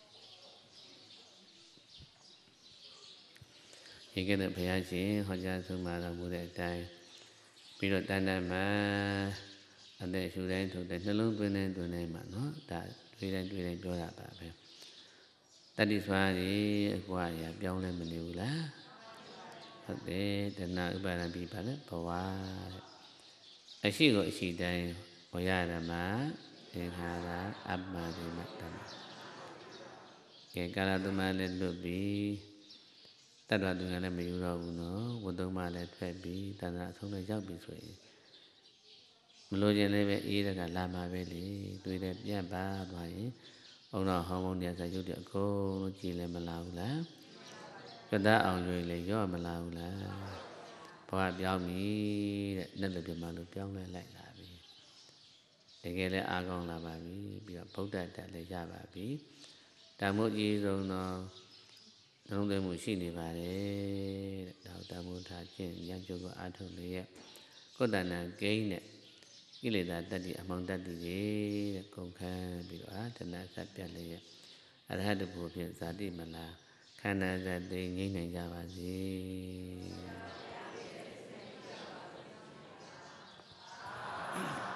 ဒီကနေ့ဘုရားရှင်ဟောကြားဆုံးမှာတော်မူတဲ့အတိုင်းပြီးတော့တဏ္ဍမှာအသက်ရှူတိုင်းထုတ်တဲ့နှလုံးသွင်းတိုင်းတွင်တိုင်းမှာနော်ဒါတွေ့တိုင်းပြောတာပါပဲတတိစွာကြီးအကွာရပြောင်းလဲမနေဘူးလားဟုတ်တယ်တဏှာဥပါဒံပြီးပါလေဘဝတဲ့အရှိကိုအရှိတိုင်းဝရဓမ္မသင်္ခါရအပ္ပဒိမဓမ္မကဲကာလသမလည်းလွတ်ပြီးတတ္တဝသူကလည်းမယူတော့ဘူးနော်ဝတ္တုမလည်းထွက်ပြီးတဏှာအဆုံးနဲ့ရောက်ပြီဆိုရင်မလို့ခြင်းလည်းပဲအေးတကလာမှာပဲလေတွေ့တဲ့ပြတ်ပါသွားရင်အောင်တော့ဟောင်းမုန်းနေစားရုပ်တွေအကုန်လုံးကြည်လည်းမလာဘူးလားပြတ်သားအောင်ရွေလည်းရော့မလာဘူးလားဘဝပြောင်းပြီတဲ့နဲ့လည်းပြမလို့ပြောင်းလဲလိုက်လာပြီတကယ်လည်းအားကောင်းလာပါပြီပြီးတော့ဗုဒ္ဓတတ်လည်းရပါပြီတန်မိုးကြီးဆုံးသောနှလုံးသွင်းမှုရှိနေပါတယ်တဲ့ဒါတန်မိုးထားခြင်းဉာဏ်ကျုပ်ကိုအားထုတ်လျက်ကိုယ်တဏ္ဍကိန်းနဲ့ကိလေသာတတ္တိအမှောင်တတ္တိတွေတဲ့ကုန်ခန်းပြီးတော့တဏှာဆက်ပြတ်လျက်အရဟတဘုဖြင့်ဇာတိမလားခန္ဓာဇတ်သိငြိမ့်နိုင်ကြပါစေ။